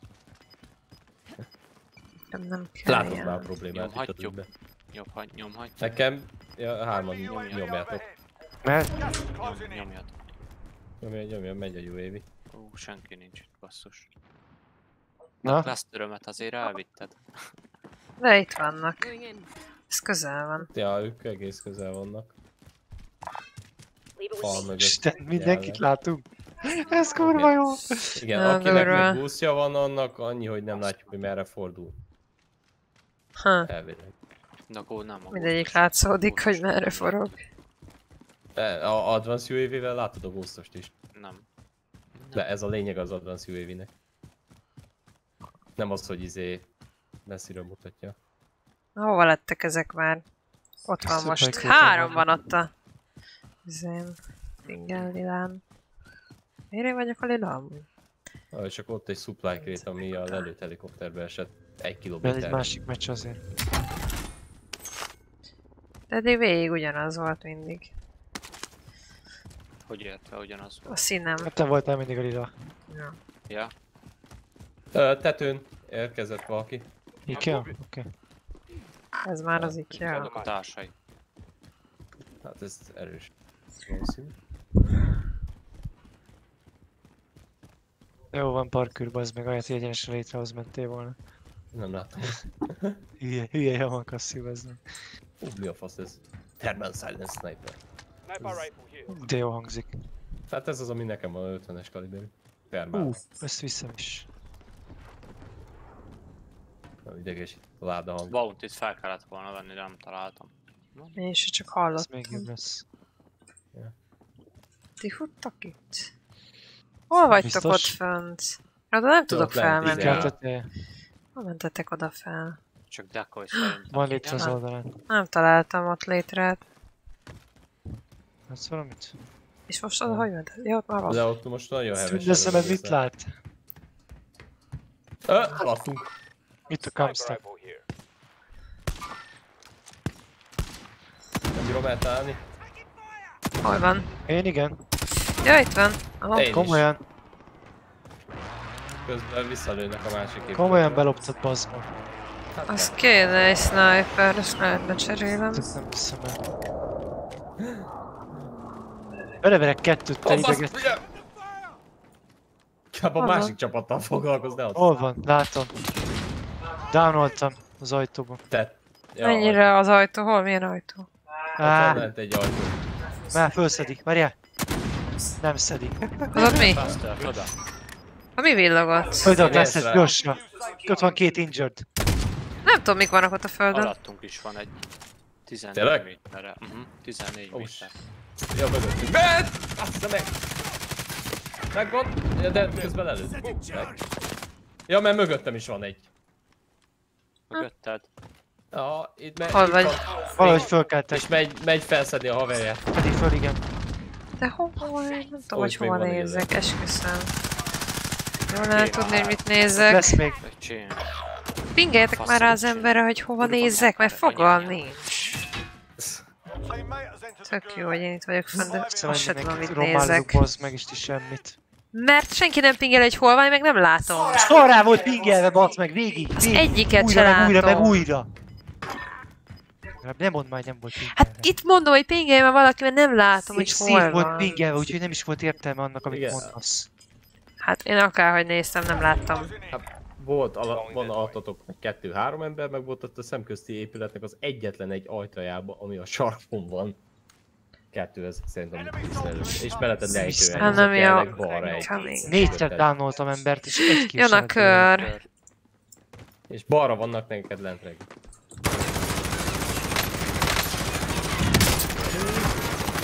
Nem, nem kell
Látom
ilyen.
már a problémát itt a
Nyomhatjuk.
többen.
Nyomhat, nyomhatjuk.
Nekem, ja, hárman nyomjátok.
Mert
Gas is closing in.
Nyomjad.
Nyomja, nyomja, megy a u á vé.
Ó, senki nincs itt, basszus.
na,
Lesz törömet azért elvitted.
De itt vannak.
Going in.
Ez közel van.
Ja, ők egész közel vannak.
Leave it with
Fal
me.
mögött.
Isten, mindenkit
jelenleg.
látunk. Ez kurva jó.
Igen,
Na,
akinek
durva.
meg buszja van, annak annyi, hogy nem látjuk, hogy merre fordul.
Ha,
Elvileg.
Na, go nem. a
mindegyik
ghost.
látszódik,
Ghost
hogy
is
merre
nem.
forog.
De a Advanced u á vé-vel látod a Ghost-ost is.
Nem.
De ez a lényeg az Advanced u á vé-nek. Nem az, hogy izé messziről mutatja.
Na, hova lettek ezek már? Ott van
Szuper
most.
képen
Három
van.
van ott a... Zén. Fingel lilán. Miért én vagyok a lila amúgy?
Ah, és akkor ott egy supply crate, ami a lelőtt helikopterbe esett egy
Ez egy
kilométer.
másik meccs azért.
De eddig végig ugyanaz volt mindig.
Hogy értve ugyanaz
A
volt.
színem.
Hát te voltál mindig a lila.
Ja.
Ja?
Ö, tetőn érkezett valaki.
Ikea? Oké. Okay.
Ez már az ikea.
Azok a társai.
Hát ez erős. Valószínű.
Jó van parkőr, bazd meg, ahelyett, hogy egyenesen létrehoz mentél volna.
Nem látom.
Hülye, hülye Yamakashi, bazd meg.
Ú, mi a fasz ez? Thermal Silence Sniper.
Sniper rifle here.
De jó hangzik.
Hát ez az, ami nekem van, ötvenes kaliberű. Thermal.
Ú, ezt viszem is.
Nem idegesít a láda hang.
Bounty-t fel kellett volna venni, de nem találtam.
Én is csak
Ez
hallottam.
még jobb lesz.
Ti futtak itt? Hol vagytok
Biztos?
ott fönt? Ja, de nem tudok
Ott lent,
felmenni.
igen.
Ikea teteje.
Hol mentetek oda fel?
Csak decoy szerintem.
Van létre az
Nem.
oldalán.
Nem találtam ott létrát.
Látsz valamit?
És most oda hogy ment? Ja, ott már van.
De ott most nagyon heves.
Tűnj a szemed, mit lát?
Ö, alattunk.
Itt a
Sniper
Kamstag.
rifle here.
Nem bírom eltalálni.
Hol van?
Én igen.
Ja, itt van. Aha.
Én is.
Komolyan,
Közben visszalőnek a másik épületre.
komolyan beloptad, bazd meg.
Hát
Az
nem.
kéne egy sniper, ezt lehetne cserélem.
Ezt nem hiszem el. Beleverek kettőt, te
Ó, basz,
ideget.
figyelj! Inkább a
Hol
másik
van?
csapattal foglalkozz, ne ott.
Hol van? Látom. Downoltam az ajtóba.
Te. Ja,
Mennyire az ajtó? Hol? Milyen ajtó?
Ott van
Á,
lent egy ajtó.
már fölszedik. Várjál. Nem szedik.
Az ott mi?
Faster, oda.
A mi villogott?
Földön
Én
lesz
észre.
egy gyorsra. Ott van két injured.
Nem tudom, mik vannak ott a földön.
Alattunk is van egy tizennégy
Tényleg?
méterre. Uh-huh, tizennégy
Ó,
méter.
Ja, mögöttünk. Ment! Azt meg! Megvan? Ja, de közben előtt. Meg. Ja, mert mögöttem is van egy.
Mögötted.
Ja, itt megy.
Hol
itt
vagy?
van.
Valahogy fölkeltek.
És megy, megy felszedni a haverját.
Pedig föl, igen.
De hova? Nem tudom,
Ó,
hogy
és még
hova
van egy
nézzek, esküszöm. Jól lehet tudni, hogy mit nézek.
Lesz még.
Egy chain.
Pingeljetek már rá az emberre, hogy hova nézzek, mert fogalm nincs.
Teammate has entered the
Tök jó,
gulag.
hogy én itt vagyok fönn, de
Szóval
azt se tudom, mit
romálozok,
nézek.
bazd meg is ti semmit.
Mert senki nem pingel, hogy hol van, én meg nem látom.
Sorrá volt pingelve, bazd meg, végig.
Az
végig.
egyiket
újra,
se
meg újra, meg
látom.
újra. Nem mondd már, hogy nem volt pingelve.
Hát itt mondom, hogy pingelj már valaki, mert nem látom,
Egy
hogy
szív
hol
volt
van.
pingelve, úgyhogy nem is volt értelme annak, amit
Igen.
mondasz.
Hát én akárhogy néztem, nem láttam.
Volt, ala, van alattatok kettő-három ember, meg volt ott a szemközti épületnek az egyetlen egy ajtajában, ami a sarkon van. Kettő, ez szerintem tisztelő. És melletted lejtő
Hát nem jó.
balra egy.
Coming.
Négyszer downoltam embert, és egy kis.
Jön a kör.
És balra vannak neked lent reg.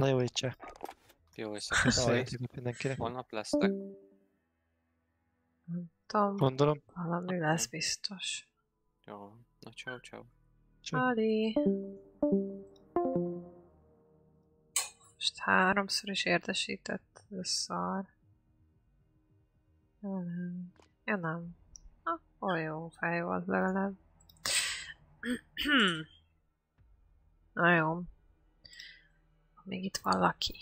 Na jó étse.
Jó éjszakát.
Köszönjük mindenkinek.
Holnap lesztek.
Tudom,
Gondolom.
valami lesz biztos.
Jó. Na ciao ciao.
Ali. Most háromszor is értesített, ez szar. Nem. Ja nem. Akkor jó, fej volt legalább. Na jó. Még itt valaki.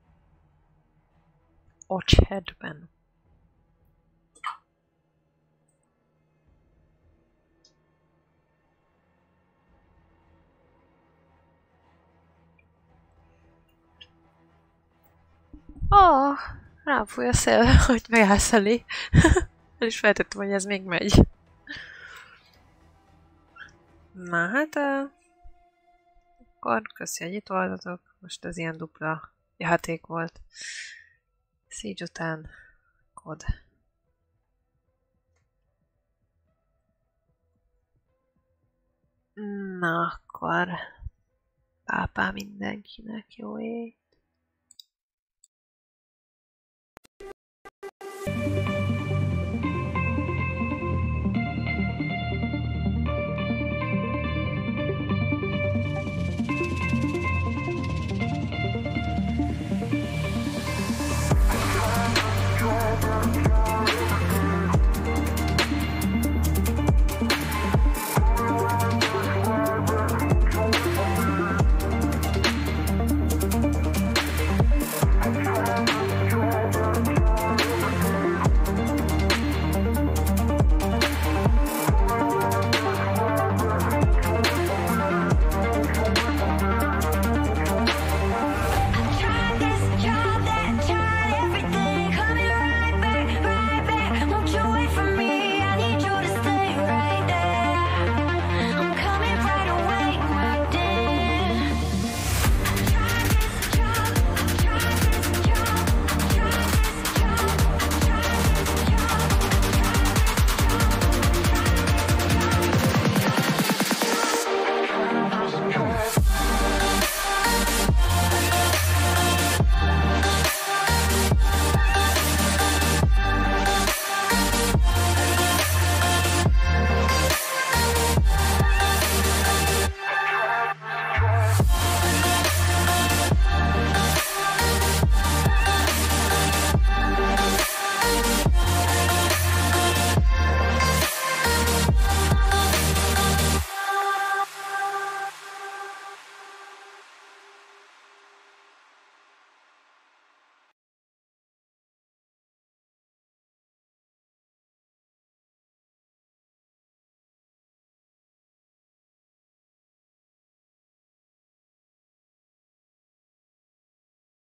Ocsheadben. Ó, oh, rám fúj a szél, hogy megállsz elé. El is feltettem, hogy ez még megy. Na hát, uh, akkor köszi, hogy itt voltatok. Most ez ilyen dupla játék volt. Siege után kod. Na akkor pápá mindenkinek, jó ég.